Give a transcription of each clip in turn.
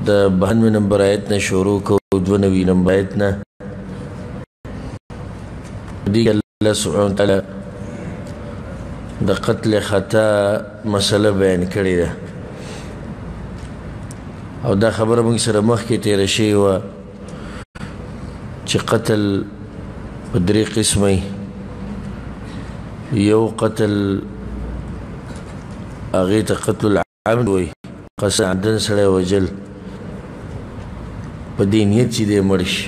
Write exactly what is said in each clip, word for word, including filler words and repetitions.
د بهنوي نمبر آیت نه شروع کوو دوه نوي نمبر آیت نه دې الله سبحانه وتعالی د قتل خطا مسله بیان کړې ده او دا خبره موږ سره مخکې تېره شوې وه چې قتل په درې قسمه یو قتل هغې ته قتل العمد وایي قصد عمدن سړی وجل په دې نیت چې دی مړ شي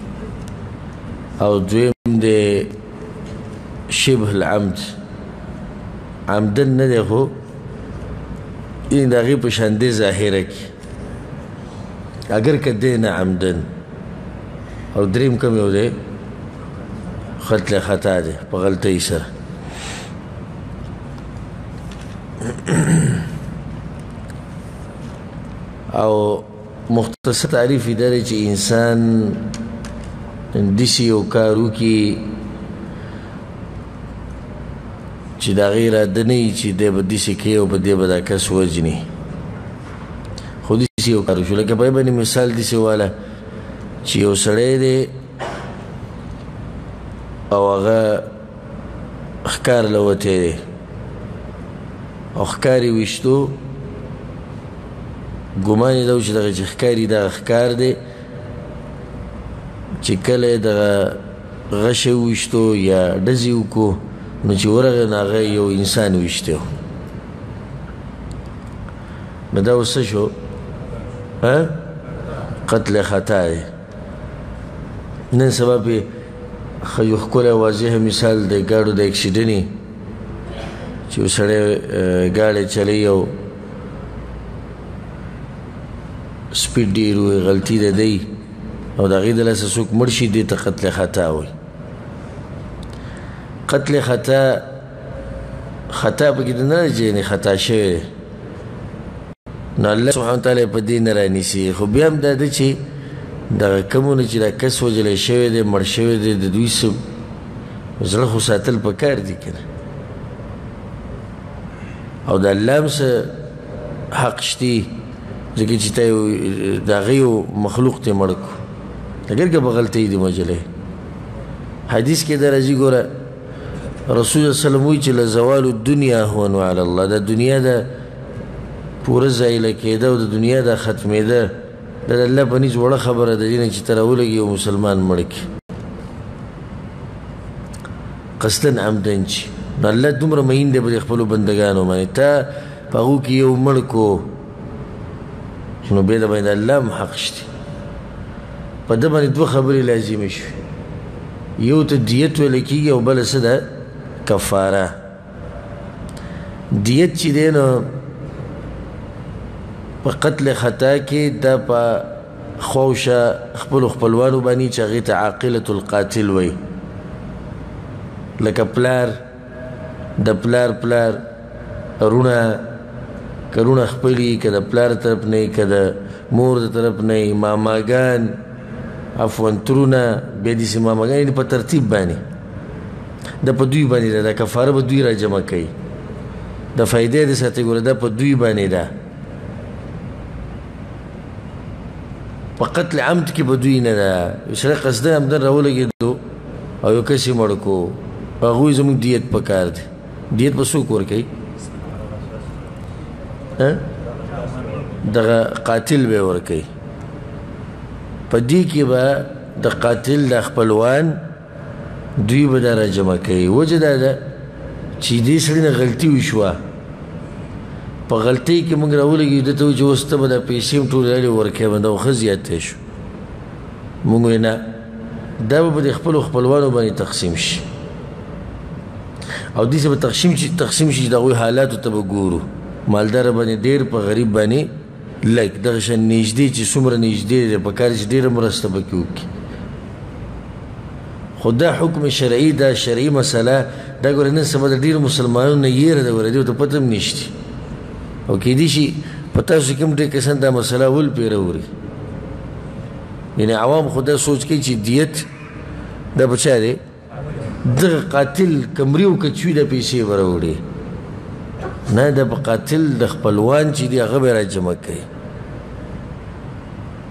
او دویم دی شبه العمد عمدن نه دی خو یعنې د هغې په شان دی ظاهره کې اگر که دی نه عمدن او دریم کوم یو دی قتل خطا دی په غلطۍ سره او مختصر تعریف یې دا دی چې انسان داسې یو کار وکړي چې د هغې اراده نه وي چې دی به داسې کوي او په دې به دا کس وجني خو داسې یو کار وشو لکه په یې باندې مثال داسې واله چې یو سړی دی او هغه ښکار له وتی دی او ښکار یې ویشتو ګمان یې دا و چې دغه چې ښکار یي دغه ښکار دی چې کله یې دغه غشه وویشتو یا ډزې وکړو نو چې ورغی نو هغه یو انسان ویشتی و نو دا اوس څه شو قتل خطا دی نن سبا پې ښه یو ښکلی واضح مثال د ګاډو د اکسیډنټ چې یو سړی ګاډی چلوي او سپیډ ډېر وي غلطي د دی او د هغې د لاسه څوک مړ شي دې ته قتل خطا وایي قتل خطا خطا پکې د نه دی چې یعنې خطا شوی دی نو الله سبحانه وتعالی په دې نه رانیسي خو بیا هم دا ده چې دغه کومونه چې دا کس وجلی شوی دی مړ شوی دی د دوی څه زړه خو ساتل پکار دي که نه او د الله هم څه حق شتي ځکه چې تا یو د هغه یو مخلوق ته مړ کړو اگر که په غلطۍ دې وجلی حدیث کې دا راځي ګوره رسول الله سلم وایي چې لزوال الدنیا هون علی الله دا دنیا د پوره زایله کېده او د دنیا د ختمېده دا د الله په نیز وړه خبره ده دې نه چې ته راولګي یو مسلمان مړ کړي قصدن عمدن چې نو الله دومره مهین دی په خپلو بندګانو باندې تا په هغو کې یو مړ کو نو بیا د باندې الله هم حق شته په ده باندې دوه خبرې لازمې شوې یو ته دیت ویلی کېږي او بله څه ده کفاره دیت چې دی نو په قتل خطا کې دا په خواوشه خپلو خپلوانو باندې چې هغې ته عاقلة القاتل وایي لکه پلار د پلار پلار رونه که رونه خپلي که د پلار طرف نه که د مور د طرف نه ماماګان عفوا ترونه بیا داسې ماماګان یعنې په ترتیب باندې دا په دوی باندې ده دا کفاره به دوی را جمع کوي د فایدې د ساتي ګوره دا په دوی باندې ده په قتل عمد کې به دوی نه ده یو سړی قصدن عمدن راولګېدو او یو کس یې مړ کړو هغوی زموږ دیت پکار دی دیت به څوک ورکوي دغه قاتل به ورکوي په دې کې به د قاتل د خپلوان دوی به دا را جمع کوي وجه دا ده چې دې سړي نه غلطي وشوه په غلطۍ کې موږ راولګي ده ته و چې اوس ته به دا پیسې هم ټولې اړې ورکوې به دا ښه زیاتی شو موږ وایو نه دا به په د خپلو خپلوانو باندې تقسیم شي او داسې به تقسیم شي تقسیم شي چې د هغوی حالاتو ته به ګورو مالدار باندې ډېر په غریب باندې لږ دغه شان نږدې چې څومره نږدې دی په کار چې ډېره مرسته به کې وکړي خو دا حکم شرعي دا شرعي مسله دا ګوره نن سبا د ډېرو مسلمانانو نه یېره ده ګوره دې ورته پته هم نشته او کېدای شي په تاسو کې هم ډېر کسان دا مسله ولپې راوړي یعنې عوام خو دا سوچ کوي چې دیت دا به چا دی دغه قاتل کمرې او کچوي د پیسې به راوړي نه د قاتل د خپلوان چې دی هغه به را جمع کوي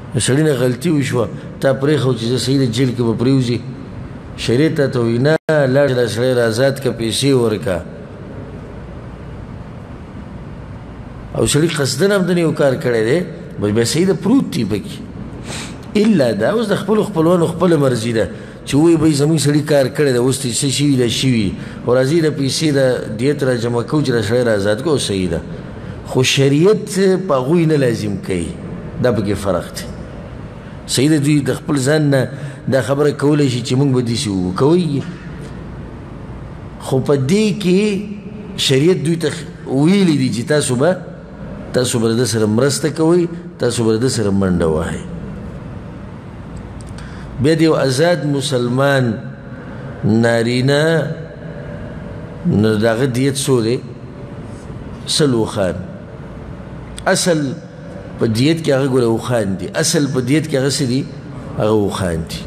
سړي نه غلطي وشوه تا پرېښود چې زه صحیح د جیل کې به پرېوځي شریعت ته وایي نه لاړ له سړی را آزاد که پیسې ورکه او سړي قصدن هم د یو کار کړی دی بس بیا صحیح ده پروت دی پکې الا دا اوس د خپلو خپلوانو خپله مرضي ده چې وایي بهی زموږ سړي کار کړی ده اوس ته څه شوي ده شوي او راځي د پیسې د دیت را جمع کوو چې د سړی را آزاد کړو صحیح ده خو شریعت په هغوی نه لازم کوي دا پکې فرق دی صحیح ده دوی د خپل ځان نه دا خبره کولی شي چې موږ به داسې وکوئ خو په دې کې شریعت دوی ته ویلی دي چې تاسو به تاسو به د سره مرسته کوئ تاسو به د سره منډه وهئ بیا د یو آزاد مسلمان نارینه نو د هغه دیت څو دی سل اوښان اصل په دیت کې هغه ګوره اوښان دي اصل په دیت کې هغه څه دي هغه اوښان دي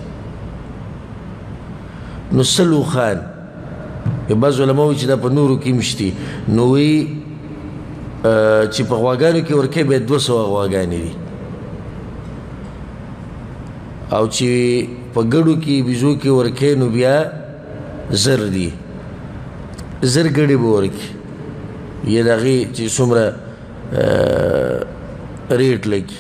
نو سل اوښان بعض علما وایي چې دا په نورو کې هم شتي نو وایي چې په غواګانو کې ورکوي باید دوه سوه غواګانې دي او چې په ګډو کې بیزو کې ورکوي نو بیا زر دي زر ګډې به ورکړي یا د هغې چې څومره ریټ لګي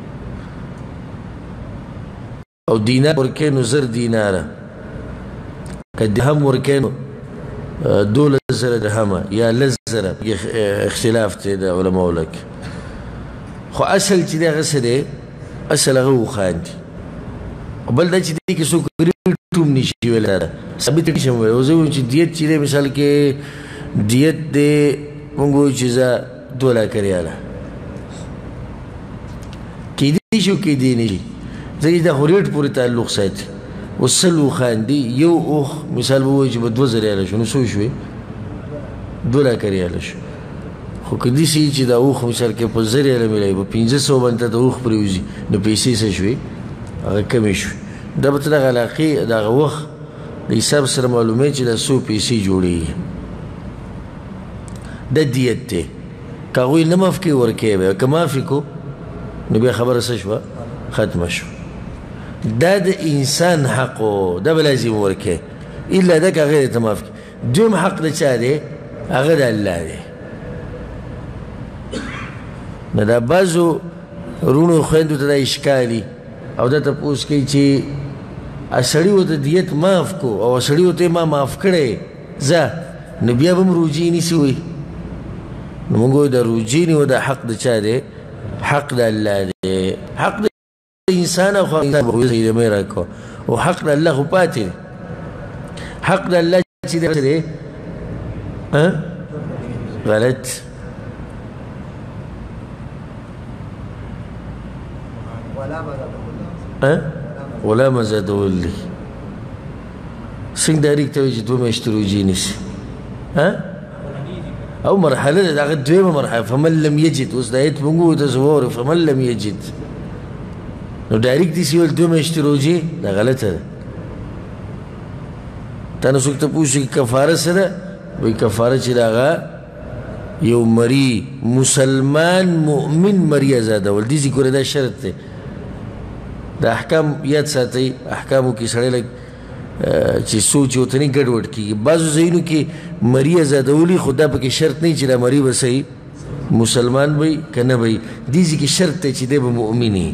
او دینار ورکوي نو زر دیناره که درهم ورکوي نو دولس زره درهمه یا لس زره اختلاف دی د علماو لکه خو اصل چې دی هغه څه دی اصل هغه اوښان دي بل دا چې دی کې څوک ریټ هم نشي ویلی دا ثابت نشم ویلی او زه وایم چې دیت چې دی مثال کې دیت دی مونږ وایو چې زه دوه لاکه ریاله کیدی شي او کیدی نه شي ځکه چې دا خو ریټ پورې تعلق ساتي اوس سل اوښان دي یو اوښ مثال به ووایو چې به دوه زره ریاله شو نو څو شوې دوه لاکه ریاله شو خو که داسې وي چې دا اوښ مثال کې په زر ریاله میلایي په پنځه سوه باندې ته د اوښ پرېوځي نو پیسې څه شوې هغه کمې شوې دا به ته دغه علاقې دغه وخت د حساب سره معلوموي چې دا څو پیسې جوړېږي دا دیت دی که هغوی نه معاف کوي ورکوي به که معاف یې کړو نو بیا خبره څه شوه ختمه شوه دا د انسان حق دا به لازم ورکوي الا دا که هغې درته معاف کړي دویم حق د چا دی هغه د الله دی نو دا بعضو وروڼو خویندو ته دا اشکالي او دا تپوس کوي چې سړي ورته دیت معاف کو او سړي ورته ما معاف کړی ځه نو بیا به هم روجي نیسي وایي نو موږ وایو دا روجي نیو دا حق د چا دی حق د الله دی حق د انسان خو انسان به ویل یې مې راکړه او حق د الله خو پاتې دی حق د الله چې دی ها غلط ها ولا مزادول دي څنګه دایرکټ وایي چې دوه میاشتې روجي نیسي ها او مرحله ده هغه دویمه مرحله فمن لم یجد اوس د آیت موږ وایو تاسو واورئ فمن لم یجد نو ډایرکټ داسې ویل دوه میاشتې روجې دا غلطه ده تا نه څوک تپوس چې کفاره څه ده وایي کفاره چې د هغه یو مري مسلمان مؤمن مري ازادول داسې ګوره دا شرط دی د احکام یاد ساتئ احکامو کې سړی لږ چې سوچ ورته نه ګډوډ کېږي بعضو ځایونو کې مري ازادولي خو دا پکې شرط نه چې دا مري به صحیح مسلمان به وي که نه به وي دې ځای کې شرط دی چې دی به مؤمن وي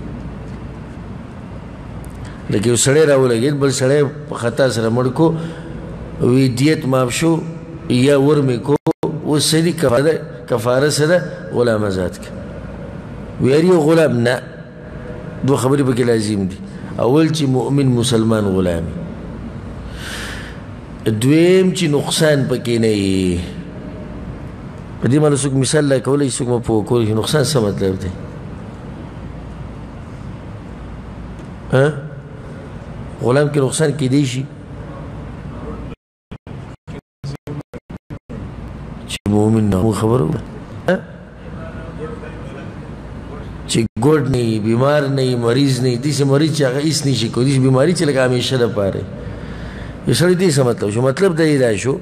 لکه یو سړی راولګېد بل سړی په خطا سره مړ کو وی دیت معاف شو یا ورمې کو اوس څه دي کفاره څه ده غلام ازاد کړه وی هر یو غلام نه دو خبرې پکې لازم دي اول چې مؤمن مسلمان غلامي دویم چې نقصان پکې نه وي په دې باندې څوک مثال لا کولی څوک مو پوه کولی نقصان څه مطلب دی ها غلام کې نقصان کېدی شي چې مؤمن نه خبره چې ګوډ نه وي بیمار نه وي مریض نه وي داسې مریض چې هغه هېڅ نشي کولی داسې بیماري چې لکه همیشه دپاره یو سړی دې څه مطلب شو مطلب دا یې دا شو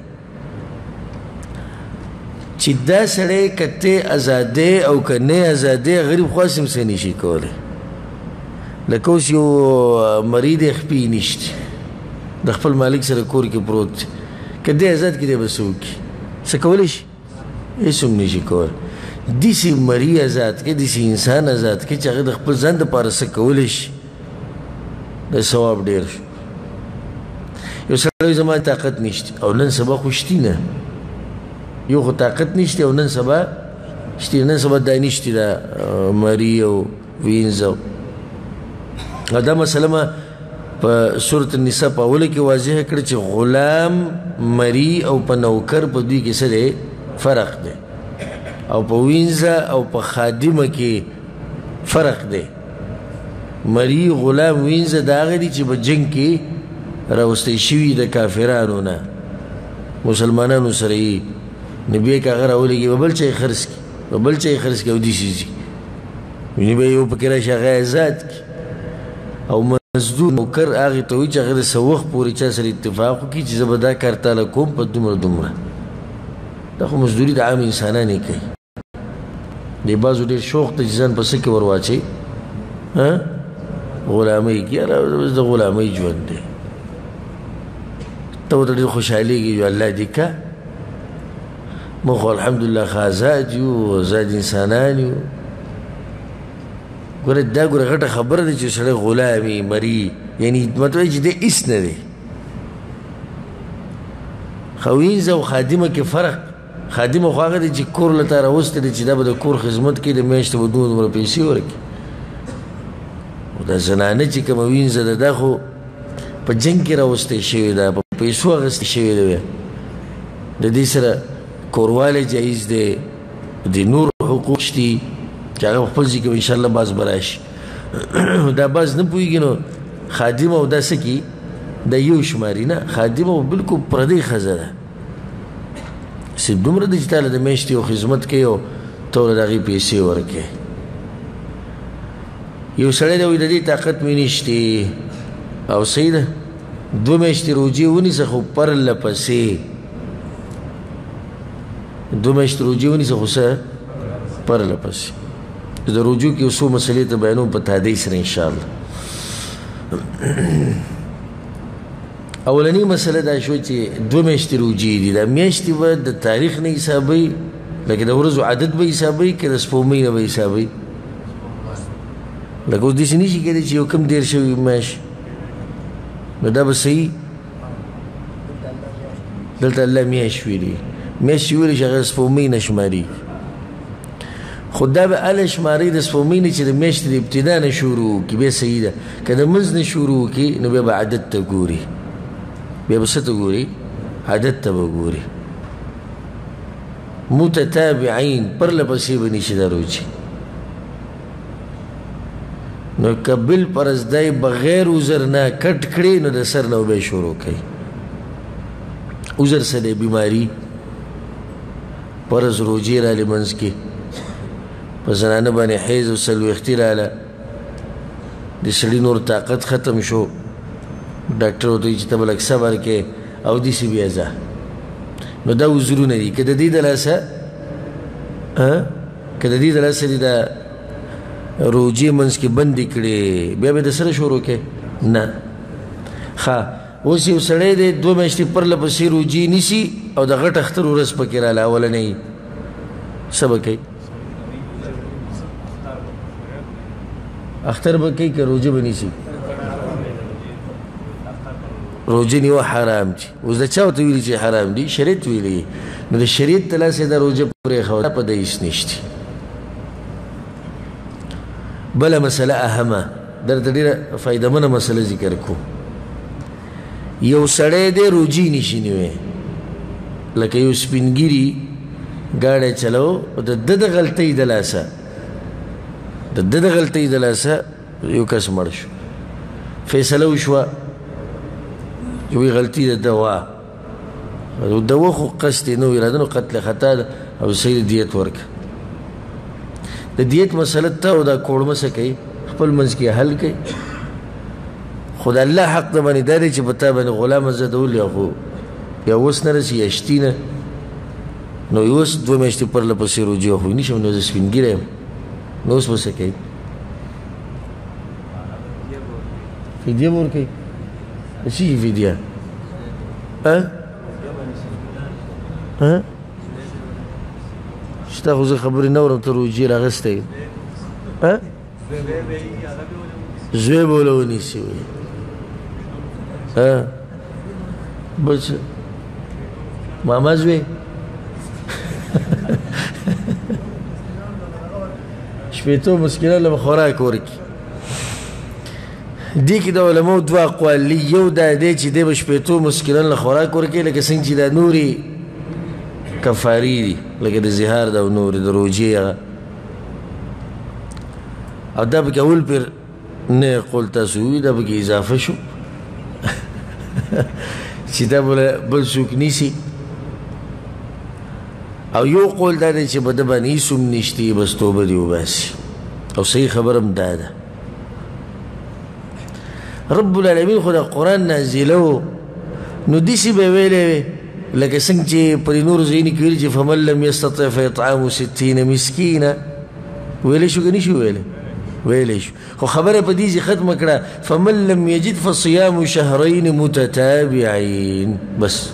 چې دا سړی که ته ازادې او که نه ازادې غریب خو هسې هم څه نشي کولی لکه اوس یو مرید یې خپې نشتي د خپل مالک سره کور کې پروت دی که دی ازاد کړي دی به څه وکړي څه کولی شي هېڅ هم نشي کولی داسې مري ازاد کړي داسې انسان ازاد کړي چې هغه د خپل ځان دپاره څه کولی شي د ثواب ډېر شو یو سړی زما طاقت نشته او نن سبا خو شتي نه یو خو طاقت نشته او نن سبا شتي نن سبا دا نشته دا مري او وینز او دا مسله ما په سورة النساء په اوله کې واضح کړه چې غلام مري او په نوکر په دوی کې څه دی فرق دی او په وینزه او په خادمه کې فرق دی مري غلام وینزه دا هغه دي چې په جنګ کې راوستی شوي د کافرانو نه مسلمانانو سره یې نو بیا که هغه راولېږي به بل چا یې خرڅ کړي به بل چا یې خرڅ کړي او داسې ځي ویني به یو پکې راشي هغه ازاد کړي او مزدور نوکر هغې ته وایي چې هغه د څه وخت پورې چا سره اتفاق وکړي چې زه به دا کار تاله کوم په دومره دومره دا خو مزدوري د عام انسانان یې کوي دې بعضو ډېر شوق ته چې ځان په څه کې ور واچوي غلامۍ کې یاره بس د غلامۍ ژوند دی ته ورته ډېر خوشحالېږي جو الله دې که موږ خو الحمدلله ښه ازاد یو ازاد انسانان یو ګوره دا ګوره غټه خبره ده چې سړی غلامي مري یعنی مطلب چې دی هېڅ نه دی خوینځه او خادمه کې فرق خادمه خو هغه دی چې کور له تا راوستی دی چې دا به د کور خدمت کوي د میاشتې به دومره دومره پیسې ورکړي او دا زنانه چې کومه وینځه ده دا خو په جنګ کې راوستی شوې ده په پیسو اخیستې شوې ده بیا د دې سره کوروالی جایز دی د نور حقوق شتي چې هغه خپل ځای کې به انشاءالله باز به راشي دا باز نه پوهېږي نو خادمه او دا څه کي دا یو شماري نه خادمه او بلکل پردۍ ښځه ده صرف دومره ده چې تاله د میاشتې یو خدمت کوي او ته ورله د هغې پیسې ورکوې یو سړی دی وایي د دې طاقت مې نشتې او صحیح ده دوه میاشتې روجې ونیسه خو پرله پسې دوه میاشتې روجې ونیسه خو څه پرله پسې د روجو کې څو مسلې ته بیانوم په تادۍ سره انشاءالله اولنی مسله دا شو چې دوه میاشتې روجې دي دا میاشتې به د تاریخ نه حسابوي لکه د ورځو عدد به حسابوي که د سپومۍ نه به حسابوي لکه اوس داسې نشي کېدی چې یو کم دېر شوي میاشت نو دا به صحیح دلته الله میاشت ویلي میاشت چې ویلي چې هغه سپومۍ نه شماري خو دا به هله شماري د سپومۍ نه چې د میاشتې د ابتدا نه شروع وکړي بیا صحیح ده که د منځ نه شروع وکړي نو بیا به عدد ته ګوري بیا به څه ته ګوري عدد ته به ګوري متتابعین پرله پسې به نیشي دا روجې نو که بالفرض دی بغیر عذر نه کټ کړي نو د سر نه به یې شروع کوي عذر څه دی بیماري فرض روجې راغلې منځ کې په زنانه باندې حیض او څلوېښتي راغله د سړي نور طاقت ختم شو ډاکټر ورته وایي چې ته به لږ صبر کې او داسې بیا ځه نو دا عذرونه دي که د دې د لاسه که د دې د لاسه دې دا روجې منځ کې بندې کړې بیا به د سره شروع کې نه ښه اوس یو سړی دی دوه میاشتې پرله پسې روجې نیسي او د غټ اختر ورځ پکې راله اولنۍ څه به کوي اختر به کوي که روجه به نیسي روجه نیوه حرام دي اوس د چا ورته ویلي چې حرام دي شریعت ویلي نو د شریعت د لاسه دا روجه پرېښوه په ده هېڅ نشتي بله مسله اهمه درته ډېره فایدهمنه مسله ذکر کړو یو سړی دی روجې نشي نیوی لکه یو سپینګیري ګاډی چلو د ده د غلطۍ د لاسه د ده د غلطۍ د لاسه یو کس مړ شو فیصله وشوه یوې غلطي د ده وه د وه خو قصد یې نه و اراده نو قتل خطا ده او صحیح د دیت ورکړه د دیت مسله ته او دا کوړمه څه کوي خپل منځ کې حل کوي خو د الله حق د باندې دا دی چې په تا باندې غلام ازادول یا خو یا اوس نه رسي یا شتي نه نو اوس دوه میاشتې پرله پسې روجې خو نشم نو زه سپین ګیری یم نو اوس به څه کوي فدیه به ورکوي د څه شي فدیه ستا خو زه خبرې نه اورم ته روجې راغستی زوی به وله ونیسي بل څه ماما زوی شپېتو مسکینانو له به خوراک ورکړي دې کې د علماو دوه اقوال دي یو دا دی چې دی به شپېتو مسکینانو له خوراک ورکوي لکه څنګه چې دا نورې کفاري دي لکه د زهار ده او نورې د روجې هغه او دا پکې اول پیر نه قول تاسو وي دا پکې اضافه شو چې دا بل څوک نیسي او یو قول دا دی چې په ده باندې هېڅ هم نشتي بس توبه دې وباسي او صحیح خبره هم دا ده رب العالمین خو دا قرآن نازلو نو داسې به ویلی وې لکه څنګه چې په دې نورو ځایونو کې ویلي چې فمن لم یستطع فاطعام ستین مسکینه ویلی شو که نه شو ویلی ویلی شو خو خبره په دې ځای ختمه کړه فمن لم یجد فصیام شهرین متتابعین بس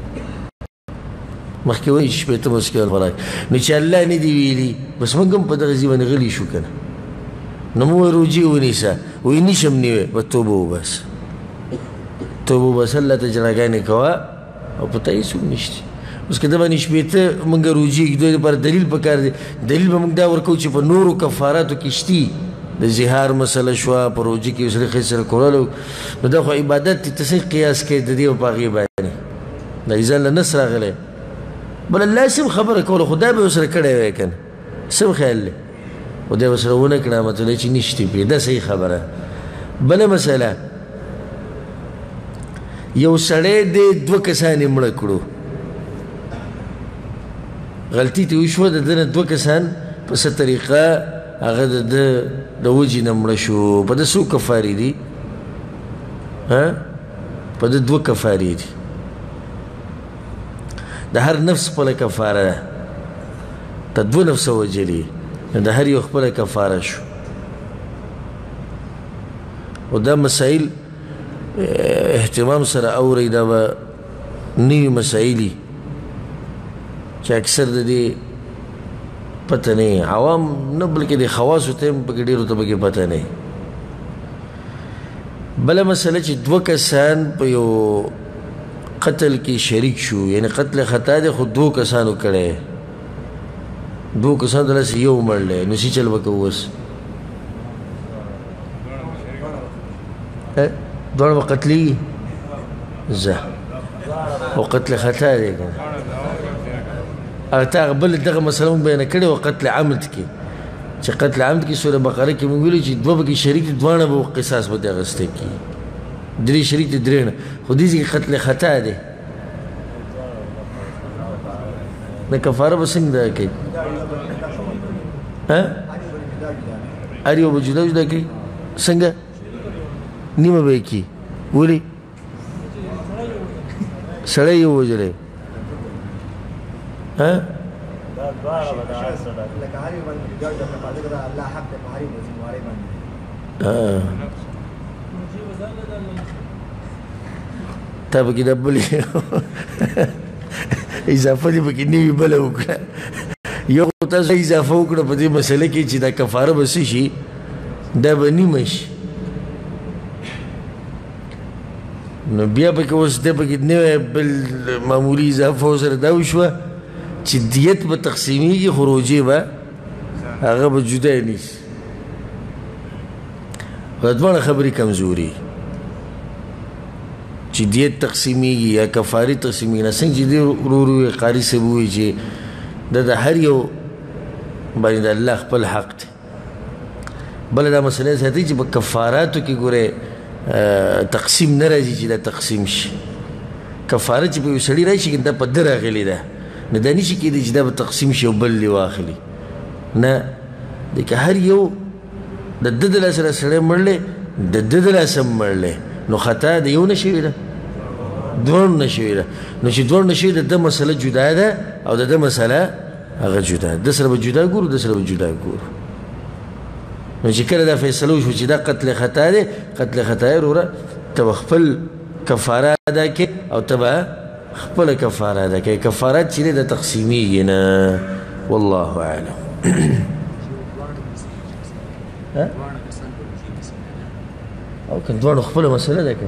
مخکې وایي چې شپېته مسکینان خوراک نو چې الله نه دي ویلي بس موږ هم په دغه ځای باندې غلي شو که نه نو مو وایي روجې ونیسه وایي نشم نیوی به توبه وباسه توبه وباسه الله ته جناګانې کوه او په تا هېڅ هم نشته اوس که ده باندې شپېته موږ روجې ږدو دپاره دلیل پکار دی دلیل به موږ دا ورکوو چې په نورو کفاراتو کې شتي د زهار مسله شوه په روجې کې یو سړي ښځې سره کولو نو دا خو عبادت دی ته څنګه قیاس کوې د دې او په هغې باندې دا ځان له نس راغلی بل الله سم خبره کوله خو دا به ورسره کړی وی که نه سم خیال دی خو دی ورسره ونه کړه مطلب چې نشتې پرې دا صحیح خبره بله مسله یو سړی دی دوه کسان یې مړه کړو غلطي ترې وشوه د ده نه دوه کسان په څه طریقه هغه د ده د وجې نه مړه شو په ده څو کفارې دي په ده دوه کفارې دي د هر نفس خپله کفاره ده ته دوه نفسه وجلي د هر یو خپله کفاره شو او دا مسایل اهتمام سره اورئ دا به نوي مسایلي چې اکثر د دې پته نه عوام نه بلکې د خواصو ته هم پکې ډېرو ته پکې پته نه بله مسله چې دوه کسان په یو قتل کې شریک شو یعنی قتل خطا دی خو دو کسانو کړی دو کسانو دلاسې یو مړلی نو څه چل به کوو اوس دواړه به قتلېږي زه او قتل خطا دی که نه هغه تا هغه بل دغه مسله مونږ بیانه کړې وه قتل عمد کې چې قتل عمد کې سوره بقره کې مونږ ویلي چې دوه به کې شریک دي دواړه به قصاص به دې اخیستی کېږي درې شریک دي درې نه خو دې ځای کې قتل خطا دی د کفاره به څنګه دا کوي هر یو به جدا جدا کوي څنګه نیمه به یې کړي ولې سړی یې ووژلی تا پکې دا بلې اضافه دې پکې نوي بله وکړه یو خو تاسو اضافه وکړه په دې مسله کې چې دا کفاره به څه شي دا به نیمه شي نو بیا پکې اوس دی پکې نوی بل معمولي اضافه ورسره دا وشوه چې دیت به تقسیمیږي خو روجې به هغه به جدا نیسي دا دواړه خبرې کمزوري چې دیت تقسیمیږي یا کفاري تقسیمیږي نه څنګه چې دې ورو ورو قاري صاحب ووایي چې دا د هر یو باندې د الله خپل حق دی بله دا مسله ساتي چې په کفاراتو کې ګورې تقسیم نه راځي چې دا تقسیم شي کفاره چې په یو سړي راشي دا په ده راغلې ده نه دا نشي کېدی چې دا به تقسیم شي او بل دې واخلي نه دی که هر یو د ده د لاسه را سړی مړلی د ده د لاسه هم مړلی نو خطا د یو نه شوې ده دواړو نه شوې ده نو چې دواړو نه شوې ده د مسله جدا ده او د ده مسله هغه جدا ده ده سره به جدا ګورو ده سره به جدا ګورو نو چې کله دا فیصله وشو چې دا قتل خطا دی قتل خطا یې وروره ته به خپل کفاره ادا کړې او ته به خپله کفاره ادا کړې کفارات چې دی دا تقسیمیږي نه والله اعلم او که دواړو خپله مسله ده که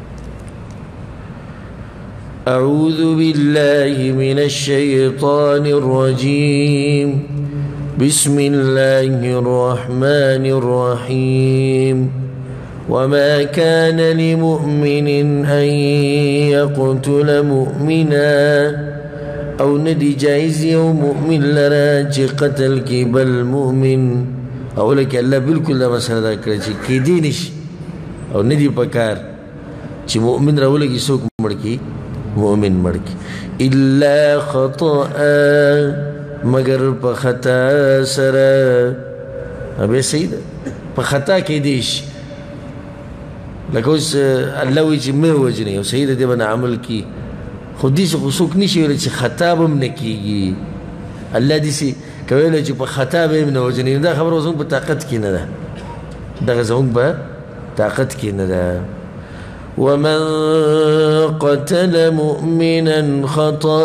أعوذ بالله من الشيطان الرجيم بسم الله الرحمن الرحيم وما كان لمؤمن أن يقتل مؤمنا أو ندي جائز يوم مؤمن لراج قتل كبل مؤمن أو لك الله بالكل لا مسألة ذكر كيدينش أو ندي بكار چې مؤمن راولګي څوک مړ کی مؤمن مړ کی الا خطأ مگر په خطا سره ابه سید په خطا کې دیش لکه اوس الله وی چې مې وجنې او سید دې باندې عمل کی خودي څه څوک نشي ویل چې خطا به نه کیږي الله دې سي کوي چې په خطا به نه وجنې دا خبره زموږ په طاقت کې نه ده دغه زموږ په طاقت کې نه ده ومن قتل مؤمنا خطأ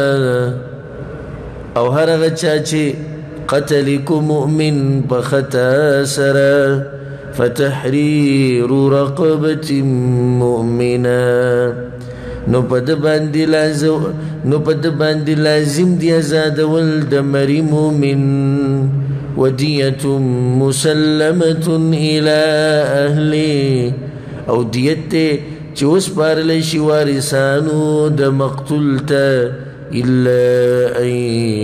او هرغه چا چې قتل کو مؤمن په خطا سره فتحرير رقبة مؤمنة نو پد باندې لازم نو پد باندې لازم دی آزادول د مری مؤمن ودیة مسلمة الى اهله او دیت ته چې وسپارلی شي وارثانو د مقتول ته الا ان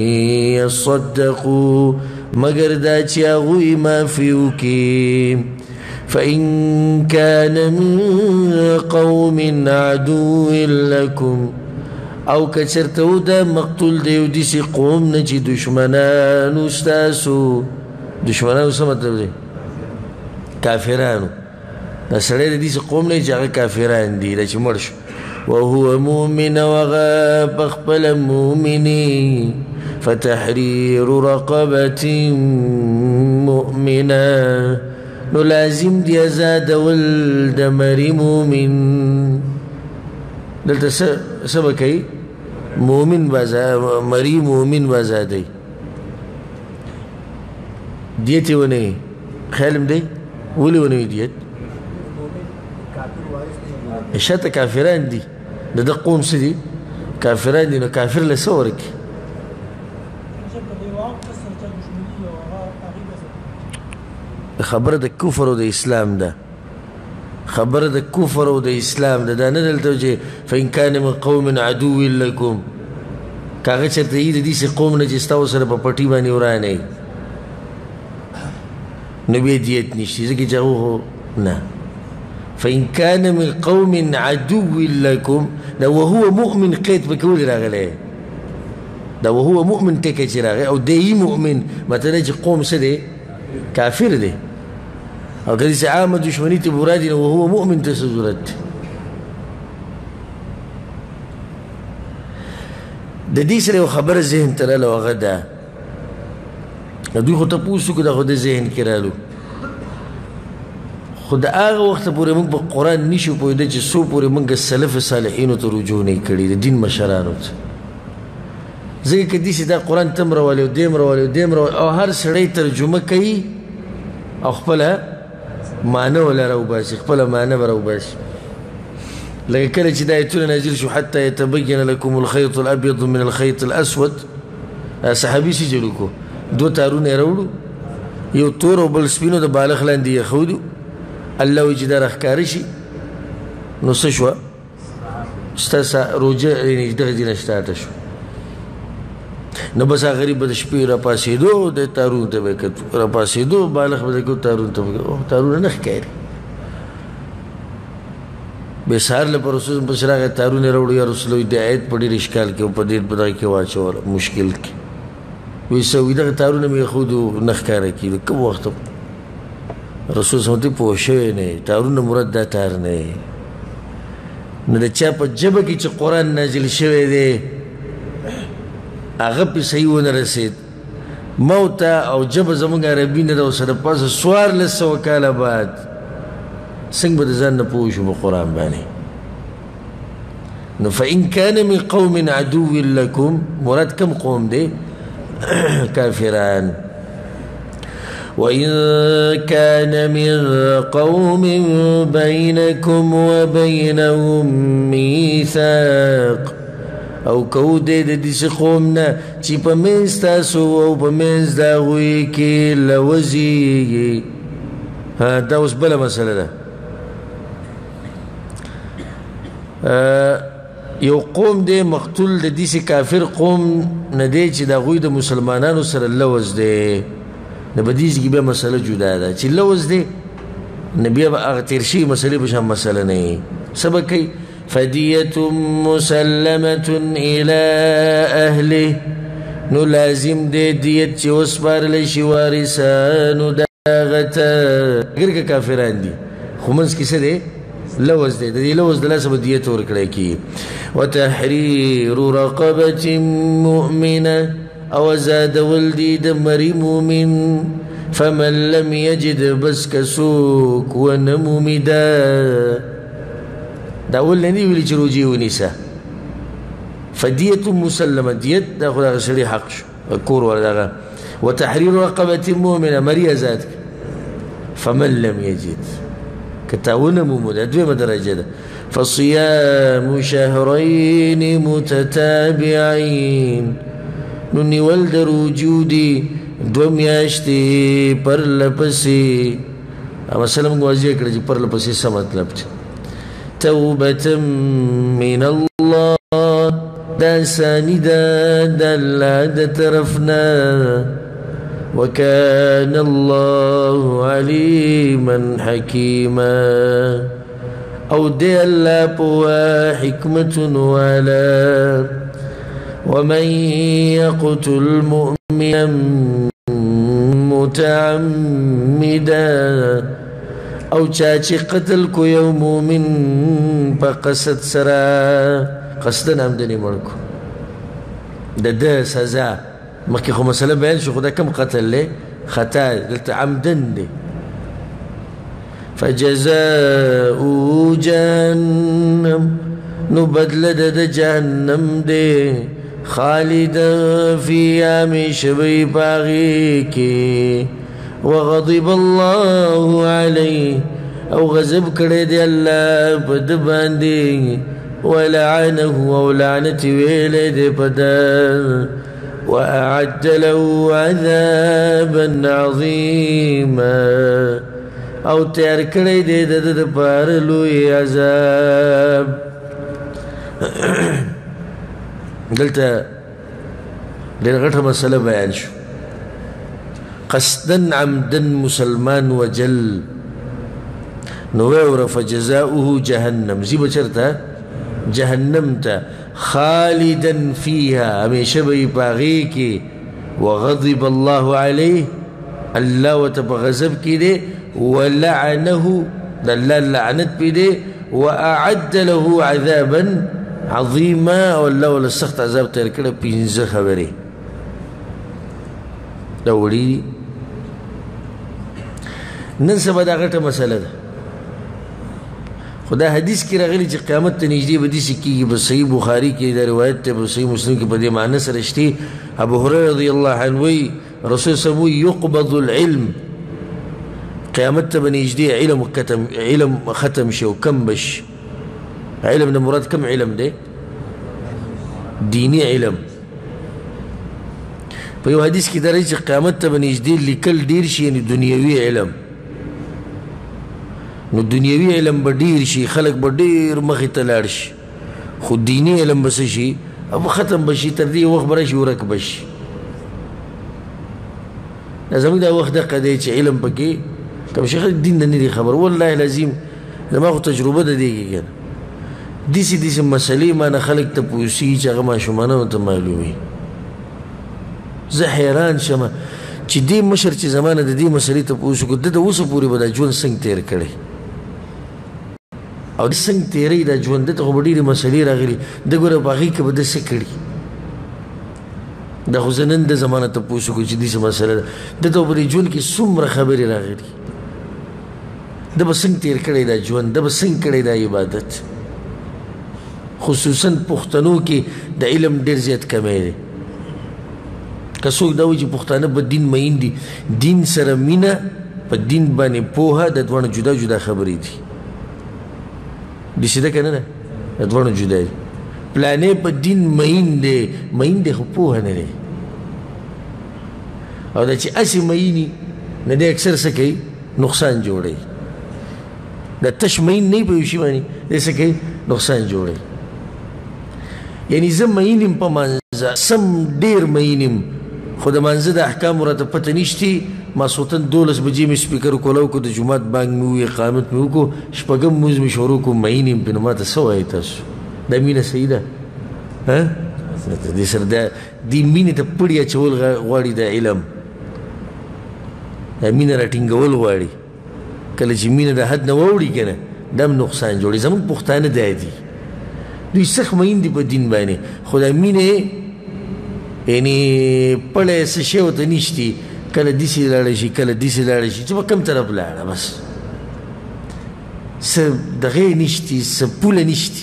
يصدقوا مگر دا چې هغوی معافي وکړي فإن كان من قوم عدو لكم او کچرته و دا مقتول دی و دیسی قوم نه چې دشمنانو ستاسو دشمنانو څه مطلب دی کافرانو دا سړی د دې قوم نه چې هغه کافران دي دا چې مړ شو وهو مؤمن وغا بخبل مؤمني فتحرير رقبة مؤمنة نو لازم دی ازاد ولد مری مؤمن دلته سبا کوي مؤمن بازا مری مؤمن بازادی دیت ونه خیالم دی ولی ونه دیت اشاته کافران دي د د قوم څه دي کافران دي نو کافر له څه ورکي خبره د کفر او د اسلام ده خبره د کفر او د اسلام ده دا نه دلته چې فإن كان من قوم عدو لكم کاغه چرته یې د دې قوم نه چې ستاسو سره په پټي باندې ورانه نو به دیت نشي ځکه چې هو نه فإن كان من قوم عدو لكم دا وهو مؤمن قيد بكول راغله دا وهو مؤمن تكي راغله او دي مؤمن مثلا قوم سدي كافر دي او كذي عامه دشمني تبرادي وهو مؤمن تسزرت د دې سره خبر ذهن تر له غدا دوی خو ته پوښتنه کو دا خو د ذهن کې رالو خود هغه وخت پورې موږ په قرآن نشو پوهېدی چې څو پورې موږ سلف صالحینو ته رجوع نه کړي د دین مشرانو ته ځکه که داسې دا قرآن ته م راولي او دی م راولي او دی م راولي او هر سړی ترجمه کوي او خپله معنه وله راوباسي خپله معنه به راوباسي لکه کله چې دا ایتونه نازل شو حتی یتبین لکم الخیط الابیض من الخیط الاسود صحابي څه جوړ کړو دوه تارونه یې راوړو یو تور او بل سپینو د بالغ لاندې یې ښودو الله وی چې دا راښکاره شي نو څه شوه ستا روژه یعنې دغه دینه سټارټه شو نو بس هغه غریب به د شپې راپاڅېدو د تارونو ته به یې کتو راپاڅېدو بالغ به د تارونو ته به تارونه نه ښکاري بیا سهار له په رسول پسې راغی تارونه یې راوړو یا رسول د آیت په ډېر اشکال کې او په ډېر په دغه کې واچول مشکل کې وایي څه وایي دغه تارونه مې ایښودو نه ښکاره کېدو کوم وخت رسول صلی الله علیه وسلم پوه شوی نه تارونه مراد دا تار نه نو د چا په ژبه کې چې قرآن نازل شوی دی هغه پې صحیح ونه رسېد موتا او جب زمونږ عربي نه ده ورسره پاسه څوارلس سوه کاله بعد څنګه به د ځان نه پوه شو په قرآن باندې نو فإن كان من قوم عدو لكم مراد کم قوم دی کافران وإن كان من قوم بينكم وبينهم ميثاق او کو دې د دې قوم نه چې په منځ تاسو او په منځ د هغوی کې لوزي ها دا اوس بله مسله ده یو قوم دی مقتول د دې کافر قوم نه دی چې د هغوی د مسلمانانو سره لوز دی نو په دې کې بیا مسله جدا ده چې لوز دی نو بیا به هغه تېر شوي مسلې په شان مسله نه وي څه به کوي فدية مسلمة إلى أهله نو لازم دي ديت چه وسپار لشي وارثانو دا غتا اگر که کافران دي خو منځ کې څه دی لوز دی د دې لوز د لاسه به دیت ورکړی کي وتحرير رقبة مؤمنة او ازادول دي د مري مؤمن فمن لم يجد بس کسوک ونمومي دا دا اول نه دی ویلي چې روجې ونیسه فدیة مسلمه دیت دا خو دغه سړي حق شو کور ور وتحرير رقبة مؤمنة مري ازاد فمن لم يجد كتاونه موموده دویمه درجه ده فصيام شهرين متتابعين نو نیول د روجو دي دو میاشتې پرلپسې مثلا موږ واضح کړه چې پرلپسې څه مطلب دی توبة من الله دا ثاني دا دا الله دا طرفنا وكان الله عليما حكيما او دي الله بوا حكمة ولا ومن يقتل مؤمنا متعمدا او چاچی قتل کو یو مومن پا قصد سرا قصدن عمدنی مرکو دا دا سزا مکی خو مسئله بیان شو خدا کم قتل لی خطا دلتا عمدن دی فجزاؤ جهنم نو بدل دا جهنم دی خالدا فی آمی شبی باغی کی وغضب الله عليه او غضب کړی دی الله په ده باندې ولعنه او لعنت ویلی دی په ده واعد له عذابا عظیما او تیار کړی دی د ده دپاره لوی عذاب دلته ډېره غټه مسله بیان شو قصدا عمدا مسلمان وجل نوور فجزاؤه جهنم زي بچرتا جهنم تا خالدا فيها همیشه بی پاغی کی وغضب الله عليه الله وتبغضب کی دے ولعنه دلال لعنت بی دے واعد له عذابا عظيما والله ولا سخت عذاب تیر کړه پینځه خبرې دا وړي نن سبا دا غټه مسله ده خدا حدیث کې راغلی چې قیامت ته نږدې به داسې کېږي به صحیح بخاري کې دا روایت ته به صحیح مسلم کې په دې معنی سره شته ابو هريره رضی الله عنه وایي رسول صلی الله علیه وسلم يقبض العلم قیامت ته به نږدې علم ختم علم ختم شي او کم بشي علم نه مراد کم علم دی دینی علم په یو حدیث کې دا راځي چې قیامت ته به نږدې لیکل ډېر شي یعنې دنیوي علم نو دنیوي علم به ډېر شي خلک به ډېر مخې ته لاړ شي خو دیني علم به څه شي او ختم به شي تر دې وخت به راشي ورک به شي دا زموږ دا وخت دقه دی چې علم پکې کوم شي خلک دین نه نه دي خبر والله العظیم زما خو تجربه ده دی که نه داسې داسې مسلې ما نه خلک ته پوهېږي چې هغه ماشومانو ته معلومي زه حیران شم چې دې مشر چې زما نه د دې مسلې ته پوه شو ده د اوسه پورې به دا ژوند څنګه تېر کړی او د څنګه تېری دا ژوند ده ته خو به ډېرې مسلې راغلي ده ګوره په هغې کې به ده څه کړي دا خو زه نن د زمانه تپوس وکړو چې داسې مسله ده ده ته په دې ژوند کې څومره خبرې راغلي ده به څنګه تېر کړی دا ژوند ده به څنګه کړی دا عبادت خصوصا پښتنو کې د علم ډېر زیات کمی دی که څوک دا وایي چې پښتانه په دین مین دي دین سره مینه په دین باندې پوهه د دواړو جدا جدا خبرې دي داسې ده که نه ده د دواړو جدا دي پلانې په دین مین دی مین دی خو پوهه نه دی او دا چې هسې میني نه دی اکثر څه کوي نقصان جوړوي دا تش مین نه وي په یو شي باندې دی څه کوي نقصان جوړوي یعنی زه مین یم په مانځه سم ډېر مین یم خو د مانځه د احکامو راته پته نشتي ماسخوتن دولس بجې مې سپیکر کولی وکړو د جومات بانک مې ووي اقامت مې وکړو شپږم مونځ مې شروع کړو مین یم پرې نو ما ته څه وایي تاسو دا مینه صحیح ده دې سره دا دې مینې ته پړی اچول غواړي د علم دا مینه راټینګول غواړي کله چې مینه د حد نه واوړي که نه دا هم نقصان جوړي زموږ پښتانه دا دي دوی سخت مین دي په دین باندې خو دا مینې یعنې پړی څه شی ورته نشتي کله داسې لاړه شي کله داسې لاړه شي چې په کوم طرف لاړه بس څه دغې نشتي څه پوله نشتي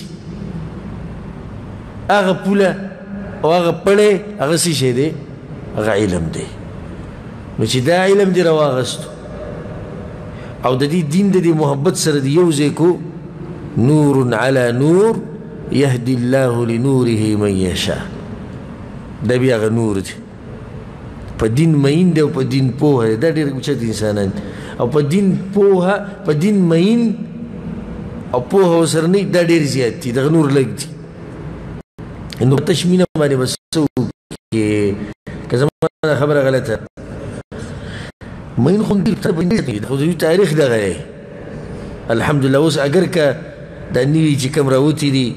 هغه پوله او هغه پړی هغه څه شی دی هغه علم دی نو چې دا علم دې راواغستو او د دې دین د دې محبت سره دې یو ځای کو نور علی نور یهدي الله لنوره من یشاء دا بیا هغه نور دی په دین مین دی او په دین پوهه دی دا ډېر اوچت انسانان او په دین پوهه په دین مین او پوهه ورسره نه دا ډېر زیات دي دغه نور لږ دي نو تش مینه باندې به څه وکړې که زما خبره غلطه مین خو خو د دوی تاریخ دغه دی الحمدلله اوس اگر که دا نوي چې کوم راوتي دي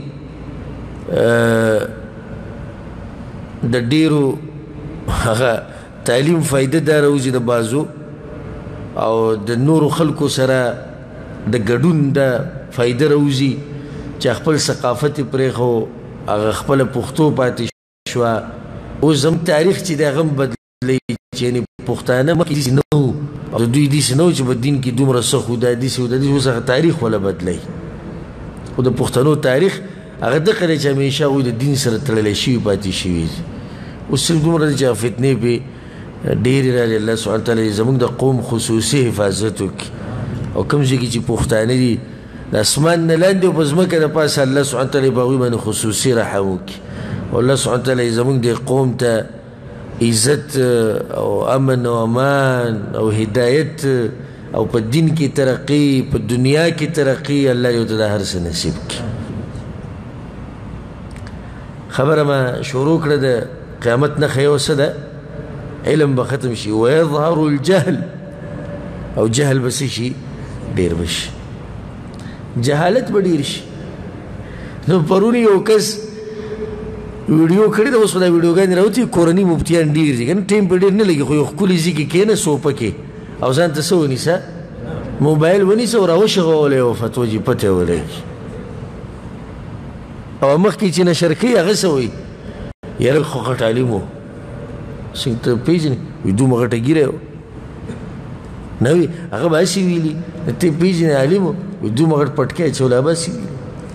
د ډېرو هغه تعلیم فایده دا راوځي د بازو او د نورو خلکو سره د ګډون د فایده راوځي چې خپل ثقافت یې پرېښو هغه خپله پښتو پاتې شوه اوس زموږ تاریخ چې دی هغه هم بدلوي چې یعنې پښتانه مخکې داسې نه وو او د دوی داسې نه وو چې په دین کې دومره سخت وو دا داسې وو دا داسې اوس هغه تاریخ ولا بدلوي خو د پښتنو تاریخ هغه دغه دی چې همیشه هغوی د دین سره تړلی شوي پاتې شوي دي اوس صرف دومره دی چې هغه فتنې پرې ډېرې راغلې الله سبحانه تعالی زموږ د قوم خصوصي حفاظت وکړي او کوم ځای کې چې پښتانه دي د اسمان نه لاندې او په ځمکه د پاسه الله سبحانه تعالی په هغوی باندې خصوصي رحم وکړي او الله سبحانه تعالی زموږ د قوم ته عزت او امن او امان او هدایت او په دین کې ترقی په دنیا کې ترقی الله یو ته دا هر څه نصیب کړي خبره ما شروع کړه د قیامت نښه یو څه ده علم به ختم شي ویظهر الجهل او جهل به څه شي ډېر به شي جهالت به ډېر شي نو پرون یو کس ویډیو کړې ده اوس خو دا ویډیوګانې راوتي کورني مفتیان ډېر دي که نه ټایم پرې ډېر نه لګي خو یو ښکلي ځای کې کښېنه سوپه کې او ځان ته څه ونیسه موبایل ونیسه او راوشغولی یوه فتوا چې پته یې ولګي او مخکې چې نشر کوي هغه څه وایي یاره خو غټ عالم و څنګه ته پېژنې وایي دومره غټه ږیره و نه وي هغه به هسې ویلي ته پېژنې عالم و وایي دومره غټ پټکی اچولی هغه به هسې ویلي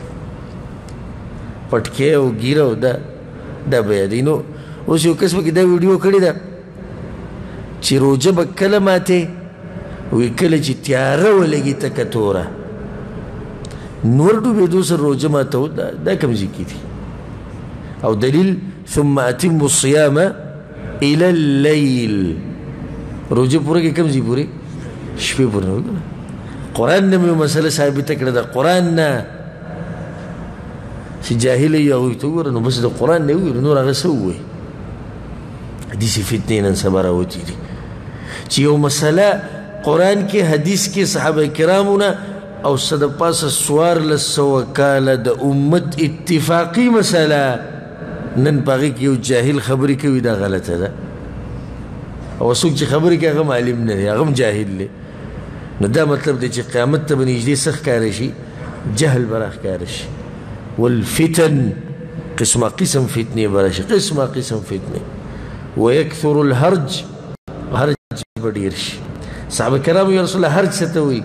پټکی او ږیره او دا دا به یادوي نو اوس یو کس پکې دا ویډیو کړې ده چې روژه به کله ماتې وایي کله چې تیاره ولګي تکه توره نور ډوبېدو سره روژه ماتول دا کوم ځای کې دي او دلیل ثم اتم الصيام الى الليل روژه پوره کې کوم ځای پورې شپې پورې نه قرآن نه مې یو مسله ثابته کړې ده قرآن نه چې جاهل یې هغوی ته وګوره نو بس د قرآن نه وګوره نور هغه څه ووایي حدیث فتنې نن سبا راوتي دي چې یو مسله قرآن کې حدیث کې صحابه کرامو نه او څه د پاسه څوارلس سوه کاله د امت اتفاقي مسله نن په هغې کې یو جاهل خبرې کوي دا غلطه ده او څوک چې خبرې کوي هغه هم عالم نه دی هغه هم جاهل دی نو دا مطلب دی چې قیامت ته به نږدې څه ښکاره شي جهل به راښکاره شي والفتن قسمه قسم فتنې به راشي قسمه قسم فتنې ويكثر الهرج هرج بدير شي صحابه کرام يا رسول الله هرج ستوي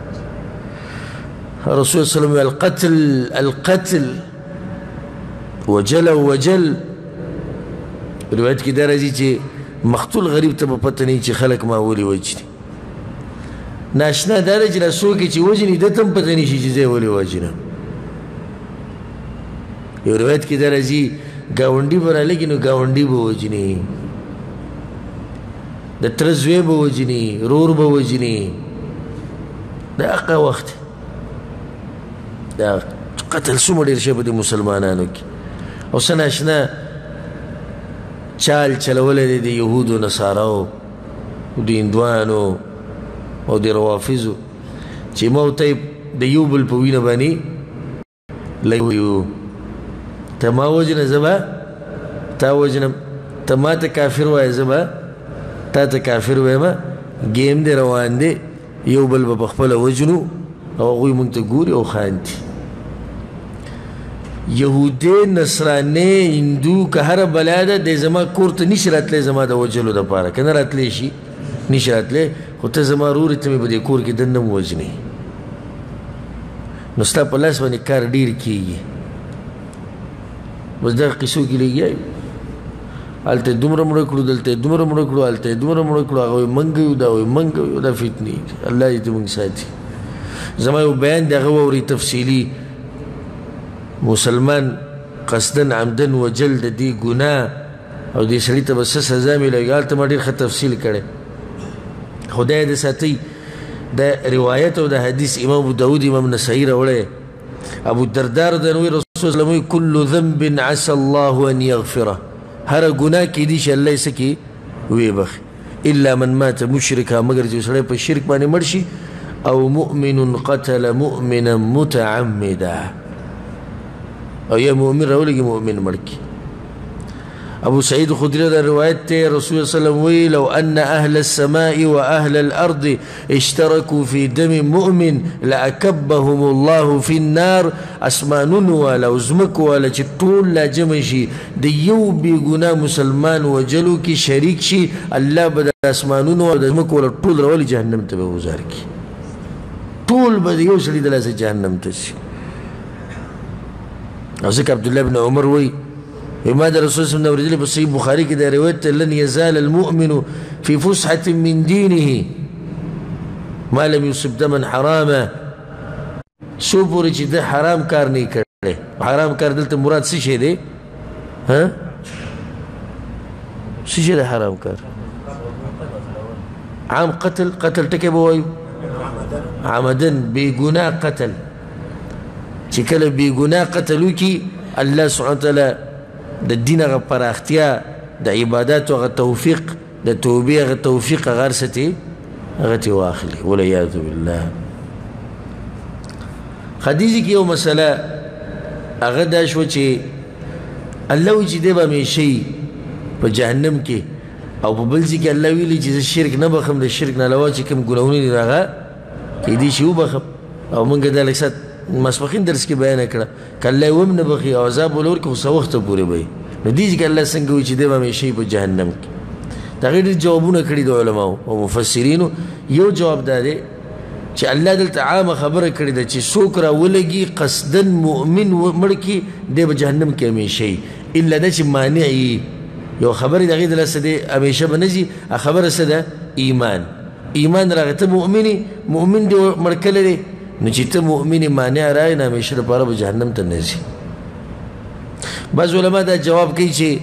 رسول الله صلى الله عليه وسلم القتل القتل وجل وجل روايت کې دا راځي چې مقتول غریب ته په پته نه چې خلک ما ولي وجني ناشنا دا دی چې څوک چې وجني ده ته هم پته نشي چې زه یې ولې وجنم یو روایت کې دا راځي ګاونډي به رالګي نو ګاونډي به وجني د تره زوی به وجني رور به وجني دا هغه وخت دا قتل څومره ډېر شوی په دې مسلمانانو کې او څه ناشنا چال چلولی دی د یهودو نصاراو د هندوانو او د روافظو چې ما ورته د یو بل په وینه باندې لګوي ته ما وجنه زه به تا وجنم ته ما ته کافر وایې زه به تا ته کافر وایم ګیم دی روان دی یو بل به په خپله وجنو او هغوی موږ ته ګوري او خاندي یهودی نصرانی هندو که هر بلا ده دی زما کور ته نشي راتلی زما د وجلو دپاره که نه راتلی شي نشي راتلی خو ته زما رورې ته مې په دې کور کې دننه م وژنې نو ستا په لاس باندې کار ډېر کېږي بس دغه قصو کې لګیا یو هلته یې دومره مړه کړو دلته یې دومره مړه کړو هلته یې دومره مړه کړو هغه وایي منګه یو دا وایي منګه یو دا فتنې الله دې موږ ساتي زما یو بیان دی هغه واورئ تفصیلي مسلمان قصدن عمدن وجل د دې ګناه او دې سړي ته به څه سزا میلاوي هلته ما ډېر ښه تفصیل کړی خدای دې ساتي دا روایت او د حدیث امام ابو داود امام نسائی راوړی ابو الدرداء رضی الله عنه رسول الله وایي کل ذنب عسى الله ان یغفره هر ګناه کیدی شي الله یې څه کړي ویې بخي الا من مات مشرکا مگر چې سړی په شرک باندې مړ شي او مؤمن قتل مؤمنا متعمدا او یا مؤمن راولګي مؤمن مړ کړي ابو سعيد خدري دا روایت ته رسول الله صلی الله علیه وسلم وی لو ان اهل السماء واهل الارض اشتركوا في دم مؤمن لاكبهم الله في النار اسمانون ولا زمك ولا چې ټول لا جمع شي د یو بی ګناه مسلمان وجلو کې شریک شي الله به د اسمانون او د زمک ولا ټول راولي جهنم ته به وزار کی ټول به یو سړي د لاسه جهنم ته شي او ځکه عبد الله بن عمر وی ما ده رسول الله صلی الله صحیح بخاری کې دا روایت لن يزال المؤمن في فسحة من دينه ما لم يصب دما حراما سو پورې چې د حرام کار نه کړي حرام کار دلته مراد څه شی دی ها څه شی دی حرام کار عام قتل قتل ټکی به وایو عمدن بې ګناه قتل چې کله بې ګناه قتل وکړي الله سبحانه وتعالی د دین هغه پراختیا د عباداتو هغه توفیق د توبې هغه توفیق هغه ارستې هغه ترې واخلي والعیاذ بالله خدیجې کې یو مسله هغه دا شوه چې الله وایي چې دی به همیشئ په جهنم کې او په بل ځای کې الله ویلي چې زه شرک نه بخم د شرک نه علاوه چې کوم ګناهونه دي هغه کیدای شي وبخم او موږ دا لږ څه مسبقین درس کې بیان کړه که الله یې هم نه بخي او عذاب ولور کړي خو څه وخته پورې به وي نو دې ځکه الله څنګه وایي چې دی به همیشئ په جهنم کې د هغې ډېر جوابونه کړي د علماو او مفسرینو یو جواب دا دی چې الله دلته عامه خبره کړې ده چې څوک راولګي قصدن مؤمن مړ کړي دی به جهنم کې همیشئ الا دا چې مانع یي یو خبرې د هغې د لاسه دی همیشه به نه ځي خبره څه ده ایمان ایمان راغی ته مؤمن مؤمن دی مړ کړی دی نو چې ته مؤمن مانع راغی نو همیشه دپاره به جهنم ته نه ځي بعض علما دا جواب کوي چې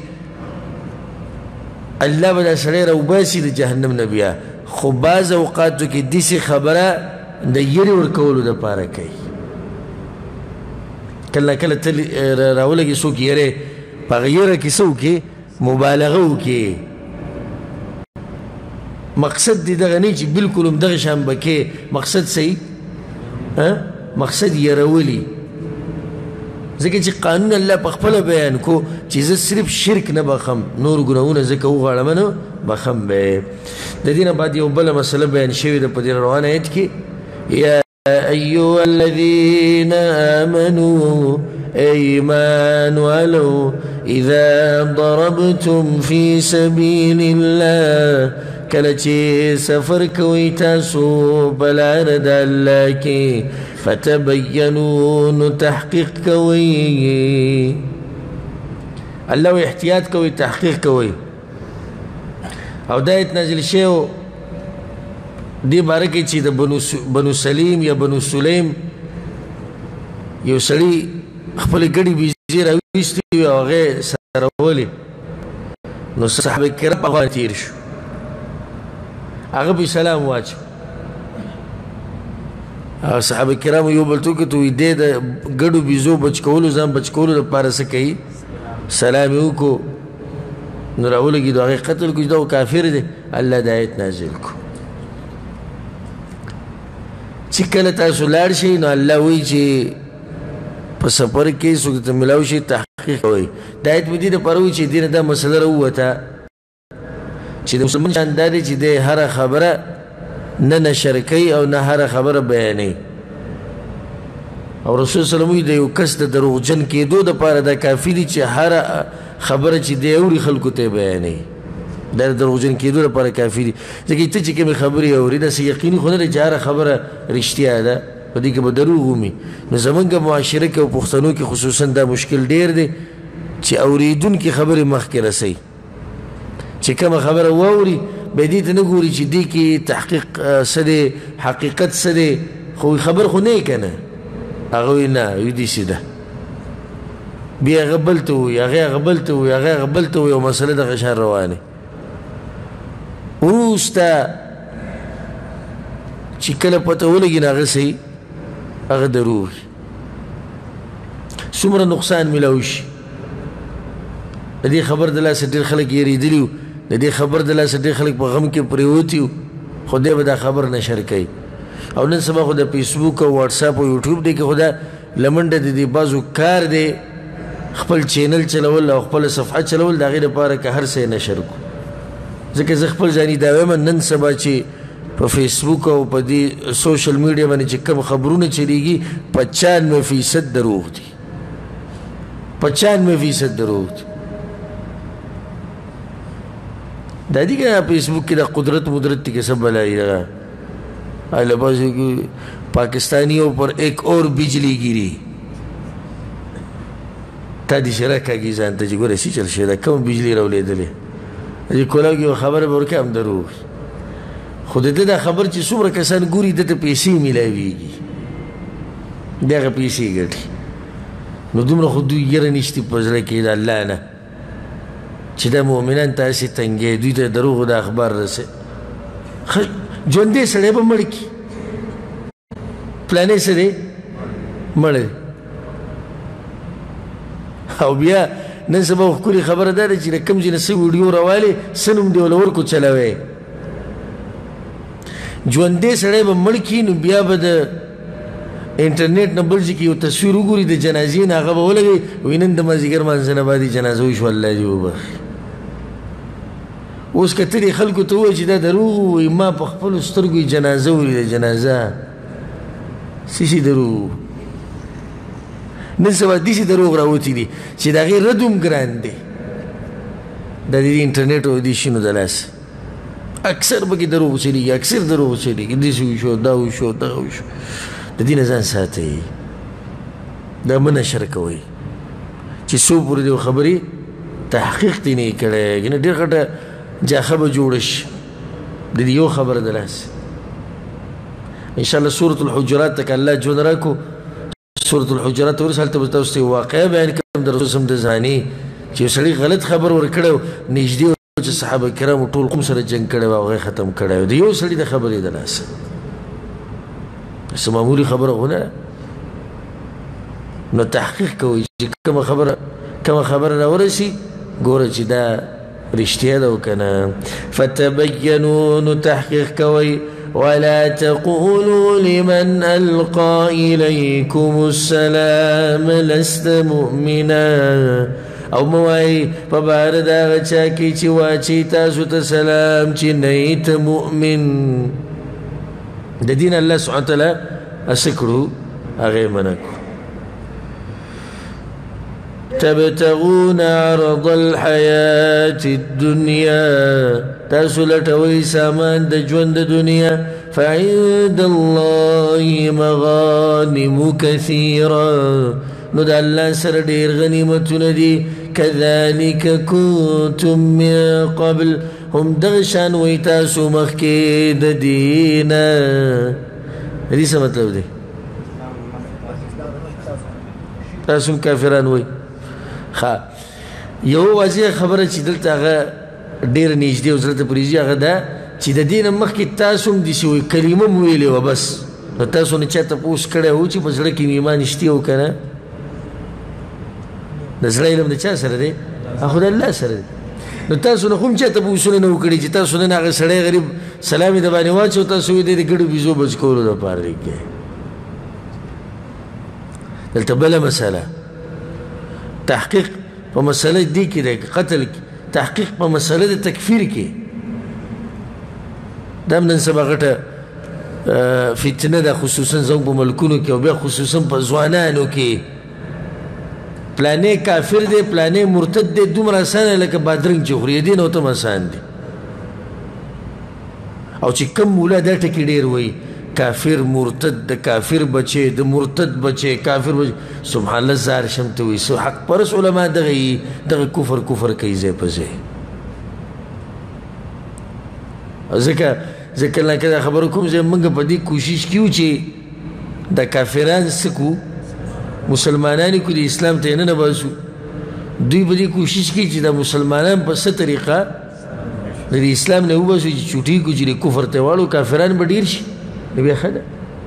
الله به دا سړی راوباسي د جهنم نه بیا خو بعض اوقاتو کې داسې خبره د یرې ورکولو دپاره کوي کله کله ته راولګي څوک یرې په هغه یره کې څه وکړي مبالغه وکړي مقصد دې دغه نه چې بلکل هم دغه شان به کې مقصد صحیح مقصد یرولي ځکه چې قانون الله په خپله بیان کو چې زه صرف شرک نه بخم نور ګناهونه ځکه وغواړم نه بخم به د دې نه بعد یو بله مسله بیان شوې ده په دې روان آیت کې یا ایها الذین آمنوا ایمان ولو اذا ضربتم في سبيل الله کله چې سفر کوئ تاسو په لار د الله کې فتبینوا نو تحقیق کوئ الله و احتیاط کوئ تحقیق کوئ او دا ایت نازل شوی دې باره کې چې د بنو سلیم یا بنو سلیم یو سړي خپلې ګډې بیزې راویستې وې او هغې سرولې نو صحابه کرام په هغه تېر شو هغه به سلام واچو او صحابه کرامو یو بل ته وکتل وایي دی د ګډو بیزو بچ کولو ځان بچ کولو دپاره څه کوي سلام یې وکړو نو راولګېدو هغې قتل کړو چې دا کافر دی الله د آیت نازل کړو چې کله تاسو لاړ شئ نو الله وایي چې په سفر کې څوک ته ملاو شي تحقیق کوئ دا آیت مې دې دپاره وایي چې دې نه دا مسله راووته چې د مسلمان شان دا دی چې دی هره خبره نه نشر کوي او نه هره خبره بیانوي او رسول صلی الله علیه وسلم د یو کس د دروغجن کېدو دپاره دا کافي دي چې هره خبره چې دی اوري خلکو ته بیانوي دا د دروغجن کېدو لپاره کافي دي ځکه ته چې کومې خبرې اوري داسې یقیني خو نه دی چې هره خبره رښتیا ده په دې کې به دروغ ومي نو زمونږ معاشره کې او پښتنو کې خصوصا دا مشکل ډېر دی چې اورېدونکي خبرې مخکې رسوي چې کومه خبره واوري بیا دې ته نه ګوري چې دې کې تحقیق څه دی حقیقت څه دی خو خبر خو نه یې که نه هغه وایي نه وایي داسې ده بیا هغه بل ته وایي هغې هغه بل ته وایي هغې هغه بل ته وایي او مسله دغه شان روانې وروسته چې کله پته ولګي نو هغه صحیح هغه دروغ څومره نقصان میلاو شي د دې خبر د لاسه ډېر خلک یېرېدلي وو د دې خبر د لاسه ډېر خلک په غم کې پرېوتي وو خو دی به دا خبر نشر کوي او نن سبا خو د فیسبوک او واټساپ او یوټیوب دی کې خو دا لمنډه د دې بعضو کار دی خپل چینل چلول او خپله صفحه چلول د هغې دپاره که هر څه یې نشر کړو ځکه زه خپل ځاني دا وایم نن سبا چې په فیسبوک او په دې سوشل میډیا باندې چې کوم خبرونه چلیږي پچانوے فیصد دروغ دي پچانوے فیصد دروغ دي دا دی که فیسبوک کې د قدرت مدرت کې سب بلایی دغه لباس پاکستانیوں پر ایک اور بجلی گیری تا دی شرکا کی ځان ته چې ګوره سی چل شي دا کوم بجلی راولېدلې چې کولاو کې خبره به ورکړم دروغ خو د ده دا خبر چې څومره کسان ګوري ده ته پیسې میلاویږي د هغه پیسې ګټي نو دومره خو دوی یره نشتي په زړه کې د الله نه چې دا مؤمنان تاسې تنګې دوی ته دروغو د اخبار رسې ژوندی سړی به مړ کي پلانې څه دی مړ دی او بیا نن سبا ښکلې خبره دا ده چې د کوم ځای نه څه ویډیو راوالې څه نوم دې وله ورکو چلوی ژوندی سړی به مړ کي نو بیا به د انټرنیټ نه بل ځای کې یو تصویر وګوري د جنازې نه هغه به ولګوي وایي نن د مازدیګر مانځه نه بعد یې جنازه وشوه الله دې وبخي اوس که ته دې خلکو ته ووایي چې دا دروغ وایي ما په خپلو سترګو یې جنازه ولیده جنازه څه شي دروغ نن سبا داسې دروغ راوتي دي چې د هغې رد هم ګران دی دا د دې انټرنیټ او دې شینو د لاسه اکثر پکې دروغ چلیږي اکثر دروغ چلیږي داسې وشو دا وشو دغه وشو د دې نه ځان ساتئ دا مه نشر کوئ چې څو پورې د یو خبرې تحقیق دې نه یې کړی کنه ډېر غټه جاخه به جوړه شي د دې یو خبره د لاسه انشاءالله سورة الحجرات ته که الله ژوند راکړو سورة الحجرات ورس هلته به تاسو ته واقعه بیان کړم د رسول صم د زاني چې یو سړي غلط خبر ورکړی و نږدې چې صحابه کرامو ټول قوم سره جنګ کړی و او هغه ختم کړی و د یو سړي د خبرې د لاسه څه معمولي خبره خو نه نو تحقیق کوئ چې کومه خبره کومه خبره راورسي ګوره چې دا رښتیا ده او که نه فتبینوا نو تحقیق کوئ ولا تقولوا لمن ألقى إليكم السلام لست مؤمنا او موای په بار دا غچا کې چې واچي تاسو ته سلام چې نه ته مؤمن د دین الله سبحانه وتعالی اسکړو هغه منکو تبتغون عرض الحياة الدنيا تاسو لټوي سامان د ژوند د دنیا فعند الله مغانم كثيرة نو د الله سره ډېر غنیمتونه دي كذلك كنتم من قبل هم دغه شان وای تاسو مخکې د دینه دې څه مطلب دی تاسو کافران وای ښه یو واضح خبره چې دلته هغه ډېره نږدې او زړه ته پرېږي هغه ده چې د دې نه مخکې تاسو هم داسې وایي کلمه مو ویلې وه بس نو تاسو نه چا تپوس کړی و چې په زړه کې مې ایمان شتې و که نه د زړه علم د چا سره دی خو د الله سره دی نو تاسو نه خو هم چا تپوسونه نه وکړي چې تاسو نن هغه سړی غریب سلام یې د باندې واچو تاسو یې د ګډو بیزو بچ کولو دپاره لیکئ دلته بله مسله تحقیق په مسله دې کې دی قتل تحقیق په مسله د تکفیر کې دا هم نن سبا غټه فتنه ده خصوصا زموږ په ملکونو کې او بیا خصوصا په ځوانانو کې پلانې کافر دی پلانې مرتد دی دومره اسانه لکه بادرنګ چې خوري دې نه ورته اسان دي او چې کم مولا دا ټکي ډېر وایي کافر مرتد د کافر بچی د مرتد بچی کافر بچی سبحان الله زار شم ته وایي سو حق پرس علما دغه یي دغه کفر کفر کوي ځای په ځای ځکه ځکه لکه دا خبره کوم چې موږ په دې کوشش کیو چې د کافران څه کو مسلمانان کو د اسلام ته نه باسو دوی په دې کوشش کوي چې د مسلمانان په څه طریقه د اسلام نه وباسو چې چوټي کو چې کفر ته واړو کافران به ډیر شي نو بیا ښه ده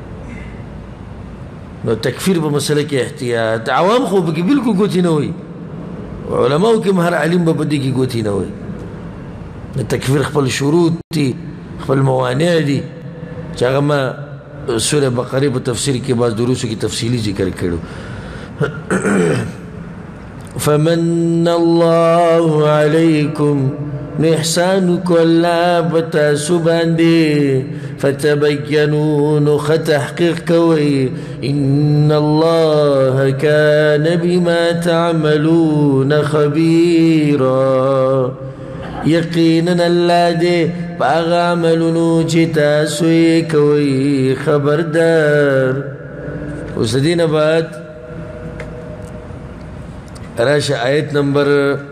نو تکفیر په مسله کې احتیاط عوام خو پکې بلکل ګوتې نه وایي علماو کې هم هر عالم به په دې کې ګوتې نه وایي د تکفیر خپل شروط دي خپل موانع دي چې هغه ما سوره بقره په تفسیر کې بعض دروسو کې تفصیلي ذکر کړو فمن الله عليكم نحسانك الله بتاسو باندې فتبينوا نخ تحقيق كوي إن الله كان بما تعملون خبيرا يقينا الله دي باغ عملونو چې تاسو یې کوئ خبردار اوس دې نه بعد راشه آیت نمبر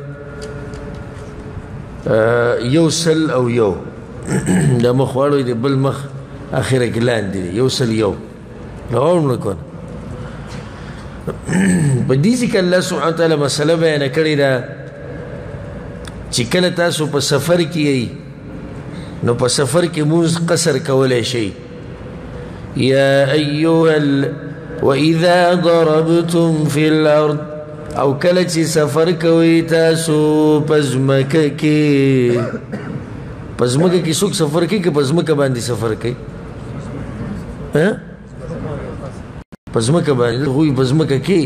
یو سل او یو دا مخ واړو دی بل مخ اخره کې لاندې دی یو سل یو راوړم نه کونه په دې کې الله سبحانه وتعالی مسله بیان کړې ده چې کله تاسو په سفر کې یئ نو په سفر کې مونږ قصر کولی شئ یا ایها ال واذا ضربتم فی الارض او کله چې سفر کوئ تاسو په ځمکه کې په ځمکه کې څوک سفر کوي که په ځمکه باندې سفر کوي په ځمکه باندې هغوی په ځمکه کې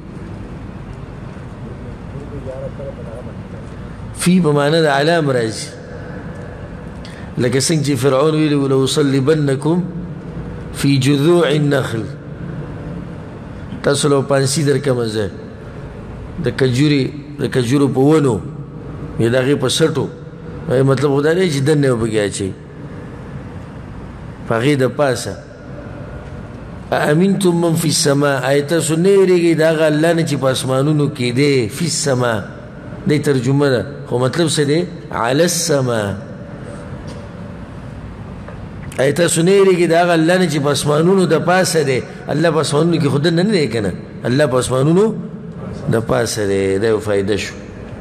فی په معنی د علام راځي لکه څنګه چې فرعون ویلي ولأصلبنکم فی جذوع النخل تاسو له پانسي درکمه زه د کجوري د کجورو په ونو یا د هغې په سټو مطلب خو دا دی چې دننه یې پکې اچوي په هغې د پاسه امنتم من فی السماء آیا تاسو نه یېرېږئ د هغه الله نه چې په اسمانونو کې دی فی السماء دی ترجمه ده خو مطلب څه دی علی السماء آیا تاسو نه یېرېږئ د هغه الله نه چې په اسمانونو د پاسه دی الله په اسمانونو کې خو دننه نه دی که نه الله په اسمانونو د پاسه دی دا یو فایده شو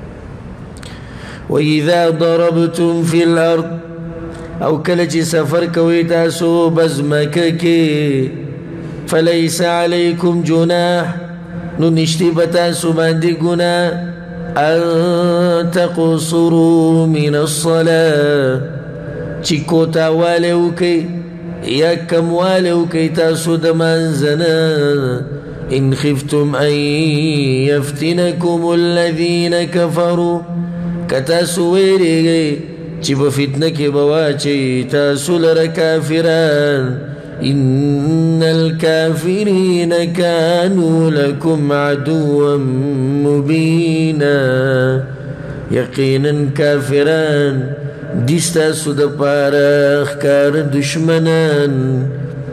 وَإِذَا ضَرَبْتُمْ فِي الْأَرْضِ او کله چې سفر کوئ تاسو بزمکه کې فَلَيْسَ عَلَيْكُمْ جُنَاحٌ نو نشتی به تاسو باندې ګناه أَن تَقْصُرُوا مِنَ الصَّلَاةِ چې کوتاوالی وکئ یا کموالی وکئ تاسو د مانځه نه إن خفتم أن يفتنكم الذين كفروا كتاسو ويريغي چې په فتنه کې به واچي تاسو لره کافران إن الكافرين كانوا لكم عدوا مبينا يقينا كافران ديستا سودا پارا خکار دشمنان.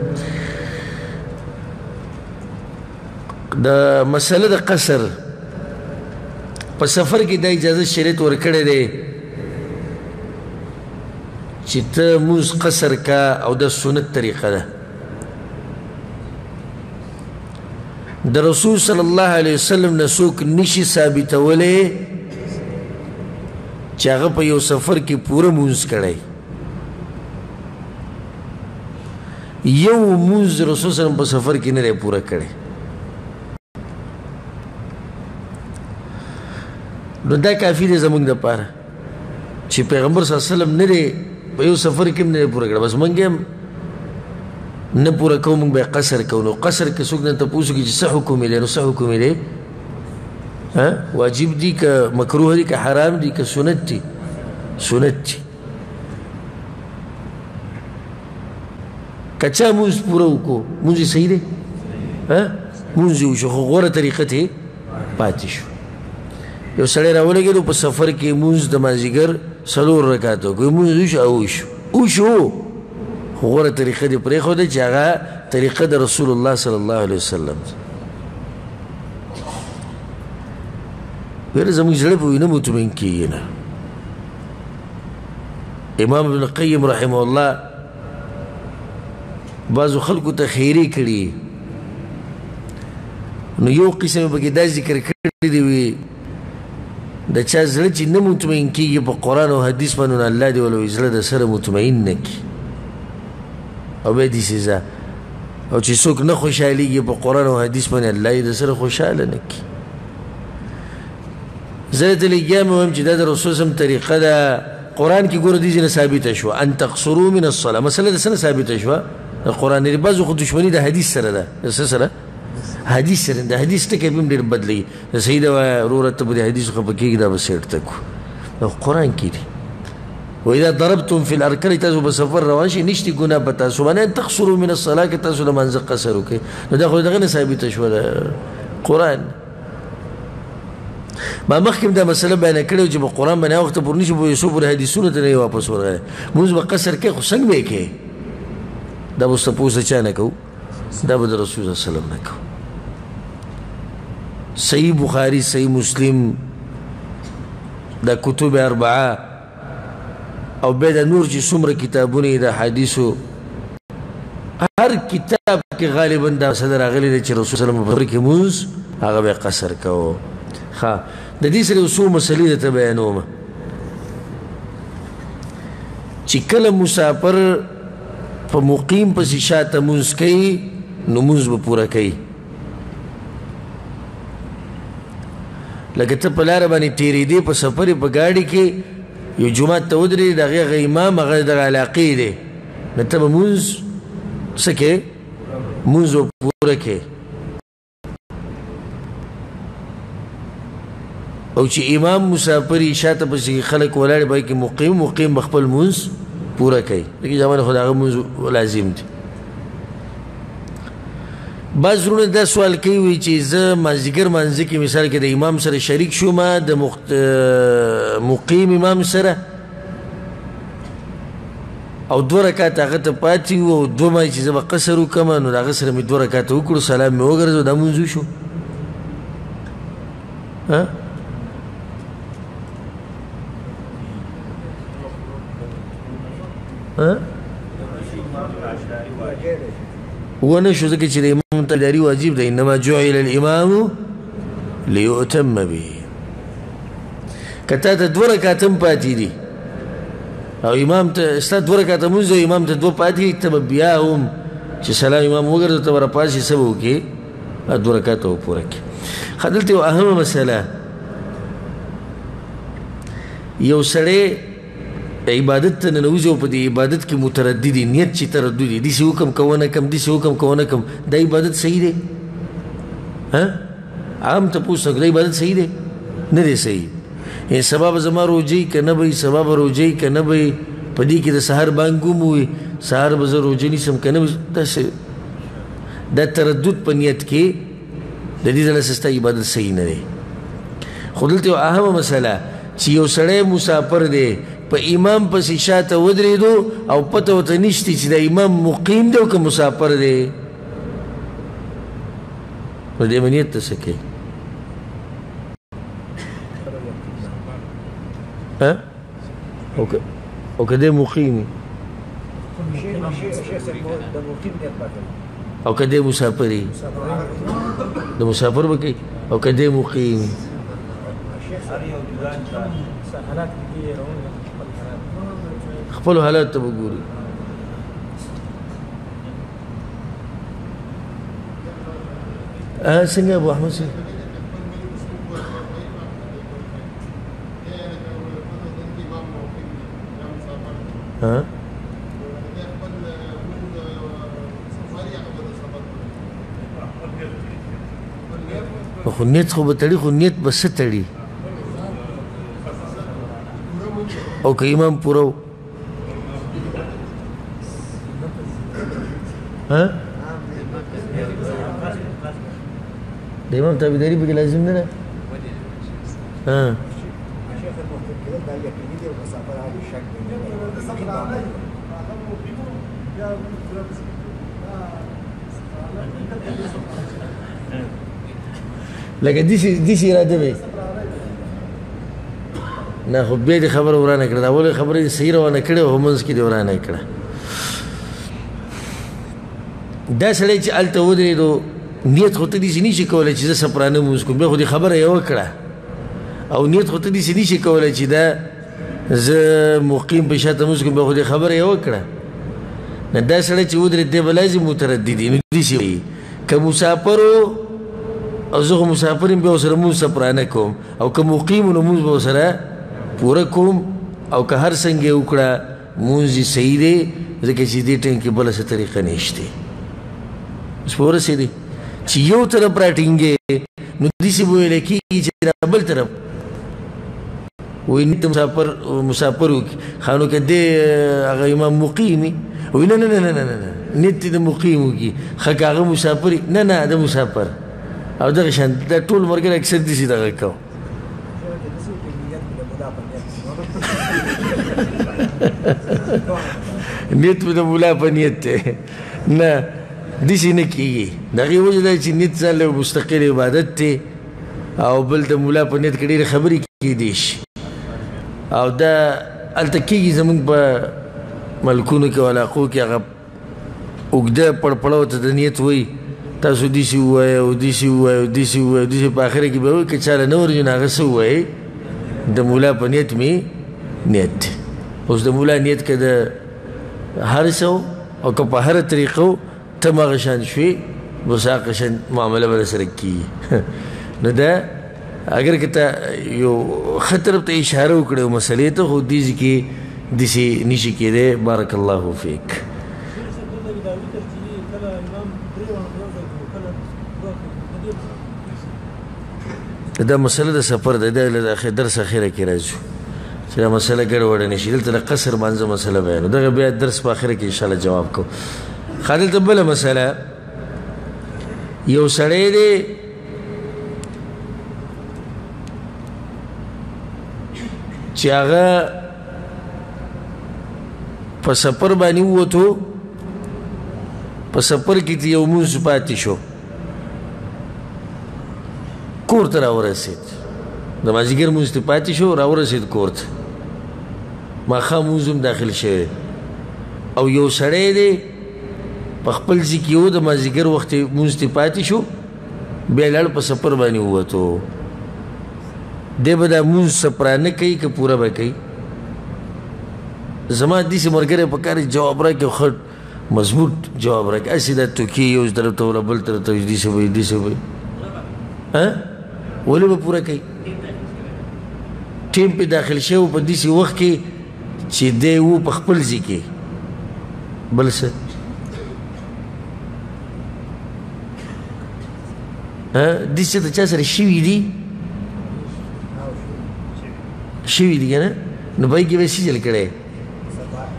دا مسئلہ دا قصر پا سفر کی دا اجازت شریعت ورکڑے دے چی تا موز قصر کا او دا سنت طریقہ دا دا رسول صلی اللہ علیہ وسلم نسوک نشی ثابت ولے چی آغا پا یو سفر کی پورا موز کڑے یو موز رسول صلی اللہ علیہ وسلم پا سفر کی نرے پورا کڑے. نو دا کافی دے زمانگ دا پارا چی پیغمبر صلی اللہ علیہ وسلم نرے پا یو سفر کم نرے پورا کڑا بس منگی ہم نا پورا کون منگ بے قصر کونو قصر کسوک نا تا پوسو کی چی سا حکومی لے نو سا حکومی لے واجب دی کا مکروح دی کا حرام دی کا سنت دی سنت دی کچا موز پورا کو موزی صحیح دے موزی وشو خو غور طریقت ہے پاتی شو یو سڑے راولے گے تو پا سفر کی موز دمازیگر سلور رکاتو کوئی موز اوشو اوشو اوشو غور طریقہ دی پرے خودے چاگا طریقہ دا رسول اللہ صلی اللہ علیہ وسلم ویرے زمان جلے پوئی نا مطمئن کیے نا. امام ابن قیم رحمہ اللہ بعضو خلقو تا خیری کری نو یو قسم بکی دا ذکر کری دیوی دا چا زلے چی نا مطمئن کی پا قرآن و حدیث پانون اللہ دی ولو ازلے دا سر مطمئن نکی او بیدی سیزا او چی سوک نا خوشحالی گی پا قرآن و حدیث پانون اللہ دی دا سر خوشحال نکی. زلت الیام وهم چی دا دا رسول سم طریقہ دا قرآن کی گورا دیزی نا ثابت شوا ان تقصروا من الصلاة مسئلہ دا سن ثابت شوا قرآن دی بازو خود دشمنی دا حدیث سر دا دا سر حدیث سر دا حدیث تکی بیم دیر بدلی دا سیدہ و رورت با دی حدیث خبکی دا بسیٹ تکو دا قرآن کی دی وَإِذَا ضَرَبْتُمْ فِي الْأَرْكَلِ تاسو بسفر روانشی نشتی گناہ بتاسو بانا ان تقصروا من الصلاة که تاسو دا منزق قصرو که دا خود دا غنی ثابت شوا دا قرآن. ما مخکم دا مسئلہ بیانا کردو چی با قرآن بنا وقت پر نیشو با یسو پر حدیثونو تا نئی واپس ہو رہا ہے موز با قصر کے خو سنگ بے کے دا بستا پوسا چا نکو دا با دا رسول صلی اللہ علیہ وسلم نکو. صحیح بخاری صحیح مسلم دا کتب اربعہ او بیدا نور چی سمر کتابونی دا حدیثو ہر کتاب کے غالباً دا صدر آغلی دا چی رسول صلی اللہ علیہ وسلم پر موز آغا بے قصر کو. خواہ دا دیس لئے اصول مسئلی دا تبینوما چی کل مسافر پا مقیم پسی شاعت منز کئی نمونز با پورا کئی لکہ تا پلار بانی تیری دے پا سفر پا گاڑی کے یو جماعت تا ادری دا غیر امام اگر دا علاقی دے نتا با منز سکے منز با پورا کئی او چی امام مسافری شاعت پسی خلق ولاڑی بائی که مقیم مقیم بخپل منز پورا کئی لیکن زمان خود آغا منز لازم دی. بعض رونه دا سوال کئی ہوئی چی زا مازدگر منزی کی مثال که دا امام سر شریک شو ما دا مقیم امام سر او دو رکات آغا تا پاتی و او دو مای چیزا با قصرو کما نو دا آغا سر می دو رکات اکڑو سلام می وگرزو دا منزو شو ها ونشو ذكي چه الامام تداري واجب ده انما جعل الامام ليؤتم به كتاتا دو ركاتم پاتی دي او امام تا استاد دو ركاتا منزو امام تا دو پاتی تب بیاهم چه سلام امام وگرد تبرا پاسی سبو که دو ركاتا و پورا که. خدلتی و اهم مسئلہ یو سڑے عبادت تا ننوزو پا دی عبادت کی مترددی نیت چی ترددی دیسی حکم کونکم دیسی حکم کونکم دا عبادت صحیح دے عام تا پوچھ سکو دا عبادت صحیح دے ندے صحیح این سباب زمان روجی که نبی سباب روجی که نبی په دې کې د سهار بانګ هم ووي سهار به زه روژه نیسم که نه داسې دا تردد په نیت کې د دې ځله ستا عبادت صحیح نه دی خو دلته یو اهمه مسله چې یو سړی مسافر دی په امام پسې شاته ودرېدو او پته ورته نشته چې دا امام مقیم دی او که مسافر دی نو دې به نیت ته څه کوي او که دی مقیم وي او که دی مسافر وي د مسافر به کوي او که دی مقیم وي خپلو حالات ته به ګوري څنګه ابو احمد صاحب ها خو نیت خو به تړي خو نیت به څه تړي او که امام پوره و ها د امام تابعداري پکې لازم نه ده ها لکه داسې اراده وي نه خو بیا دې خبره ورانه کړه دا ولې خبره دې صحیح روانه کړې او منځ کې دې ورانه کړه دا سړی چې هلته ودرېدو نیت خو ته داسې نشي کولی چې زه سپرانه لمونځ کوم بیا خو دې خبره یې وکړه او نیت خو ته داسې نشي کولی چې دا زه مقیم په شاته لمونځ کوم بیا خو دې خبره یې وکړه نه دا سړی چې ودرېد دی به لازم متردد وي نو داسې وایي که مسافر او زه خو مسافر یم بیا ورسره لمونځ سپرانه کوم او که مقیم و نو لمونځ به ورسره پوره کوم او که هر څنګه یې وکړه لمونځ یې صحیح دی ځکه چې دې ټایم کې بله څه طریقه نشته اوس په ورسېدې چې یو طرف راټینګې نو داسې به ویلی کېږي چې دا بل طرف وایي نیت مسافر مسافر وکړي ښه نو که دی هغه امام مقیم وي وایي نه نه نه نه نه نیت د مقیم وکړي ښه که هغه مسافر نه نه د مسافر او دغه شان دا ټول ملګري اکثر داسې دغه کوو نیت مې د ملا په نیت دی نه داسې نه کېږي د هغې وجه دا چې نیت ځان له مستقل عبادت دی او بل د ملا په نیت کې ډېرې خبرې کېدی شي او دا هلته کېږي زموږ په ملکونو کې او علاقو کې هغه اوږده پړپړو ته د نیت وایي تاسو داسې ووایه او داسې ووایه او داسې ووایه او داسې په آخره کې به وایي که چاله نه ورځي نو هغه څه ووایي د ملا په نیت مې نیت دی اوس د ملا نیت که د هر څه او که په هره طریقه ته هم هغه شان شوې بس هغه شان معامله به درسره کېږي نو دا اگر که ته یو ښه طرف ته اشاره وکړې مسلې ته خو دې ځای کې داسې نشي کېدی بارک الله فیک دا مسله د سفر ده دا له درس اخره کې راځو چې دا مسله ګډوډه نه شي دلته د قصر مانځه مسله بیانو دغه بیا درس په اخره کې انشاءالله جواب کوو ښه دلته بله مسله یو سړی دی چې هغه په سفر باندې ووتو په سفر کې ته یو لمونځ پاتې شو کور ته راورسېد د مازدیګر لمونځ ته پاتې شو راورسېد کور ته ماښام لمونځ هم داخل شوی او یو سړی دی په خپل ځای کې و د مازدیګر وخت لمونځ ته پاتې شو بیا لاړ په سفر باندې ووتو دی به دا لمونځ سپرانه کوي که پوره به کوي زما داسې ملګری په کار جواب راکړي ښه مضبوط جواب راکړي هسې دا توکې یو طرف ته ولا بل طرف ته داسې وایي داسې وایي ولې به پوره کوي ټیم پې داخل شوی په داسې وخت کې چې دی و په خپل ځای کې بل څه داسې د چا سره شوي دي شوي دي که نه نو پای کې به یې سجل کړی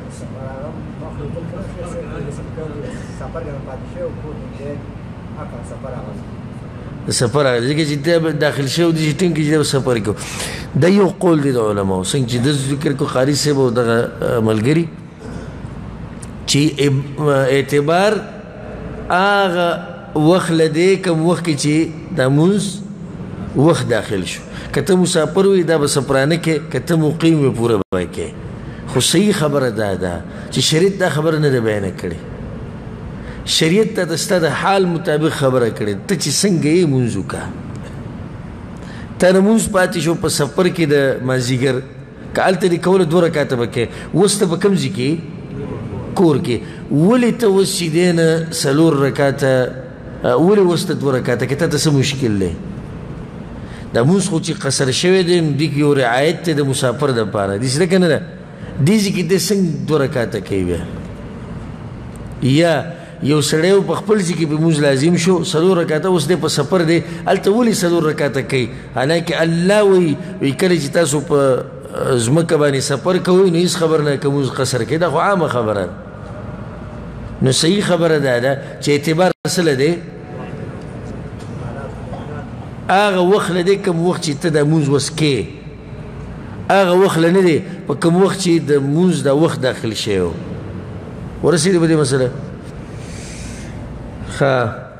د سفر هغه ځکه چې ته داخل شوی دي چې ټینګ کې چې سفر کوو دا یو قول دی د علماو څنګه چې د ذکر کو قاري صاحب او دغه ملګري چې اعتبار هغه وخت لدی کوم وخت کې چې د مونځ وخت داخل شو که ته مسافر وي دا به سفرانه کې که ته مقیم وي پوره به کې خو صحیح خبره دا ده چې شریعت دا خبره نه ده بیانه کړې شریعت ته د ستا د حال مطابق خبره کړې ته چې څنګه یې مونځ وکړه تا لمونځ پاتې شو په سفر کې د مازدیګر که هلته دې کوله دوه رکاته به کې اوس ته به کوم ځای کې کور کې ولې ته اوس چې دی نه څلور رکاته ولې اوس ته دوه رکاته کې تا ته څه مشکل دی دا مونځ خو چې قصر شوی دی نو دې کې یو رعایت دی د مسافر دپاره داسې ده که نه ده دې ځای کې دی څنګه دوه رکاته کوي بیا یا یو سړی په خپل ځای کې به مونځ لازم شو څلور رکاته اوس دی په سفر دی هلته ولې څلور رکاته کوي حالانکه الله وایي وایي کله چې تاسو په ځمکه باندې سفر کوئ نو هېڅ خبر نه که مونځ قصر کوي دا خو عامه خبره ده نو صحیح خبره دا ده چې اعتبار څه دی هغه وخت له دی کوم وخت چې ته دا مونځ وس کې هغه وخت له نه دی په کوم وخت چې د مونځ دا وخت داخل شوی ورسېدې په دې مسله ښه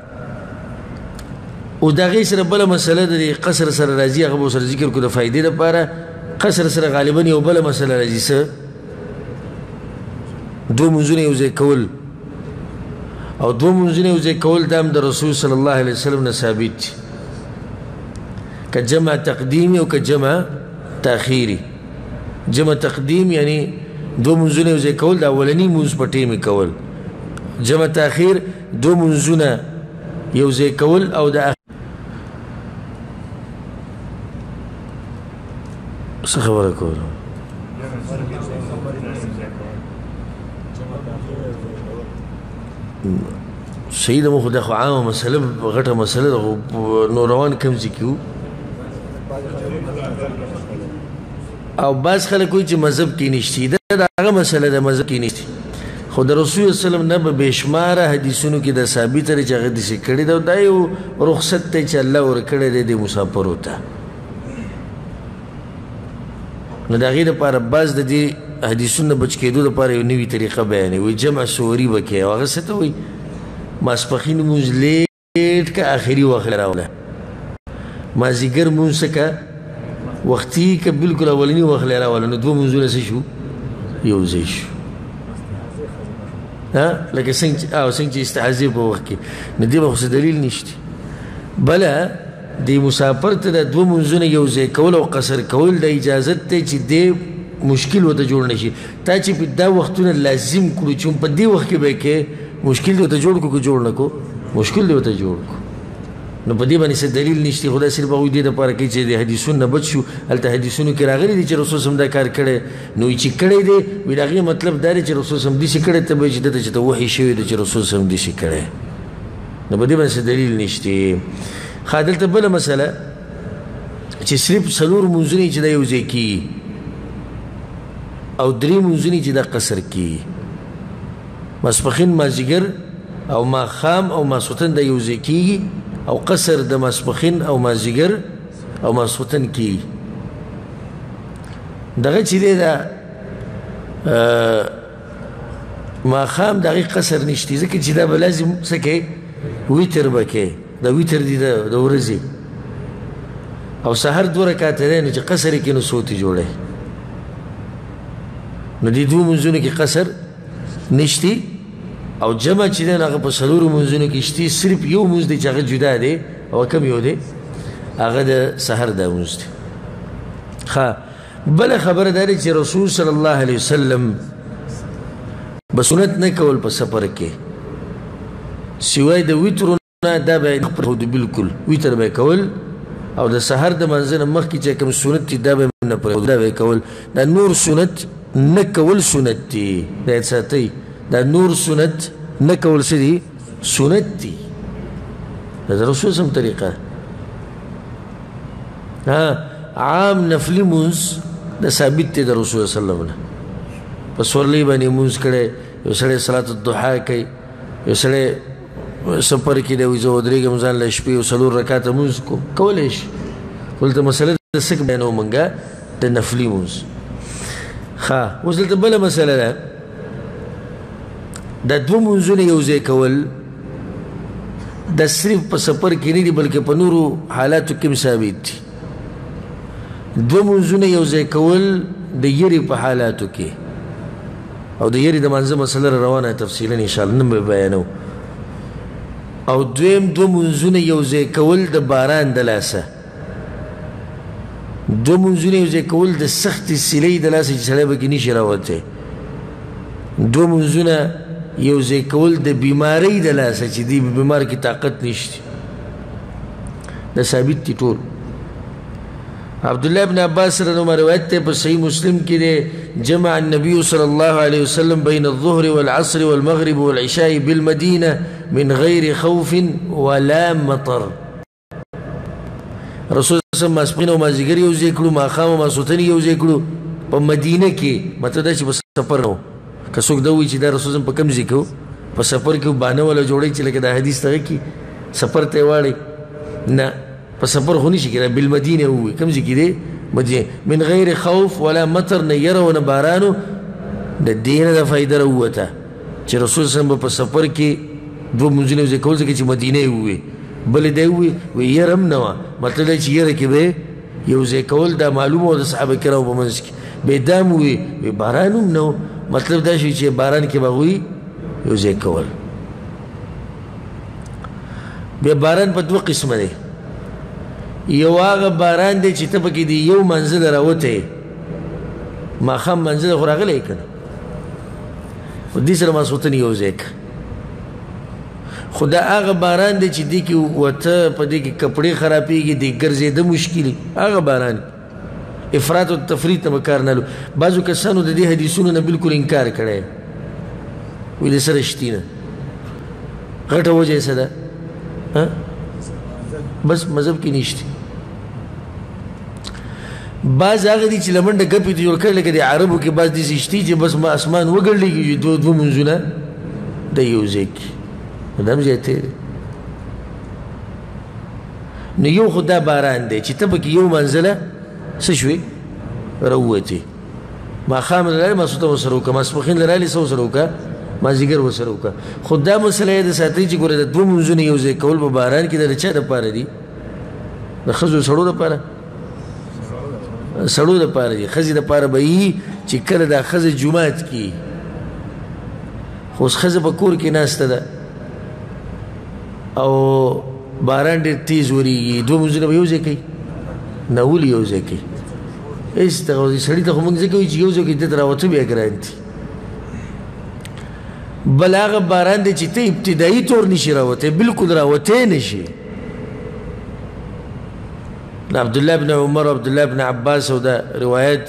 او د هغې سره بله مسله د قصر سره راځي هغه به ورسره ذکر کړو د فایدې لپاره قصر سره غالبا یو بله مسله راځي څه دوه مونځونه یو ځای کول او دوه مونځونه یو ځای کول دا هم د رسول صلی الله علیه وسلم نه ثابت دي که جمع تقدیمي او که جمع تاخیري جمع تقدیم یعنی دوه مونځونه یو ځای کول د اولني مونځ په ټیمې کول جمع تاخیر دوه مونځونه یو ځای کول او د څه خبره کوله صحیح ده مو خو دا خو عامه مسله غټه مسله ده نو روان کوم ځای کې وو او بعض خلک وایي چې مذهب کې نشتي دا د هغه مسله ده مذهب کې نشتي خو د رسول وسلم نه به بېشماره حدیثونو کې دا ثابته دی چې هغه داسې کړي ده دا یو رخصت دی چې الله ورکړی دی د مسافرو ته نو د هغې دپاره بعض د دې حدیثونو نه بچ کېدو دپاره یو نوي طریقه بیانوي وایي جمع صوري به کوي او هغه څه ته وایي ماسپښین مونځ لیټ که آخري وخت راوله مازدیګر مونځ څه که وختي که بلکل اولني وخت راوله نو دوه مونځونه څه شو یو ځای شو لکه څنګه او څنګه چې استعاذې په وخت کې نو دې به خو څه دلیل نشته بله د مسافر ته د دوه مونځونه یو ځای کول او قصر کول د اجازت دی چې دې مشکل ورته جوړ نه شي تا چې په دا وختونه لازم کړو چې په دې وخت کې به یې کې مشکل دې ورته جوړ کړو که جوړ نه کړو مشکل دې ورته جوړ کړو نو په دې باندې څه دلیل نشته خو دا صرف هغوی دې دپاره کوي چې د حدیثونو نه بچ شو هلته حدیثونو کې راغلي دي چې رسول صم دا کار کړی نو چې کړی دی وایي د هغې مطلب دا دی چې رسول صم داسې کړی ته به چې دته چې ته وحي شوی دی چې رسول صم داسې کړی نو په دې باندې څه دلیل نشته ښه دلته بله مسله چې صرف څلور مونځونه چې دا یو ځای کېږي او درې مونځونه چې دا قصر کېږي ماسپښین مازدیګر او ماښام او ماسخوتن دا یو ځای کېږي او قصر د ماسپښین او مازدیګر او ماسخوتن کېږي دغه چې دی دا ماښام د هغې قصر نشته ځکه چې دا به لازم څه کوې ویتر به کوې دا ویتر دی د ورځې او سهار دوه رکاته دی نو چې قصر یې کې نو څو ته جوړی نو دې دوه مونځونو کې قصر نشتی او جمع چې دی هغه په څلورو مونځونو کې شتي صرف یو مونځ دی چې هغه جدا دی او کم یو دی هغه د سحر دا مونځ دی ښه بله خبره دا دی چې رسول صلی الله علیه وسلم به سنت نه کول په سفر کې سوای د ویترو نه دا به نه پرېښودو بلکل ویتر به یې کول او د سحر د منځه نه مخکې چې کوم سنت دي دا به نه پرېښودو دا به یې کول دا نور سنت نه کول سنت دي دا یې ساتئ دا نور سنت نه کول څه دي سنت دي دا د رسول سم طریقه ها عام نفلي مونځ دا ثابت دی د رسول صلی الله علیه وسلم نه په سورلۍ باندې مونځ کړی یو سړی صلات الضحا کوي یو سړی سفر کې دی وایي زه ودرېږم ځان له شپې یو څلور رکاته لمونځ کوم کولی شي خو دلته مسله د څه بیانوو مونږه د نفلي لمونځ ښه اوس دلته بله مسله ده دا دوه لمونځونه یو ځای کول دا صرف په سفر کې نه دي بلکې په نورو حالاتو کې هم ثابت دي دوه لمونځونه یو ځای کول د یرې په حالاتو کې او د یرې د مانځه مسله را روانه تفصیلا انشاءالله نن به بیانوو او دویم دوه لمونځونه یو ځای کول د باران د لاسه دوه لمونځونه یو ځای کول د سختې سیلۍ د لاسه چې سړی پکې نشي راوتی دوه لمونځونه یو ځای کول د بیمارۍ د لاسه چې دی بیمار کې طاقت نشته دا ثابت دي ټول عبدالله بن عباس رضی اللہ عنہ روایت تے پر صحیح مسلم کی دے جمع النبی صلی اللہ علیہ وسلم بین الظہر والعصر والمغرب والعشاء بالمدینہ من غیر خوف ولا مطر رسول صلی اللہ علیہ وسلم ماسپین و مازیگر یو ذکرو ماخام و ماسوتن یو ذکرو پا مدینہ کی مطلب دا چی پا سفر نو کسوک دوی چی دا رسول صلی اللہ علیہ وسلم پا کم ذکرو پا سفر کی بانا والا جوڑی چی لکه دا حدیث تا کی سفر تیواری نا پا سفر خونی شی کرا بالمدینہ ہوئی کم ذکی دے مدینہ من غیر خوف ولا مطر نیر و نبارانو دا دین دا فائدہ رہوا تا چی رسول صلی اللہ علیہ وسلم پا سفر کی دو منزلیں وزے کول سکے چی مدینہ ہوئی بل دے ہوئی وی یرم نوا مطلب دا چی یرکی بے یوزے کول دا معلوم ہو دا صحابہ کراو بمنز کی بے دام ہوئی وی بارانم نو مطلب دا شوی چی باران کی باغوی یوزے کول بے باران پا دو قسم دے یو آغا باران دے چی تپکی دی یو منزل راوتے ما خام منزل خوراغ لے کنا و دی سر ما سوتن یوزے کنا خدا آغا باران دے چی دی کی وطا پا دی کی کپڑے خرابی گی دی گرزیده مشکلی آغا باران افراد و تفرید نمکار نالو بعضو کسانو دا دی حدیثونو نا بلکل انکار کرے ویلی سر اشتینا غٹا وجہ صدا بس مذہب کی نیشتی بعض آغا دی چی لمن دا گپی تجور کر لکا دی عربو کی بعض دی سشتی چی بس ما اسمان وگر لی گی دو دو منزونا دا یوزے کی دم جاتے نو یو خدا باران دے چی تبکی یو منزلہ سشوی رووتی ما خام لرالی ما سوتا وسروکا ما سپخین لرالی سو سروکا ما زیگر وسروکا خدا مسئلہ دا ساتری چی گوری دا دو منزون یوزے کول با باران کی دا رچا دا پارا دی دا خزو سڑو دا پارا سڑو دا پارا دی خزی دا پارا بایی چی کل دا خز جماعت کی خوز خز با کور کی ناستا دا او باران دیر تیز وریگی دو منزونه به یوزه کئی ناولی یوزه کئی ایس تاوزی سڑی تا خمانگزه کوئی چی یوزه کئی تیت راوتو بیا کران تی بل آغا باران دیر چی تا ابتدائی طور نشی راوته بلکل راوته نشی عبداللہ بن عمر و عبداللہ بن عباس و دا روایت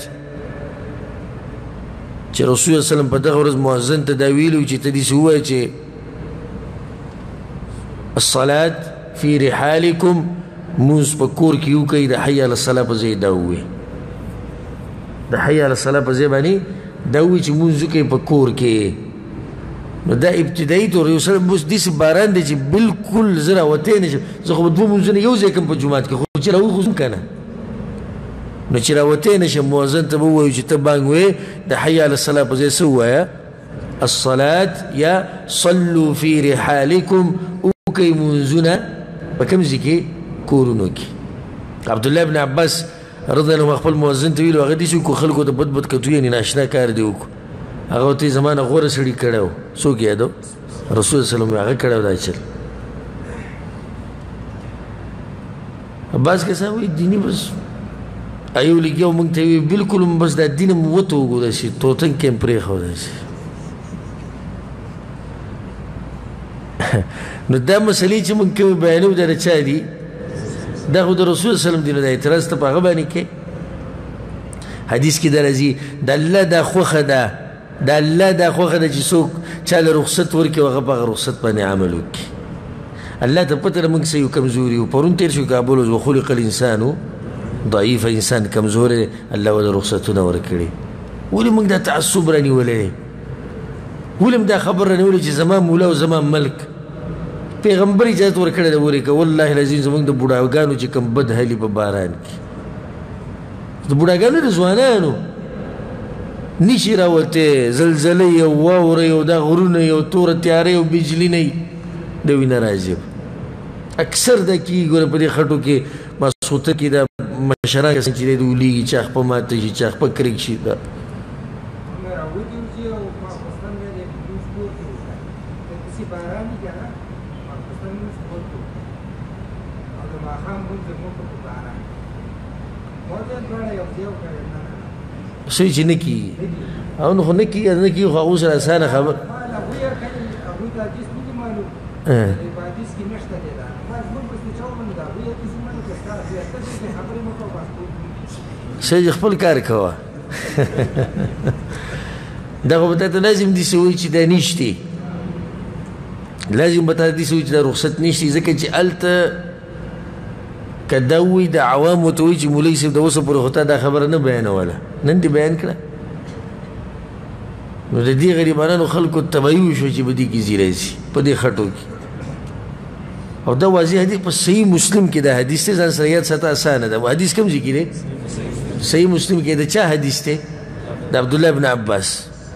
چی رسول صلی اللہ علیہ وسلم پا دغورز معزن تداویلو چی تدیس ہوا چی الصلاة في رحالكم موز بكور كيو كي دا حي على الصلاة بزي داوي دا حي على الصلاة بزي باني داوي چي موزو كي بكور كي دا ابتدائي طور يوصل بس ديس باران دي چي بالكل زرا وطين زخو بدو موزون يوزي كم پا جماعت كي خو چي راوي خوزن كانا نو چي راوطين شم موزن تبوه يوچي تبانوه دا حي على الصلاة بزي سوا الصلاة يا صلوا في رحالكم کئی منزونا بکم زکی کورونو کی عبداللہ ابن عباس رضی اللہ عنہ مخبل موزن تویلو اگر دیسو کو خلقو تا بد بد کتوی یعنی ناشنا کار دیو کو اگر تی زمان غور سڑی کڑاو سو کیا دو رسول صلی اللہ علیہ وسلم اگر کڑاو دا چل عباس کسا ہوئی دینی بس ایو لگیاو منگتاوی بلکل بس دا دین موتو گو دا سی توتن کم پریخو دا سی نو دا مسئلے چی من کمی بیانو دا رچا دی دا خود رسول صلی اللہ علیہ وسلم دینا دا اعتراض تا پاگا بانی کے حدیث کی دا رضی دا اللہ دا خوخ دا دا اللہ دا خوخ دا چی سوک چال رخصت ورکی وغا پاگا رخصت پانی عملو کی اللہ تا پتر منگ سیو کمزوری و پرون تیر شو کابولوز و خلق الانسانو ضعیف انسان کمزور اللہ و دا رخصتو نور کری ولی منگ دا تعصب رانی ولی ولې م دا خبر رانیولې چې زما مولا او زما ملک پیغمبر اجازت ورکړې ده ورې که والله العظیم زموږ د بوډاګانو چې کوم بد هلي په باران کې د بوډاګانو د ځوانانو نشي راوتې زلزلې او واورې او دا غرونه او توره تیارې او بجلي نه د وینه راځي اکثر دا کېږي ګوره په دې خټو کې ماسخوته کې دا مشران کسان چې دی د ولیږي چې اخپه ماته شي چې اخپه کرک شي دا سوی چې نه کېږي او نو خو نه کېږي نه کېږي خو هغو سره اسانه خبر سید خپل کار کوه دا خو به تا ته لازم داسې وایي چې دا نشتې لازم به تا ته داسې وایي چې دا رخصت نشتې ځکه چې هلته که دا ووایي د عوامو ته وایي چې مولوي صاحب د اوسه پورې خو تا دا خبره نه بیانوله نن دې بیان کړه نو د دې غریبانانو خلکو تبعیو شو چې په دې کې ځي راځي په دې خټو کې او دا واضح حدیث په صحیح مسلم کې دا حدیث دی ځان سره یاد ساته اسانه ده حدیث کوم ځای کې دی صحیح مسلم کې د چا حدیث دی د عبدالله ابن عباس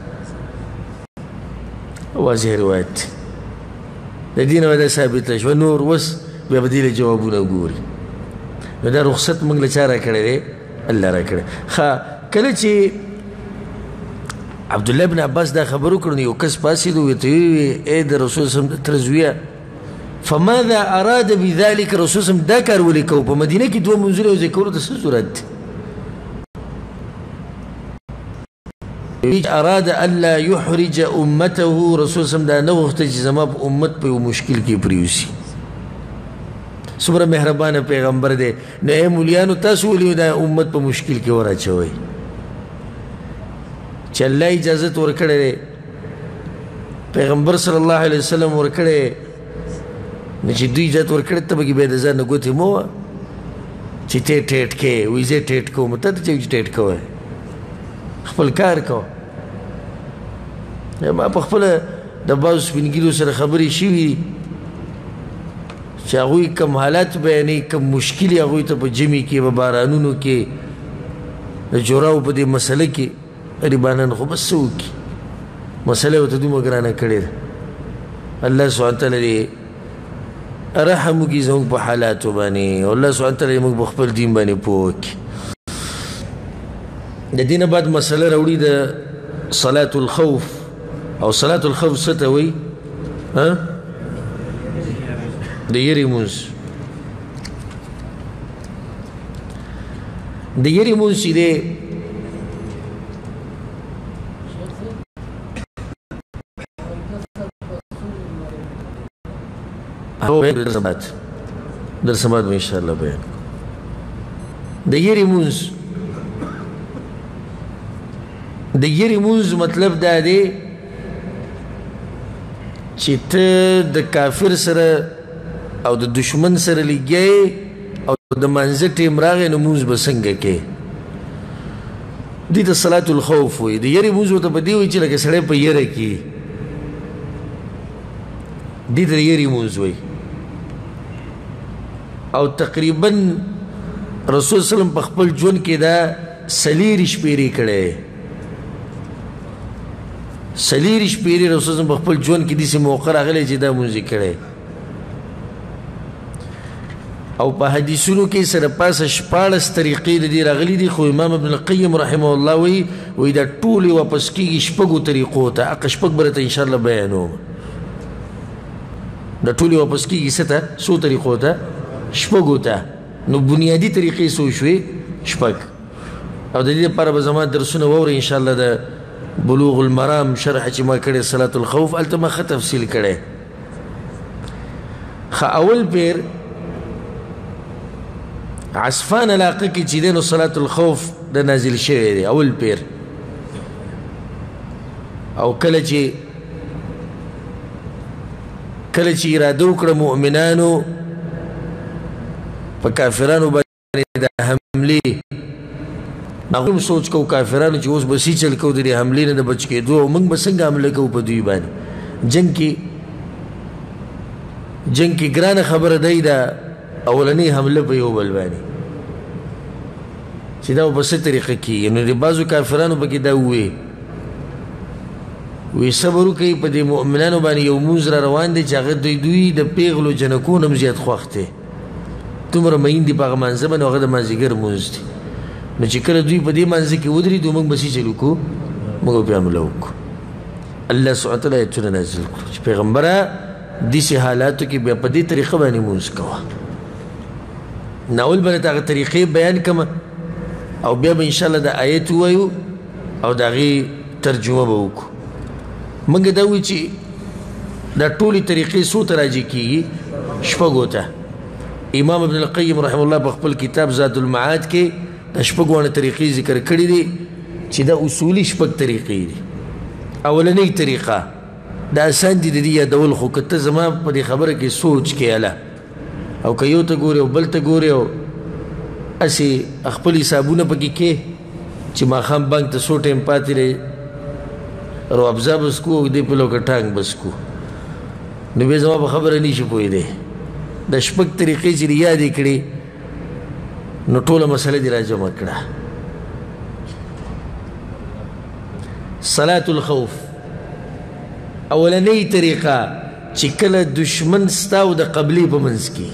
واضح روایت د دې نه دا ثابته شوه نور اوس بیا به دې له جوابونه ګوري نو دا رخصت موږ له چا راکړی دی الله راکړی ښه کله چې عبدالله ابن عباس دا خبر وکړو نو یو کس پاڅېد ورته ویې ای د رسول صلی الله تر زویه فماذا اراد بذلك رسول صلی دا کار ولې کوو په مدینه کې دوه منځونه یو ځای کولو ته څه ضرورت دی اراد الا يحرج امته رسول صلی دا نه غوښته چې زما په امت په یو مشکل کې پرېوځي څومره مهربانه پیغمبر دی نو ای مولیانو تاسو ولې دا امت په مشکل کې وراچوئ چې الله اجازت ورکړی دی پیغمبر صلی الله علیه وسلم ورکړی نو چې دوی اجازت ورکړی ته پکې بیا د ځان نه ګوتې مه وه چې ته ټیټ کې وایي زه ټیټ کوم ته ته چې ټیټ کوی خپل کار کوه ما په خپله د بعضو سپین ږیرو سره خبرې شوي دي چې هغوی کم حالات بیانوي کم مشکل یې هغوی ته په جمع کې په بارانونو کې د جوراو په دې مسله کې غریبانان خو بس څه وکړي مسله ورته دومره ګرانه کړې ده الله سبحانه تعالی دې رحم وکړي زموږ په حالاتو باندې او الله سبحانه تعالی موږ په خپل دین باندې پوه وکړي د دې نه بعد مسله راوړي د صلاة الخوف او صلاة الخوف څه ته وایي ها د یری مونځ د یری مونځ چې دی در سبات در سبات به انشاءالله بیان د یری مونځ د یری مونځ مطلب دا دی چې ته د کافر سره او د دشمن سره لګیې او د منځه ټیم راغی نو مونځ به څنګه کې دې ته صلاة الخوف وایي د یری مونځ ورته په دې وایي چې لکه سړی په یره کې دې ته د یری مونځ وایي او تقریبا رسول سلم په خپل ژوند کې دا سلیری شپېرې کړی سلیری شپېرې رسول سلم په خپل ژوند کې داسې موقع راغلی چې دا مونځ یې کړی او په حدیثونو کې سره پاسه شپاړس طریقې د دې راغلي دي خو امام ابن القیم رحمه الله وایي وایي دا ټولې واپس کېږي شپږو طریقو ته هغه شپږ به درته انشاءالله بیانوم دا ټولې واپس کېږي څه ته څو طریقو ته شپږو ته نو بنیادي طریقې څو شوې شپږ او د دې لپاره به زما درسونه واورئ انشاءالله د بلوغ المرام شرح چې ما کړی صلاة الخوف هلته ما ښه تفصیل کړی ښه اول پیر عصفان علاقه کې چې دی نو صلاة الخوف د نازل شوی دی اول پیر او کله چې کله چې اراده وکړه مؤمنانو په کافرانو باندې د حملې هغوی هم سوچ کوو کافرانو چې اوس به سی چل کوو د دې حملې نه د بچ کېدو او موږ به څنګه حمله کوو په دوی باندې جنګ کې جنګ کې ګرانه خبره دی دا اولنۍ حمله په یو بل باندې چې دا په څه طریقه کېږي نو د بعضو کافرانو پکې دا ووایي وی صبر وکړئ په دې مؤمنانو باندې یو مونځ را روان دی چې هغه دوی دوی د پیغلو جنکو نه هم زیات خوښ دی دومره مین دي په هغه مانځه باندې هغه د مازدیګر مونځ دی نو چې کله دوی په دې مانځه کې ودرېدو موږ به څه چل وکړو موږ به پرې حمله وکړو الله سبحانه وتعالی ایتونه نازل کړو چې پیغمبره داسې حالاتو کې بیا په دې طریقه باندې مونځ کوه ناول به درته هغه طریقې بیان کړمه او بیا به انشاءالله د آیت ووایو او د هغې ترجمه به وکړو موږ دا وایو چې دا ټولې طریقې څو ته راجع کېږي شپږو ته امام ابن القیم رحمه الله په خپل کتاب زاد المعاد کې د شپږ واړه طریقې ذکر کړي دي چې دا اصولي شپږ طریقې دي اولنۍ طریقه دا آسان دي د دې یادول خو که ته زما په دې خبره کې سوچ کې هله او که یو ته ګورې او بل ته ګورې او هسې خپل حسابونه پکې کې چې ماښام بانک ته څو ټایم پاتې دی روابزه بس کو او دې په لوکه ټانګ بس کو نو بیا زما په خبره نشي پوهېدی د شپږ طریقې چې یادې کړې نو ټوله مسله دې را جمع کړه صلاة الخوف اولنۍ طریقه چې کله دشمن ستا او د قبلې په منځ کې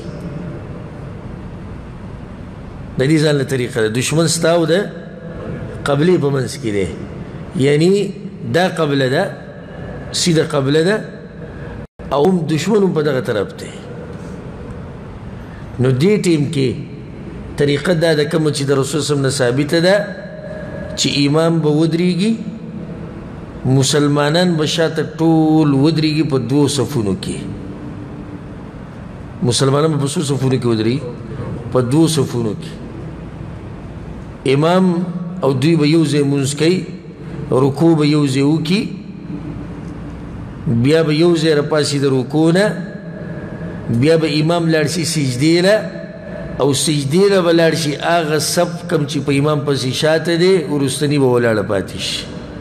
د دې ځان له طریقه ده دشمن ستا او د قبلې په منځ کې دی یعنی دا قبله ده سیده قبله ده او هم دشمن هم په دغه طرف دی نو دې ټیم کې طریقه دا ده کومه چې د رسول صلی الله علیه وسلم نه ثابته ده چې امام به ودرېږي مسلمانان به شاته ټول ودرېږي په دوو صفونو کې مسلمانان به په څو صفونو کې ودرېږي په دوو صفونو کې امام او دوی به یو ځای مونځ کوي رکوع به یو ځای وکړي بیا به یو ځای راپاسي د رکوع نه بیا به امام لاړ شي سجدې له او سجدې له به لاړ شي هغه صف کوم چې په امام پسې شاته دی وروستني به ولاړه پاتې شي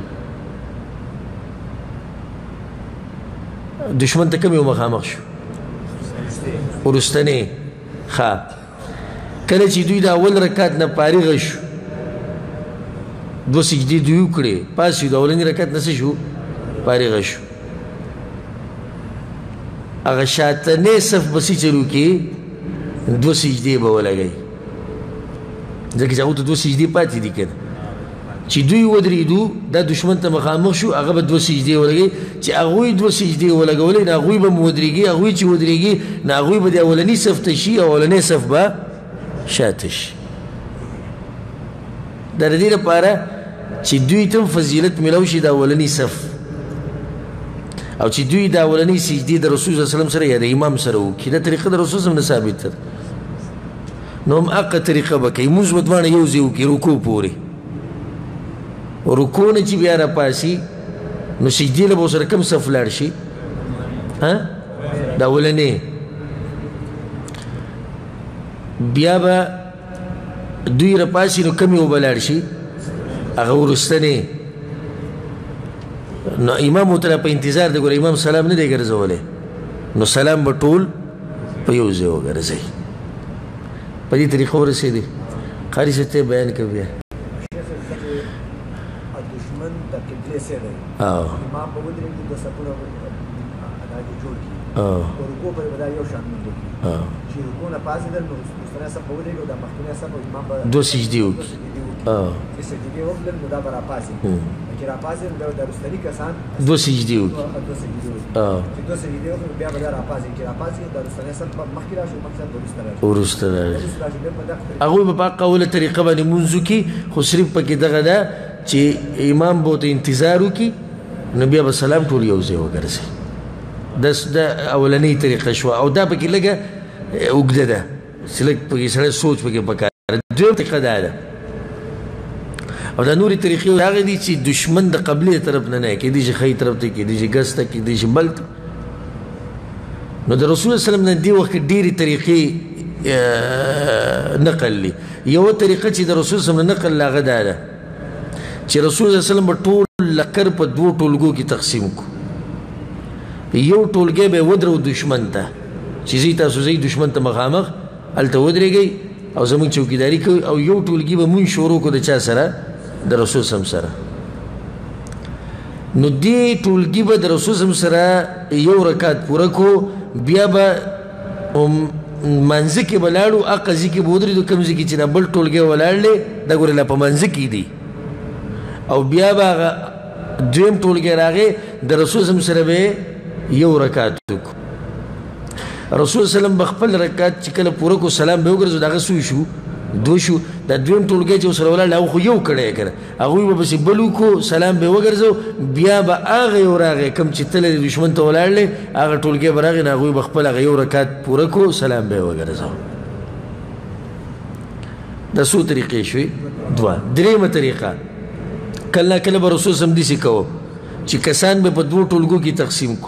دشمن ته کوم یو مخامخ شو وروستنی ښه کله چې دوی د اول رکعت نه فارغه شو دوه سجدې دوی وکړې پاس د اولني رکعت نه څه شو فارغه شو هغه شاتنی صف به څه چل وکړي دوه سجدې به ولګوي ځکه چې هغو ته دوه سجدې پاتې دي که نه چې دوی ودرېدو دا دشمن ته مخامخ شو هغه به دوه سجدې ولګوي چې هغوی دوه سجدې ولګولې نو هغوی به م ودرېږي هغوی چې ودرېږي نو هغوی به د اولني صف ته شي او اولنی صف به شاته شي دا د دې لپاره چې دوی ته فضیلت میلاو شي د اولني صف او چې دوی د اولنۍ سجدې د رسول صلی الله علیه وسلم سره یا د امام سره وکړي دا طریقه د رسول صلی الله علیه وسلم نه ثابته ده نو هم هغه طریقه به کوي مونځ به دواړه یو ځای وکړي رکوع پورې رکوع نه چې بیا راپاسي نو سجدې له به ورسره کوم صف لاړ شي د اولنۍ بیا به دوی راپاسي نو کوم یو به لاړ شي هغه وروستنی نو امام ورته په انتظار دی ګوره امام سلام نه دی ګرځولی نو سلام به ټول په یو ځای وګرځئ په دې طریقه ورسېدی قاري صاحب ته بیان کوي بیا دشمن د قبلې سره دی امام به ودرېږي دوه صفونه داسې جوړ کړي رکوع به دا یو شان مونځ وکړي چې رکوع نه پاڅېدل نو وروستنی صف به ودرېږي او دا مخکینی صف امام به دوه سجدې وکړي چې سجدې وکړل نو دا به راپاڅي چې راپاڅي نو د وروستني کسان دوه سجدې وکړي دوه سجدې وکړي چې دوه سجدې وکړي بیا به دا راپاڅي چې راپاڅي د وروستنی صف مخکې راشي مخکې صف وروسته راشي وروسته راشي هغوی به په هغه اوله طریقه باندې مونځ وکړي خو صرف پکې دغه ده چې امام به ورته انتظار وکړي نو بیا به سلام ټول یو ځای وګرځي دا اولنۍ طریقه شوه او دا پکې لږه اوږده ده چې لږ پکې سړی سوچ پکې پکار دویم طریقه دا ده او دا نورې طریقې هغه دي چې دشمن د قبلې طرف نه نه کېدای شي ښی طرف ته کېدای شي ګس ته کېدای شي بل ته نو د رسول صلی الله علیه وسلم نه دې وخت کې ډېرې طریقې نقل لی یو طریقه چې د رسول صلی الله علیه وسلم نقل لاغه دا ده چې رسول صلی الله علیه وسلم به ټول لکر په دوو ټولګو کې تقسیم کو یو ټولګی به ودرو دشمن ته چې زی تاسو زی دشمن ته مخامخ هلته ودرېږئ او زموږ چوکیداري کوي او یو ټولګي به مونږ شروع کو د چا سره د رسول صلی الله علیه وسلم سره نو دې ټولګي به د رسول صلی الله علیه وسلم سره یو رکعت پوره کو بیا به منځ کې به لاړو هغه ځای کې به ودرېدو کوم ځای کې چې دا بل ټولګی ولاړ دی دا ګورې لا په منځ کې دي او بیا به هغه دویم ټولګی راغی د رسول صلی الله علیه وسلم سره به یو رکعت وکړو رسول صلی الله علیه وسلم به خپل رکعت چې کله پوره کو سلام به وګرځو دغه څو شو دو شو دا دویم ټولګی چې ورسره ولاړ هغه خو یو کړی که نه هغوی به پسې بل وکړو سلام به یې وګرځو بیا به هغه یو راغی کوم چې تللی دشمن ته ولاړ دی هغه ټولګی به راغی نو هغوی به خپل هغه یو رکعت پوره کړو سلام به یې وګرځو دا څو طریقې شوې دوه درېیمه طریقه کله کله به رسول صلی الله علیه وسلم داسې کوو چې کسان به په دوو ټولګو کې تقسیم کړو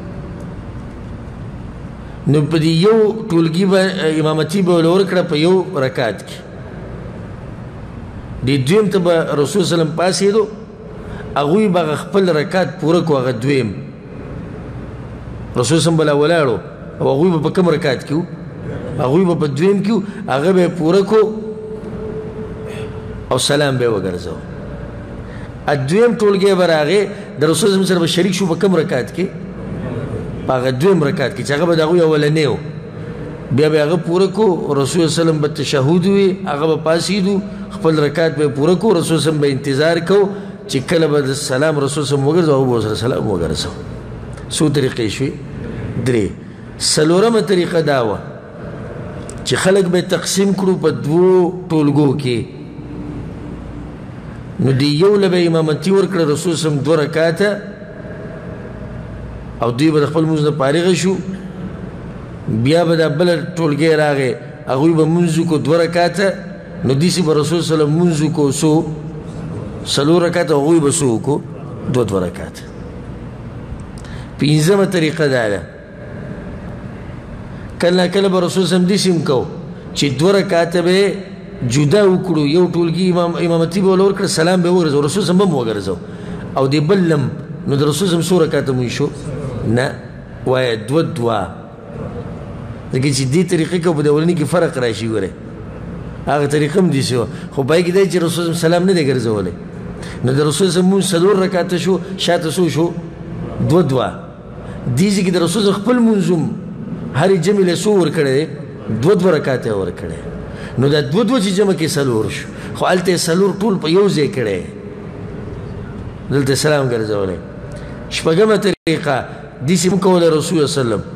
نو په دې یو ټولګي به امامتي به ورله ورکړه په یو رکعت کې دې دویم ته به رسول صلی الله علیه وسلم پاڅېدو هغوی به هغه خپل رکعت پوره کړو هغه دویم رسول صلی الله علیه وسلم به لا ولاړو او هغوی به په کوم رکعت کې وو هغوی به په دویم کې وو هغه به یې پوره کړو او سلام به یې وګرځو دویم ټولګی به راغی د رسول صلی الله علیه وسلم سره به شریک شو په کوم رکعت کې په هغه دویم رکعت کې چې هغه به د هغوی اولنی و بیا به هغه پوره کړو رسول صلی الله علیه وسلم به تشهد وي هغه به پاڅېدو خپل رکعت به یې پوره کړو رسول صلی الله علیه وسلم به انتظار کوو چې کله به د سلام رسول صلی الله علیه وسلم وګرځو هغه به ورسره سلام وګرځو څو طریقې شوې درې څلورمه طریقه دا وه چې خلک به یې تقسیم کړو په دوو ټولګو کې نو دی یو له به امامتي ورکړه رسول صلی الله علیه وسلم دوه رکعته او دوی به د خپل لمونځ نه فارغه شو بیا به دا بله ټولګی راغی هغوی به لمونځ وکړو دوه رکعته نو داسې به رسول صلی الله علیه وسلم لمونځ وکړو څو څلور رکعته هغوی به څو وکړو دوه دوه رکعته پنځمه طریقه دا ده کله کله به رسول صلی الله علیه وسلم داسې هم کوو چې دوه رکعته به جدا وکړو یو ټولګي امام امامتي به ورله ورکړه سلام به یې وګرځو رسول صلی الله علیه وسلم به هم وګرځو او د بل لم نو د رسول صلی الله علیه وسلم څو رکعته مونځ شو نه وایه دوه دوه ځکه چې دې طریقې که په د اولني کې فرق راشي ګورئ هغه طریقه هم داسې وه خو پای کې دا چې رسول صلی الله علیه وسلم سلام نه دی ګرځولی نو د رسول صلی الله علیه وسلم مونځ څلور رکعته شو شاته څو شو دوه دوه دې ځای کې د رسول صلی خپل مونځ هم هرې جمع له څو ورکړی دی دوه دوه رکعته یې ورکړی نو دا دوه دوه چې جمع کې څلور شو خو هلته یې څلور ټول په یو ځای کړی دلته سلام ګرځولی شپږمه طریقه داسې هم کوله رسول صلی الله علیه وسلم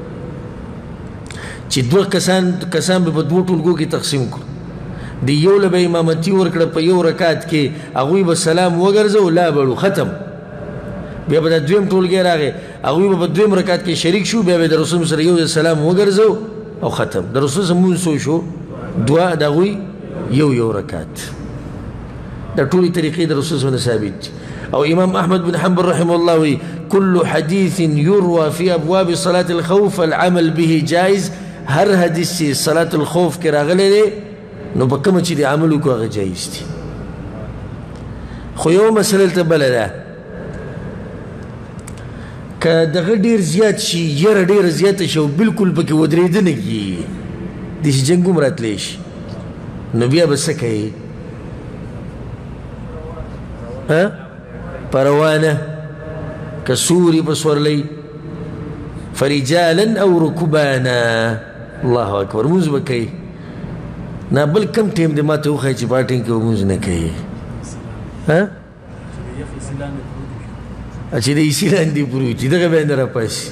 چې دوه کسان کسان به په دوو ټولګو کې تقسیم کړو د یو له به امامتي ورکړه په یو رکعت کې هغوی به سلام وګرځو لا بړو ختم بیا به دا دویم ټولګی راغی هغوی به په دویم رکعت کې شریک شو بیا به د رسول سره یو سلام وګرځو او ختم د رسول سره مونځ څو شو دوه د هغوی یو یو رکعت دا ټولې طریقې د رسول سره ثابت دي او امام احمد بن حنبل رحمه الله وی كل حديث يروى في ابواب صلاه الخوف العمل به جائز هر حدیث چې صلاه الخوف کې راغلی دی نو په کومه چې د عمل وکړو هغه جایز دي خو یو مسله دلته بله ده که دغه ډېر زیات شي یره ډېره زیاته شي او بلکل پکې ودرېده نه کېږي داسې جنګ هم راتلی شي نو بیا به څه کوي په روانه که سوري په سورلی فرجالا او رکبانا الله اکبر مونځ به کوي نه بل کم ټیم دی ما ته وښایي چې په ټیم کې به مونځ نه کوي چې د ایسي لاندې پروت وي دغه باندې راپاسي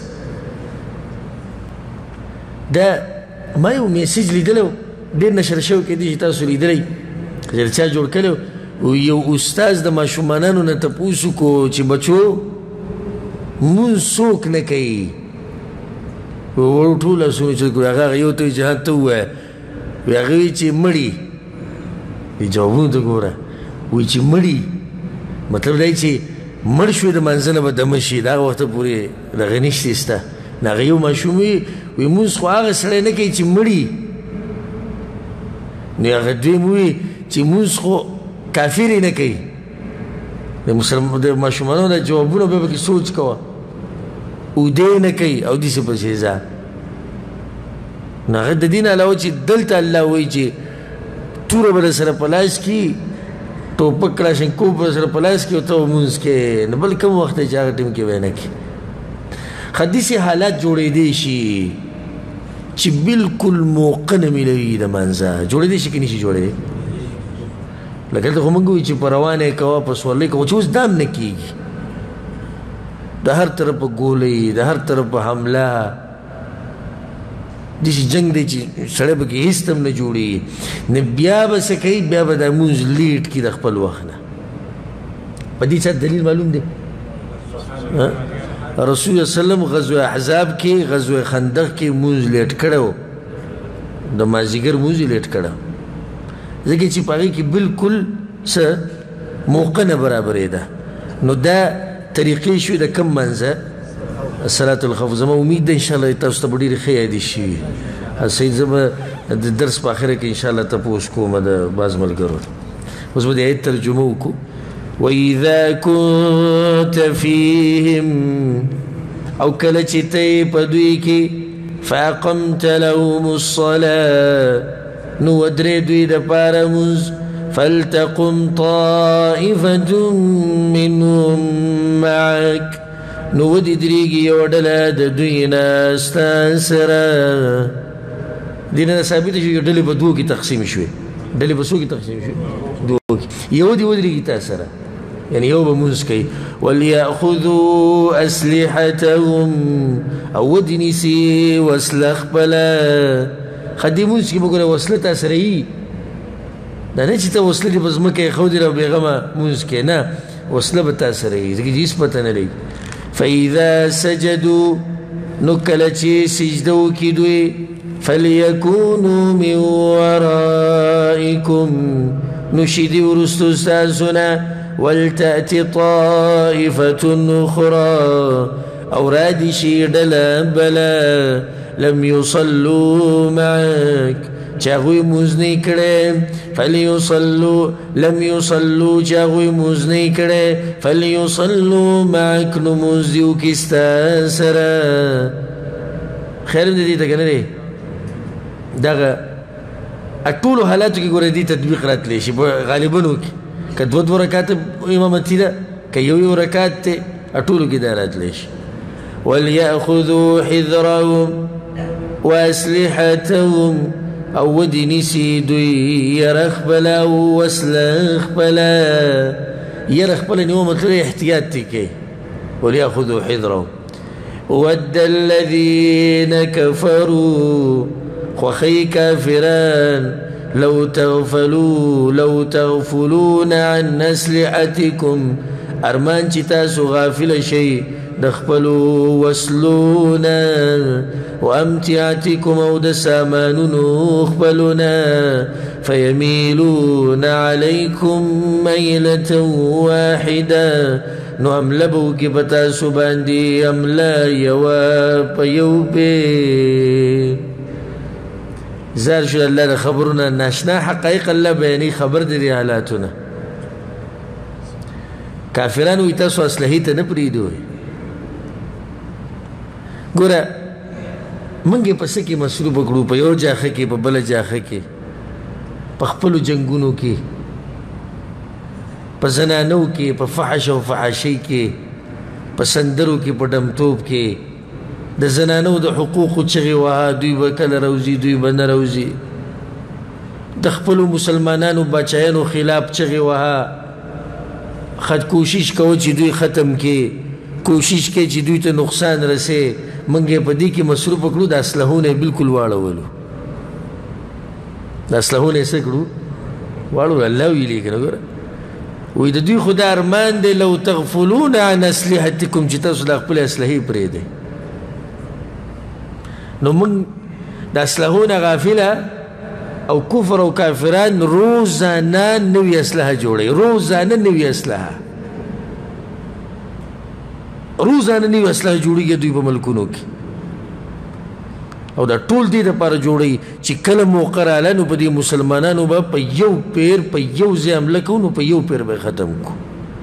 دا ما یو میسیج لیدلی و ډېر نشر شوی کېدای چې تاسو لیدلی چې چا جوړ کړی و یو استاذ د ماشومانانو نه تپوس وکړو چې بچو مونځ څوک نه کوي وړو ټول لاسونه چې کړو هغه یو ته وایي چې هغه ته ووایه وی هغه وایي چې مړي وی جوابونو ته ګوره وایي چې مړي مطلب دی چې مړ شوی د منځه نه به دمه شي د هغه وخته پورې دغه نشته سته نه هغه یو ماشوم وي وایي مونځ خو هغه سړی نه کوي چې مړي نو هغه دوی موي چې مونځ خو کافر یې نه کوي د ماشومانو د جوابونه به پکې سوچ کوه اوده نه کوي او داسې پسې ځه نو هغه د دې نه علاوه چې دلته الله وایي چې توره به در سره په لاس کي ټوپک کلاشینکوف به در سره په لاس کي او ته مونځ کې نو بل کوم وخت دی چې هغه ټیم کې به نه کړي ښه داسې حالات جوړېدی شي چې بلکل موقع نه میلوي د مانځه جوړېدی شي که نه شي جوړېدی لکه دلته خو موږ وایو چې په روانه یې کوه په سورلۍ کوه چې اوس دا هم نه کېږي د هر طرفه ګولۍ د هر طرفه حمله داسې جنګ دی چې سړی پکې هېڅ هم نه جوړېږي نه بیا به څه کوي بیا به دا مونځ لیټ کړي د خپل وخت نه په دې چا دلیل معلوم دی رسول الله وسلم غزوه احزاب کې غزوه خندق کې مونځ لیټ کړی و د مازدیګر مونځ یې لیټ کړی ځکه چې په هغې کې بلکل څه موقع نه برابرېده نو دا طریقې شوې د کم منځه صلات الخوف زما امید ده انشاءالله تاسو ته به ډېرې ښې یادې شي سید زه به د درس په اخره کې انشاءالله تپوس کوم د بعض ملګرو اوس به د آیت ترجمه وکړو وإذا كنت فيهم او کله چې ته یې په دوی کې فأقمت لهم الصلاة نو ودرې دوی دپاره مونځ فلتقم طائفة منهم معك نو ودې درېږي یوه ډله د دوی نه ستا سره دې نه ثابته شوي ډلې په دوو کې تقسیم شوې ډلې په څو کې تقسیم شوې دوو کې یو دې ودرېږي تا سره یعنی یو به مونځ کوي وليأخذوا أسلحتهم او ودې نیسي وسله خپله ښه دې مونځ کې به ګوره وسله تا سره وي دا نه چې ته وسله دې په ځمکه ایښودې او بېغمه مونځ کې نه وسله به تا سره وي ځکه چې هېڅ پته نه لګي فإذا سجدوا نو کله چې سجده وکړي دوی فليكونوا من ورائكم نو شي دي وروستو ستاسو نه ولتأت طائفة أخرى او رادي شي ډله بله لم يصلوا معك چاغوی موزنی کړي فليصلوا لم يصلوا چاغوی موزنی کړي فليصلوا معك نو موزیو کستا سره خیر دې ته کنه دی دغه ټولو حالاتو کې ګوره دې تطبیق راتلی شي غالبا وکړي که دوه دوه رکعات امامتي ده که یو یو رکعت دی ټولو کې دا راتلی شي وليأخذوا حذرهم وأسلحتهم او ودی نیسی دوی یرخ بلا او وسلخ بلا یرخ بلا نیو مطلب احتیاط تی که وليأخذوا حذرهم ود الذين كفروا خوخی کافران لو تغفلوا لو تغفلون عن أسلحتكم ارمان چی تاسو غافل شئی دخپلو وسلونا وامتعتكم او د سامانونو خپلونا فيميلون عليكم ميلة واحدة نو املبو کی بتاسو باندې املا یوا پیو به زار شو الله خبرنا ناشنا حقائق الله بیانی خبر دي حالاتنا کافرانو تاسو اصلحی ته نه پریدوي ګوره موږ په څه کې مصروف کړو په یو جاخه کې په بله جاخه کې په خپلو جنګونو کې په زنانو کې په فحش او فحاشۍ کې په سندرو کې په ډمتوب کې د زنانو د حقوقو چغې وها دوی به کله روزي دوی به نه روزي د خپلو مسلمانانو بچیانو خلاف چغې وها خد کوشش کوو چې دوی ختم کې کوشش کې چې دوی ته نقصان رسې موږ یې په دې کې مصروف کړو د اسلحونه یې بلکل واړولو د اسلحونه یې څه کړو واړولو الله ویلي که نه ګوره وایي د دوی خو دا ارمان دی لو تغفلون عن اسلحتکم چې تاسو د خپلې اسلحې پرېږدئ نو موږ د اسلحونه غافله او کفر او کافران روزانه نوې اسلحه جوړوي روزانه نوې اسلحه روزانه نوې اسلحه جوړېږي دوی په ملکونو کې او دا ټول دې دپاره جوړوي چې کله موقع راله نو په دې مسلمانانو به په یو پیر په یو ځای حمله کوو نو په یو پیر به ختم کړو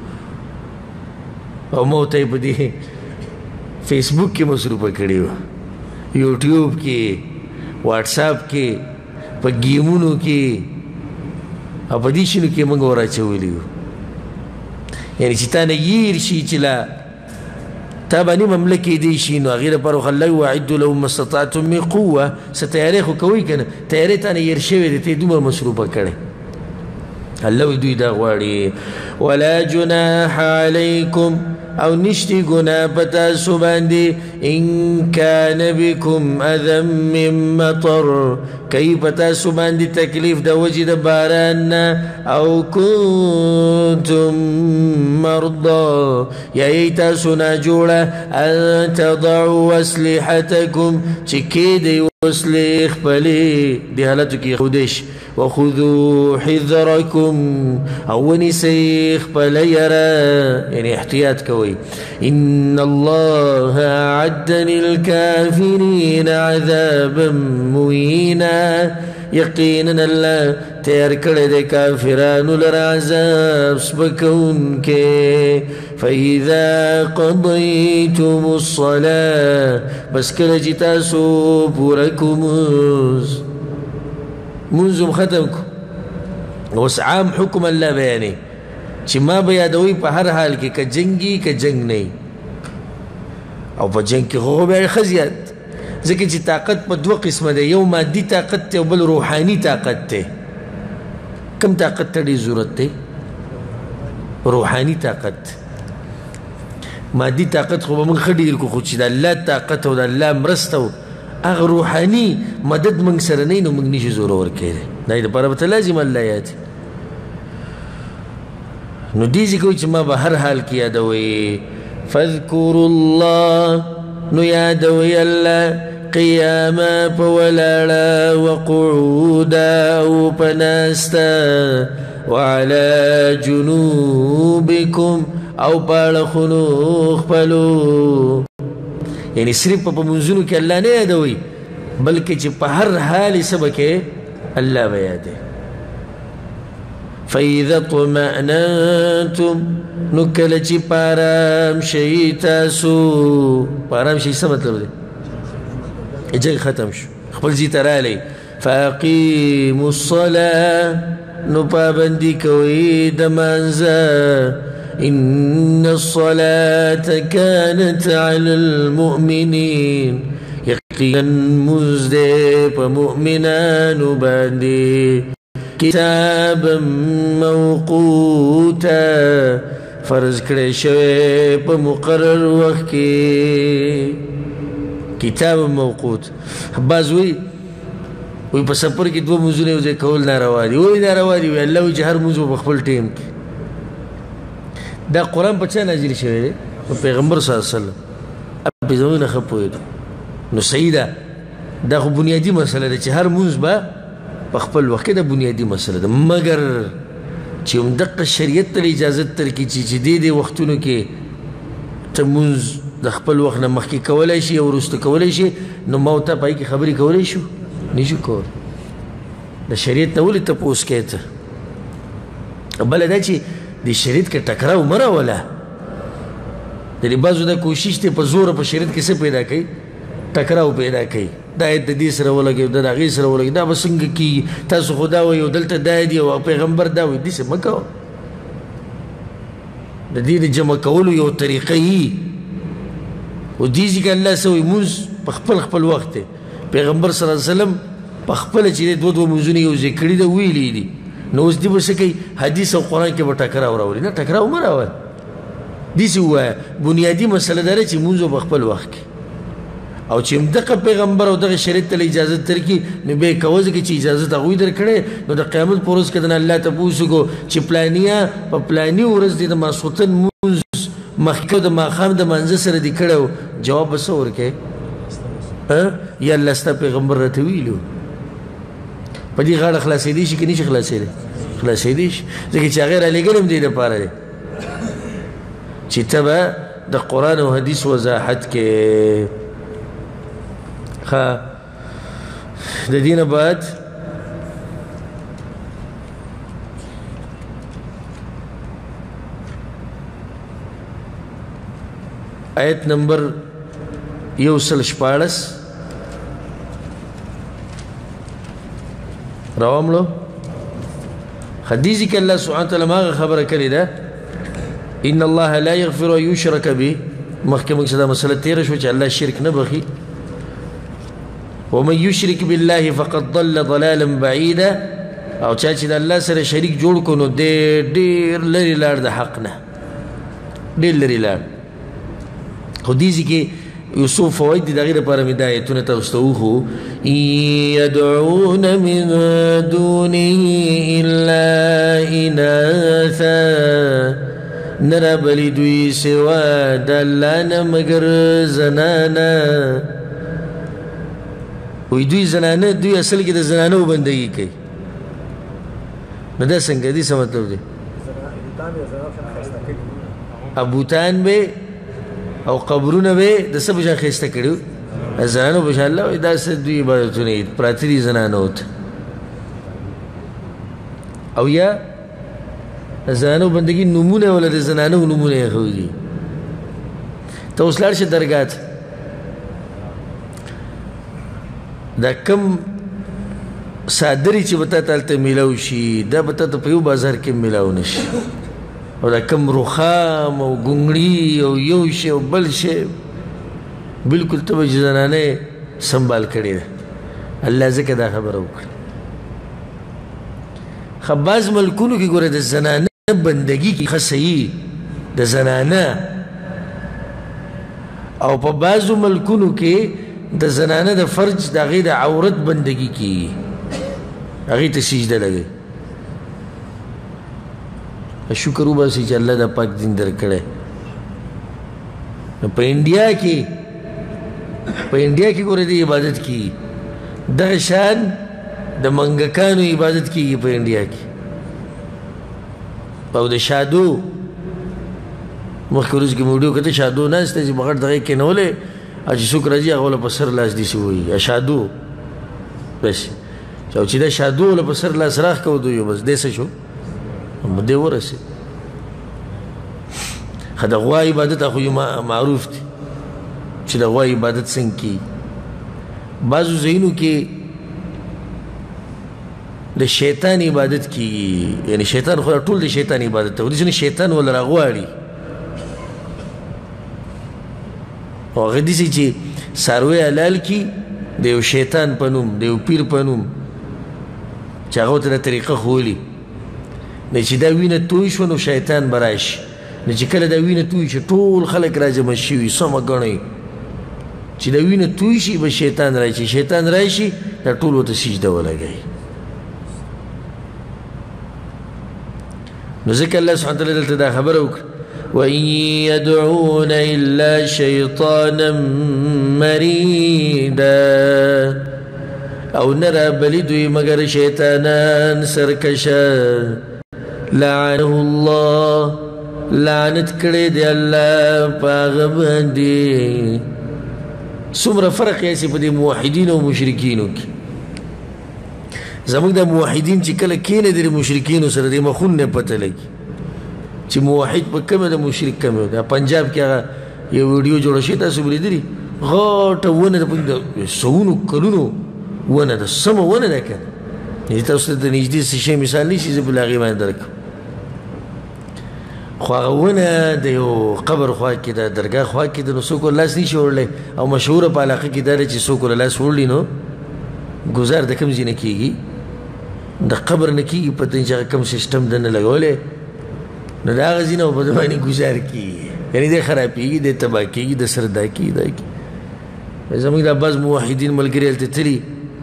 او ما ورته یې په دې فیسبوک کې مصروفه کړې وه یوټیوب کې واټساپ کې په ګیمونو کې او په دې شنو کې موږ وراچولي وو یعنې چې تا نه یېر شي چې لا تا باندې حمله کېدی شي نو هغې دپاره خو الله واعدو لهم ما استطعتم من قوه څه تیاری خو کوئ که نه تیاری تا نه یېر شوی دی ته یې دومره مصروفه کړی الله وی دوی دا غواړي ولا جناح علیکم او نشتی گناه پتاسو باندی ان کان بکم اذم من مطر کئی پتاسو باندی تکلیف دا وجد باران او کنتم مرضا یا ایتاسو ناجوڑا ان تضعوا اسلحتکم چکی دی وسلح پلی دی حالتو کی خودش وخذوا حذركم أوني سيخ بليرا يعني احتياط كوي إن الله أعد للكافرين عذابا مهينا يقينا الله تيركر دي كافران للعذاب سبكون كي فإذا قضيتم الصلاة بس كلا جتاسو بوركموز منزم ختم کو اوس عام حکم الله بیانې چې ما به یادوي په هر حال کې که جنګي که جنګ نه او په جنګ کې خو به ښه زیات ځکه چې طاقت په دوه قسمه دی یو مادي طاقت دی او بل روحاني طاقت دی کوم طاقت ته ډېر ضرورت دی روحاني طاقت مادي طاقت خو به موږ ښه ډېر کړو خو چې د الله طاقت او د الله مرسته اغه روحاني مدد من سره نه نو موږ نشو زور ورکړي دا د پاره به لازم الله یاد نو دې ځکه چې ما به هر حال کې یادوي فاذكروا الله نو یادوي الله قیاما په ولاړه وقعودا او په ناسته وعلى جنوبكم او په اړخونو خپلو یعنی صرف په منځونو کې الله نه یادوي بلکې چې په هر حال سبا کې الله به یادوي فإذا اطمأننتم نو کله چې پارام شئ تاسو پارام شئ څه مطلب دی جنګ ختم شو خپل ځای ته راغلی فأقیموا الصلاة نو پابندي کوئ د مانځه إن الصلاة كانت على المؤمنين يقينا مزدب مؤمنان باندي كتابا موقوتا فرض کړی شوی په مقرر وخت کې کتاب موقوت بعض وی وی په سفر کې دوه منځونه یو ځای کول ناروا دي وی ناروا دي وی الله وی چې هر منځ په خپل ټیم کې دا قرآن په چا نازل شوی دی په پیغمبر صلی الله علیه وسلم په زمونه ښه پوهېدو نو صحیح ده دا خو بنیادي مسله ده چې هر مونځ به په خپل وخت کې دا بنیادي مسله ده مګر چې همدغه شریعت ته اجازت درکړي چې دې دې وختونو کې ته مونځ د خپل وخت نه مخکې کولی شي او وروسته کولی شي نو ما ورته په هغې کې خبرې کولی شو نشو کولی د شریعت نه ولې تپوس کوې ته بله دا چې د شریعت کې ټکراو مه راوله د دې بعضو دا کوشش دی په زوره په شریعت کې څه پیدا کوي ټکراو پیدا کوي دا آیت د دې سره ولګوي دا د هغې سره ولګوي دا به څنګه کېږي تاسو خو دا وایي او دلته دا دي او پیغمبر دا وایي داسې مه کوه د دې د جمع کولو یو طریقه یي او دې ځکه الله څه وایي مونځ په خپل خپل وخت دی پیغمبر صلی الله علیه وسلم په خپله چې دی دوه دوه مونځونه یو ځای کړي ده ویلي دي نو اوس دې به څه کوي حدیث او قرآن کې به ټکراو راولي نه ټکراو مه راوله داسې ووایه بنیادي مسله دا ده چې مونځ په خپل وخت کې او چې همدغه پیغمبر او دغه شریعت ته اجازت درکړي نو بیا یې کوه ځکه چې اجازت هغوی درکړی نو د قیامت په ورځ کې د الله تپوس وکړو چې پلانیه په پلاني ورځ دې د ماسخوتن مونځ مخکې د ماښام د مانځه سره دې کړی و جواب به څه ورکوې یا الله ستا پیغمبر راته ویلي په دې غاړه خلاصېدی شي که نه شي خلاصېدی خلاصېدی شي ځکه چې هغې رالېږلی هم دې دپاره دی چې ته به د قرآن او حدیث وضاحت کې ښه د دې نه بعد آیت نمبر یو سل شپاړس راوملو حدیثی که اللہ سبحانه وتعالی ما خبر کړې ده ان الله لا يغفر ان يشرك به مخکې موږ دا مسله تیره شو چې الله شرک نه بخي ومن يشرك بالله فقد ضل ضلالا بعيدا او چا چې د الله سره شریک جوړ کو نو ډېر ډېر لرې لاړ د حق نه ډېر لرې لاړ خو دې کې یو فواید دي د هغې لپاره مې دا ایتونه تاسو ته وښو يدعون من دونه الا اناثا نه رابلي دوی سوا د الله نه مګر زنانه وی دوی زنانه دوی اصل کې د زنانو بندګي کوي نو دا څنګه دي څه مطلب دی ابوتان به او قبرونه به د څه په شان ښایسته کړي زنانو په شان الله وایي دا څه دوی عبادتونه دي پراته دي زنانو ته او یا زنانو بندګي نومونه ولا د زنانو نومونه یې ښودي دي ته اوس لاړ شه درګاه ته دا کم صادري چې به تا ته هلته میلاو شي دا به تا ته په یو بازار کې میلاو نه شي او دا کم رخام او ګونګړي او یو شی او بل شی بلکل ته به زنانه سنبال کړې ده الله ځکه دا خبره وکړه خو بعض ملکونو کې ګوره د زنانه بندګي کې ښه صحیح د زنانه او په بعضو ملکونو کې د زنانه د فرج د هغې د عورت بندګي کېږي هغې ته سجده لګوي شکر وباسئ چې الله دا پاک دین درکړی نو په انډیا کې په انډیا کې ګوره د عبادت کېږي دغه شان د منګکانو عبادت کېږي په انډیا کې او د شادو مخکې ورځ کې مې ویډیو کته شادو ناسته چې بغیر دغې کېنولې او چې څوک راځي هغه له په سر لاس داسې ووایي شادو بس او چې دا شادو له په سر لاس راښ کوو دوی بس دې څه شو دې ورسېد خو د غوا عبادت خو معروف دی چې د غوا عبادت څنګه کېږي بعضو ځایونو کې د شیطان عبادت کېږي یعنی شیطان خو ټول د شیطان عبادت ته ودې شیطان ولا راغواړي او هغه داسې چې څاروی حلال کي د یو شیطان په نوم د یو پیر په نوم چې هغه ورته دا طریقه ښولي نو چې دا وینه توی شوه نو شیطان به راشي نو چې کله دا وینه توی شي ټول خلک راجمع شوي سمه ګڼئ چې دا وینه توی شي به شیطان راشي شیطان راشي دا ټول ورته سجده ولګوي نو ځکه الله سبحانه وتعالی دلته دا خبره وکړه وَإِن يَدْعُونَ إِلَّا شَيْطَانًا مَرِيدًا او نرا بلی دوی مگر شیطانان سرکشا لعنه الله لعنت کړی دی الله پاغ باندې څومره فرق یې په دې موحدینو او مشرکینو کې زموږ د موحدین چې کله کېنه د مشرکینو سره د مخون نه پته لګي چې موحد په کومه د مشرک کومه ده پنجاب کې هغه یو ویډیو جوړ شي تاسو ولیدلی غاټه ونه د سونو کلونو ونه ده سمه ونه ده که چې تاسو ته د نږدې څه شی مثال نه شي زه به له هغې باندې درکړم خو هغه ونه د یو قبر خوا کې ده درګاه خوا کې ده نو څوک لاس نه شي وړلی او مشهوره په علاقه کې دا ده چې څوک لاس وړلي نو ګزار د کوم ځای نه کېږي د قبر نه کېږي پته چې هغه کوم سیسټم دنه لګولی نو د هغه ځای نه به په ده باندې ګزار کېږي یعنې دی خرابېږي دی تباه کېږي د سره دا کېږي دا کېږي زموږ دا بعض موحدین ملګري هلته تلي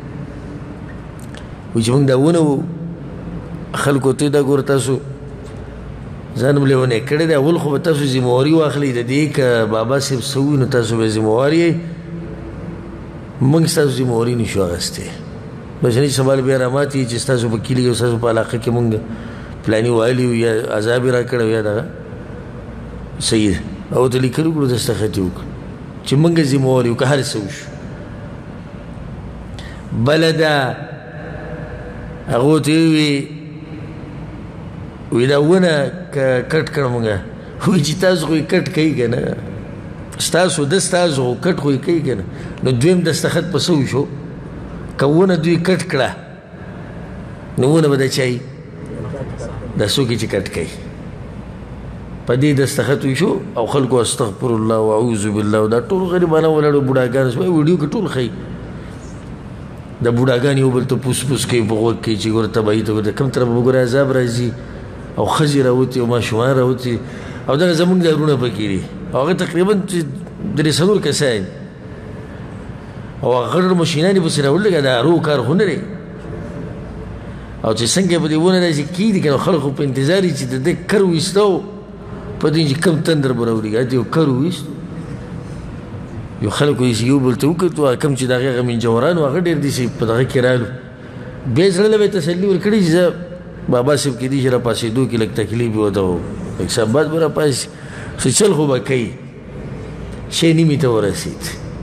وایي چې موږ دا ونه وو خلکو ته دا ګوره تاسو ځان هم لیونی کړی دی اول خو به تاسو ذمهواري واخلئ د دې که بابا صاحب څه ووایي نو تاسو به ذمهوار یې موږ ستاسو ذمهواري نشو اخیستی بس نه چې سوال بیا راماتي چې ستاسو په کلي کې او ستاسو په علاقه کې موږ پلاني وایلي وو یا عذاب یې راکړی وو یا دغه صحیح ده او ورته لیکلي کړو دستخط یې وکړو چې موږ ذمهوار یو که هر څه وشو بله ده هغو ته وی وی دا ونه که کټ کړه مونږه وی چې تاسو خو یې کټ کوي که نه ستاسو ده ستاسو خو کټ خو یې کوي که نه نو دویم دستخط په څه وشو که ونه دوی کټ کړه نو ونه به د چا وي دا څوک چې کټ کوي په دې دستخط وشو او خلکو استغفر الله واعوذ بالله دا ټول غریبانه ولاړو بوډاګان سوی ویډیو کې ټول ښیي د بوډاګان یو بل ته پوس پوس کوي په غوږ کې چې ګوره تباهي ته ګوره کوم طرف به ګوره عذاب راځي او ښځې راوتي او ماشومان راوتي او دغه زمونږ دا وروڼه پکې دي او هغه تقریبا درې څلور کسان او هغه غټ ماشینان یې پسې راوړل که د هرو کار خو نه دی او چې څنګه په دې ونه داسې کېږي که نو خلکو په انتظار یي چې د ده کر وایسته و په دې چې کم تندر به راوړي هلته یو کر وایستو یو خلکو یې یو بل ته وکتو کم چې د هغې هغه منجوران و هغه ډېر داسې په دغه کې رالو بیا یې زړه له به یې تسلي ورکړې چې زه بابا صاحب کېدای شي راپاسېدو کې لږ تکلیف یې ورته و لږ سبات به راپاسي خو چل خو به کوي شی نیمې ته ورسېد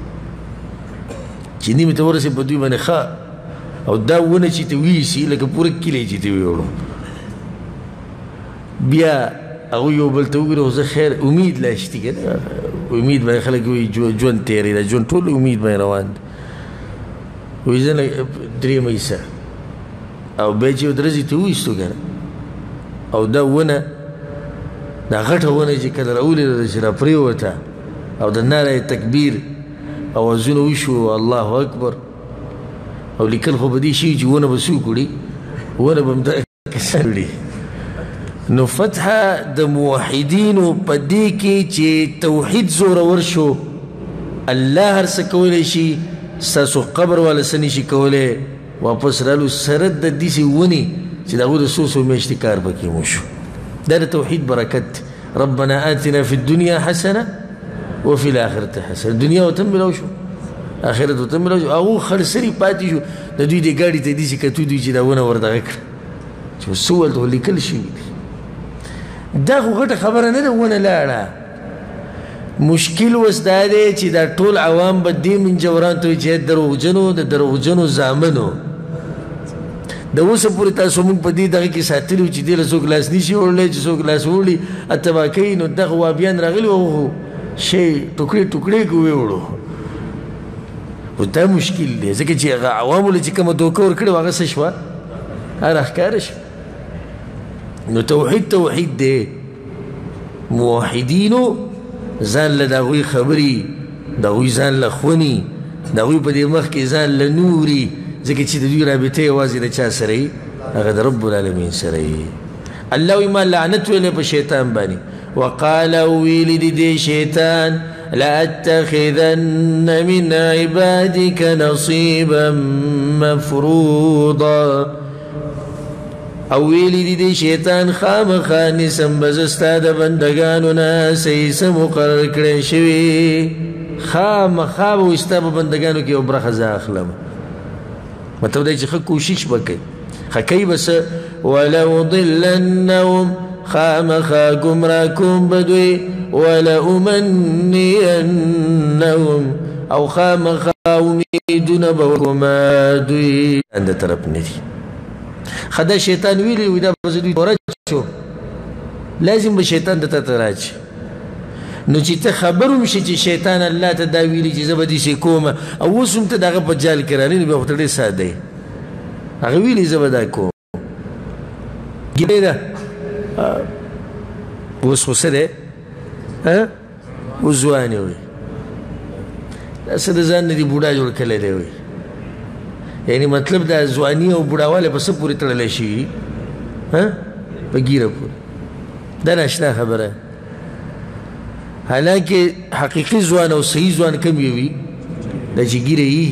چې نیمې ته ورسېد په دوی باندې ښه او دا ونه چې ته ویسي لکه پوره کلی چې ته ویوړو بیا هغوی یو بل ته وګوري خو زه خیر امید لا شتي که نه امید باندې خلک وایي ژوند تېرې ده ژوند ټول امید باندې روان دی وایي زه درېیمه حصه او بیا چې یو درځې ته وویستو که نه او دا ونه دا غټه ونه چې کله راولېده چې راپرېوته او د ناره تکبیر اوازونه وشو الله اکبر او لیکل خو به دې شي چې ونه به څوک وړي ونه به همدغه کسان وړي نو فتحه د موحدینو په دې کې چې توحید زورور شو الله هر څه کولی شي ستاسو قبر والا څه نشي کولی واپس رالو سره د داسې ونې چې د هغو د څو څو میاشتې کار پکې مو شو دا د توحید برکت ربنا آتنا فی الدنیا حسنه وفي الآخرة حسنه دنیا وتم ملاو شو آخرت وتم ملاو شو هغو خرسري پاتې شو د دوی د ګاډي ته داسې کتو دوی چې دا ونه ور دغه کړه چې څه ولته لیکل شوي دي دا خو غټه خبره نه ده ونه لاړه مشکل اوس دا دی چې دا ټول عوام به دې منجوران ته وایي چې دروغجنو د دروغجنو زامنو د اوسه پورې تاسو موږ په دې دغه کې ساتلي وو چې دې له څوک لاس نشي وړلی چې څوک لاس وړي اتبا کوي نو دغه وابیان راغلي وو شی ټوکړې ټوکړې کې ویوړو خو دا مشکل دی ځکه چې هغه عوامو له چې کومه دوکه ورکړې وه هغه څه شوه هغه راښکاره شوه نو توحید توحید دی موحدینو ځان له د هغوی خبرې د هغوی ځان له خوني د هغوی په دې مخ کې ځان له نوري ځکه چې د دوی رابطه یوازې د چا سره یي هغه د رب العالمین سره یي الله وایي ما لعنت ویلی په شیطان باندې وقال ویلی د دې شیطان لأتخذن من عبادك نصيبا مفروضا او ویلی دی دی شیطان خامخا نسم بزستا د بندگانو نه سیسه مقرر کړی شوي خامخا به وستا په بندگانو کې یو برخه زه اخلم مطلب دی چې ښه کوشش به کوي ښه کوي به څه ولأضلنهم خامخا ګمراه کوم به دوی ولأمنینهم او خامخا امیدونه به ورکوما دوی د طرف نه دي خدا شیطان ویلی وی دا بزه دوی ورج شو لازم به شیطان د ته راځي نو چې ته خبر هم شي چې شیطان الله ته دا ویلي چې زه به داسې کوم او اوس هم ته د هغه په جال کې رالې نو بیا خو ته ډېر ساده یې هغه ویلي زه به دا کوم ګیرې ده اوس خو څه دی اوس ځوان یې وایي دا څه د ځان نه دي بوډا جوړ کړی دی وایي یعنی مطلب دا ځواني او بوډاوالی په څه پورې تړلی شي په ګیره پورې دا ناشنا خبره حالانکه حقیقي ځوان او صحیح ځوان کم یې وي دا چې ګیره یي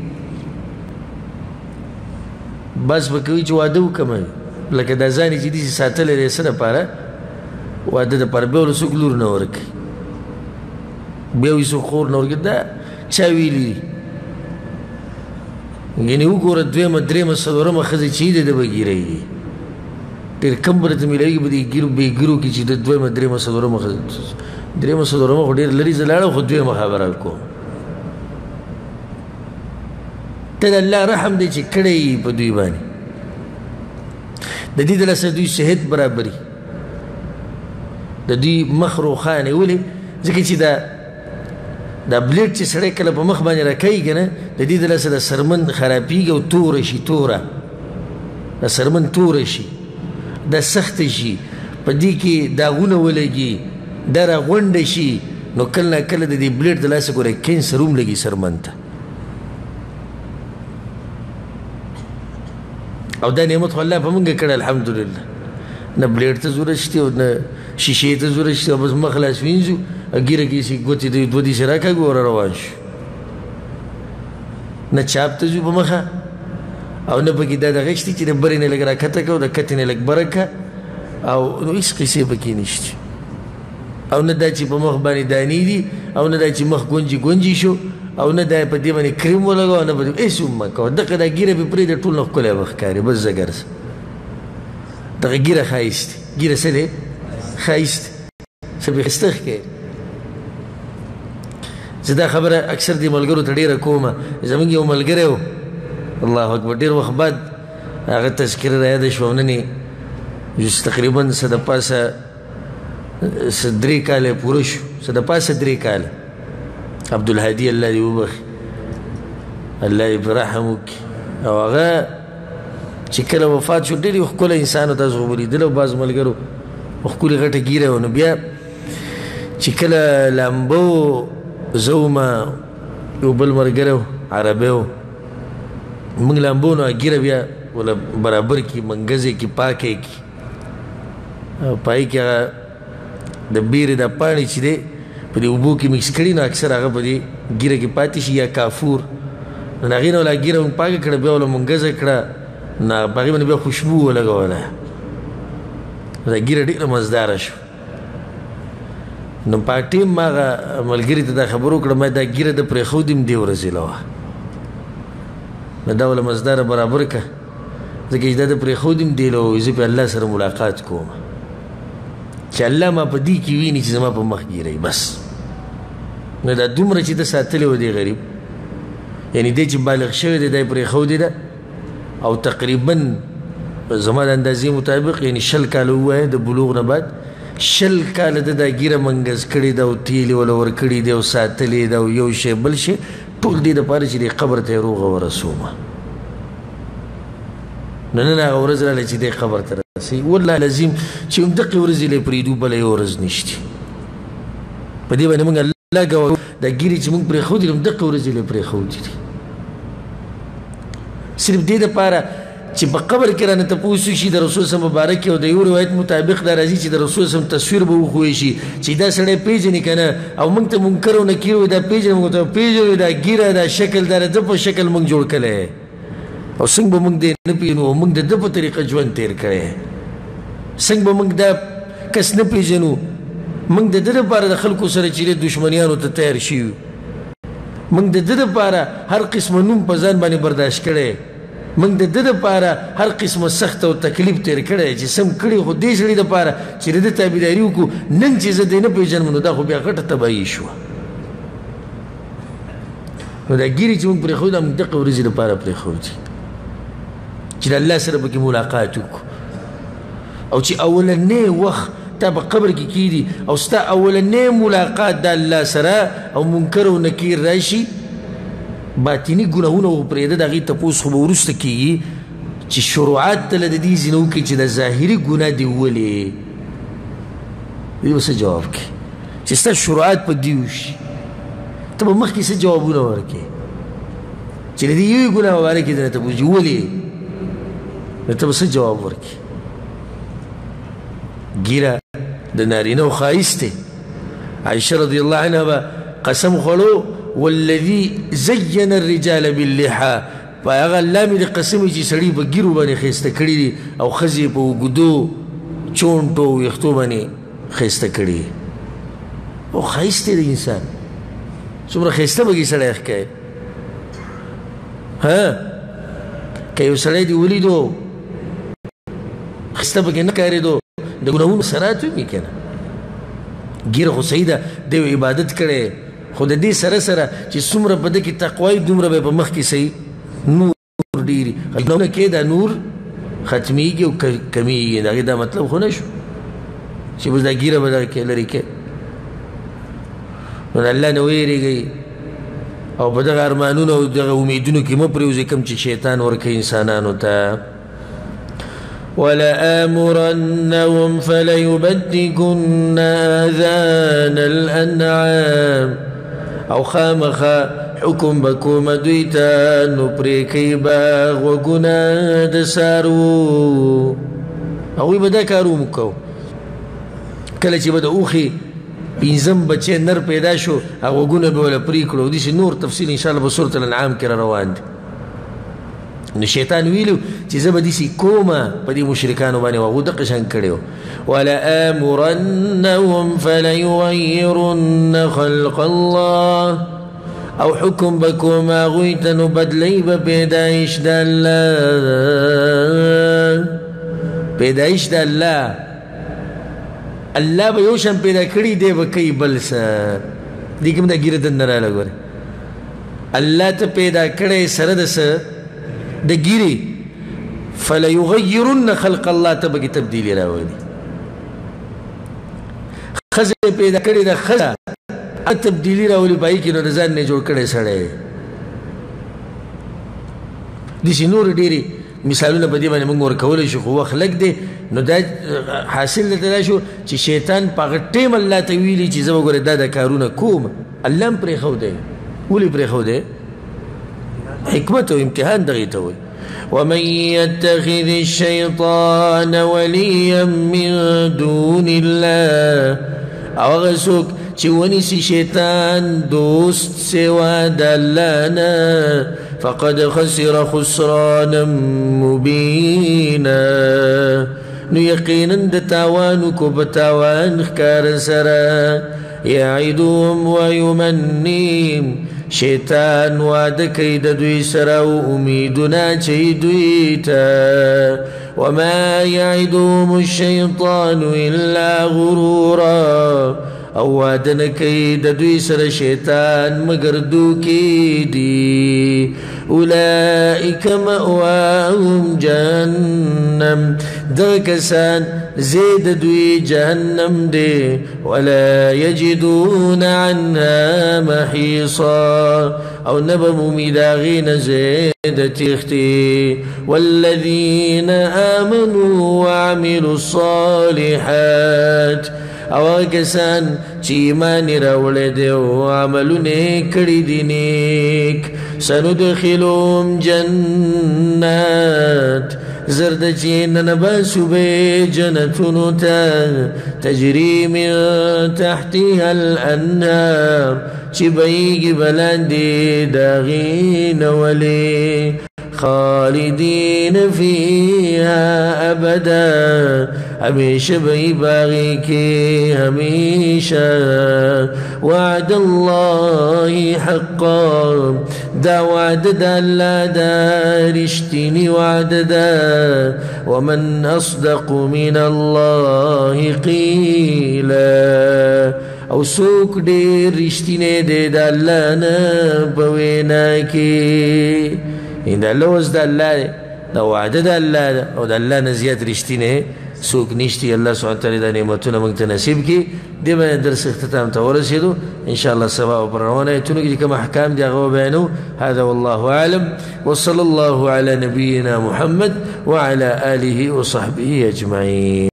بس به کوي چې واده وکړم لکه دا ځان یې چې داسې ساتلی دی څه دپاره واده دپاره بیا ورله څوک لور نه ورکوي بیا وایي څوک خور نه ورکوي دا چا ویلي دي یعنې وګوره دویمه درېیمه څلورمه ښځه چې دی د به ګیره یي ډېر کم به درته میلاوېږي په دې ګیرو بې ګیرو کې چې د دویمه درېیمه څلورمه ښځه درېیمه څلورمه خو ډېر لرې زه لاړم خو دویمه خبره کوم ته د الله رحم دی چې کړی یې په دوی باندې د دې دلاسه دوی صحت برابري د دوی مخ روښانه ولې ځکه چې دا دا بلیډ چې سړی کله په مخ باندې راکوي که نه د دې دلاسه د سرمن خرابېږي او توره شي توره د سرمن توره شي دا سخته شي په دې کې داغونه ولګي دا راغونډه شي نو کله نه کله د دې بلیډ د لاسه ګوره کینسر هم لګي سرمن ته او دا نعمت خو الله په موږ کړی الحمدلله نه بلیډ ته ضرورت شته او نه شیشې ته ضرورت شته او بس مخ لاس وینځو ګیره کې سي ګوتې د دوه دېسې راکاږو او روان شو نه چاپ ته ځو په مخه او نه پکې دا دغه شته چې د برې نه لږ راکښته کړه او د کتې نه لږ بره کړه او نو هېڅ قیسې پکې نشته او نه دا چې په مخ باندې دانې دي او نه دا چې مخ ګونجي ګونجي شو او نه دا په دې باندې کریم ولګوه او نه په دې هېڅ هم مه کوه دغه دا ګیره پې پرېږده ټول نه ښکلی به ښکاري بس زه ګرځه دغه ګیره ښایست دی ګیره څه دی ښایست څه پې ښایسته ښکاري زه دا خبره اکثر دې ملګرو ته ډېره کومه زموږ یو ملګری و الله اکبر ډېر وخت بعد هغه تذکره را یاده شوه نن یې تقریبا څه د پاسه څه درې کاله یې پوره شو څه د پاسه درې کاله عبدالهادي الله دې وبخي الله یې په رحم وکړي او هغه چې کله وفات شو ډېر یو ښکلی انسان و تاسو خو به لیدلی بعض ملګرو ښکلې غټه ګیره و نو بیا چې کله لامبه و زه ومه یو بل ملګری و عربی و موږ لامبو نو ګیره بیا وله برابر کړي منګزې کړي پاکې کړي او پای کې هغه د بیرې دا پاڼې چې دی په دې اوبو کې مکس کړي نو اکثر هغه په دې ګیره کې پاتې شي یا کافور نو هغې نه ولا ګیره مونږ پاکه کړه بیا وله منګزه کړه نو په هغې باندې بیا خوشبو ولګوله دا ګیره ډېره مزداره شوه نو په ټیم ما هغه ملګري ته دا خبر وکړه ما دا ګیره د پرېښودې م دې ورځې له وه نو دا وله مزداره برابر کړه ځکه چې دا د پرېښودې م دې له وه زه په الله سره ملاقات کوم چې الله ما په دې کې ویني چې زما په مخ ګیری بس نو دا دومره چې ده ساتلی و دی غریب یعنی دی چې بالغ شوی دی دا یې پرېښودې ده او تقریبا زما د اندازې مطابق یعنی شل کاله ووایه د بلوغ نه بعد شل کاله ده دا ګیره منګز کړې ده او تیل یې وله ورکړي دي او ساتلې ده او یو شی بل شی ټول دې دپاره چې دې قبر ته یې روغه ورسومه نو نن هغه ورځ راغله چې دې قبر ته رسوي والله لازم چې همدقې ورځې له یې پرېږدو بله یوه ورځ نشتي په دې باندې موږ الله ګواه دا ګیرې چې موږ پرېښودي نو همدقې ورځې له یې پرېښودي دي صرف دې دپاره چې په قبر کې رانه تپوس وشي د رسول صلی مبارک او د یو روایت مطابق دا راځي چې د رسول صلی تصویر به وښوی شي چې دا سړی پېژني که نه او موږ ته منکر او نکیر وایي دا پېژني موږ ته پېژنو دا ګیره دا شکل دا د ده په شکل موږ جوړ کړی او څنګه به موږ دې نه پېژنو او موږ د ده په طریقه ژوند تېر کړی څنګه به موږ دا کس نه پېژنو موږ د ده دپاره د خلکو سره چې دشمنیانو ته تیار شي موږ د ده دپاره هر قسمه نوم په ځان باندې برداشت کړی موږ د ده دپاره هر قسمه سخت او تکلیف تېر کړی چې سم کړي خو دې سړي دپاره چې د ده تابعداري وکړو نن چې زه دې نه پېژنم نو دا خو بیا غټه تباهي شوه نو دا ګیرې چې موږ پرېښودو موږ دغه ورځې دپاره پرېښودي چې د الله سره پکې ملاقات وکړو او چې اولنی وخت تا په قبر کې کېږي او ستا اولنی ملاقات د الله سره او منکر او نکیر راشي باطني ګناهونه وپرېږده د هغې تپوس خو به وروسته کېږي چې شروعات ته له د دې ځینه وکړي چې د ظاهري ګناه دې ولې دې به څه جواب کړي چې ستا شروعات په دې وشي ته به مخکې څه جوابونه ورکړې چې د دې یوې ګناه په باره کې درنه تپوس چې ولې نو ته به څه جواب ورکړي ګیره د نارینهو ښایست دی عایشه رضی الله عنها به قسم خوړو والذي زين الرجال باللحى فهغه الله مې د قسم چې سړي په ګیرو باندې ښایسته کړي دي او ښځې په اوږدو چونټو ویښتو باندې ښایسته کړي دي او ښایست دی د انسان څومره ښایسته پکې سړی ښکاري ها که یو سړی دې ولیدو ښایسته پکې نه ښکارېدو د ګناهونو سرات وي که نه ګیره خو صحیح ده دی عبادت کړی خو د دې سره سره چې څومره په ده کې تقوا وي دومره به یې په مخ کې صحیح نور ډېري نو کې دا نور ختمیږي او کمیږي د هغې دا مطلب خو نه شو چې بس دا ګیره به دغه کې لرې کې نو د الله نه ویرېږئ او په دغه ارمانونو او دغه امیدونو کې مه پرېوځئ کوم چې شیطان ورکوي انسانانو ته ولآمرنهم فليبتكن آذان الأنعام او خامخا حکم بکوم دوی ته نو پرې کوي به غوږونه د څاروو هغوی به دا کار وکړو کله چې به د اوښې پنځم بچی نر پیدا شو هغه غوږونه به وله پرې کړو داسې نور تفصیل انشاءالله به سورة الانعام کې را روان دي نو شیطان ویلو چې زه به داسې کومه په دې مشرکانو باندې هغو دقه شان کړی و ولآمرنهم فليغيرن خلق الله او حکم بکوم هغوی ته نو بدلی به پیدایش د الله پیدایش د الله الله به یو شان پیدا کړي دی به کوي بل څه دې کې هم دا ګیره دننه راله ګورې الله ته پیدا کړی سره د څه د ګیرې فلیغیرن خلق الله ته به کې تبدیلي راولي ښځه پیدا کړې ده ښځه تبدیلی راولي په هغې کې نو د ځان نه جوړ کړی سړی داسې نور ډېرې مثالونه په دې باندې موږ ورکولی شو خو وخت لږ دی نو دا حاصل دلته دا شو چې شیطان په هغه ټیم الله ته ویلي چې زه به ګوره دا د کارونه کوم الله هم پرېښودی ولې پرېښودی حکمت او امتحان دغې ته وایي ومن يتخذ الشيطان وليا من دون الله او هغه څوک چې ونیسي شیطان دوست سوا د الله نه فقد خسر خسرانا مبینا نو یقینا د تاوان کو په تاوان ښکاره سره یعدهم ویمنیم شیطان واده کوي د دوی سره او امیدونه اچوي دوی ته وما یعدهم الشیطان الا غرورا او واده نه کوي د دوی سره شیطان مګر دوکې دي اولئک مأواهم جهنم دغه کسان ځای د دوی جهنم دی ولا یجدون عنها محیصا او نه به مومي د هغې نه ځای د تېښتې والذین آمنوا وعملوا الصالحات او هغه کسان چې ایمان یې راوړی دی او عملونه یې کړي دي نیک سندخلهم جنات زر د چې ننباسو به جنتونو ته تجري من تحتها الانهار چې بهیږي به لاندې د هغې نه ولې خالدین فیها ابدا همیشه بهی باغی کې همیشه وعد الله حقا دا وعد د الله دا رښتینی وعد ده ومن اصدق من الله قیلا او څوک ډېر رښتینی دی د الله نه په وینا کې ان د الله اوس د الله دی دا وعده د الله ده او د الله نه زیات رښتینی څوک نشتی الله سبحانه تعالی دا نعمتونه موږ ته نصیب کړي دې باندې درس اختتام ته ورسېدو انشاءالله سبا به پر روانه ایتونو کې چې کوم احکام دي هغه وبیانو هذا والله اعلم وصلى الله على نبينا محمد وعلى آله وصحبه اجمعين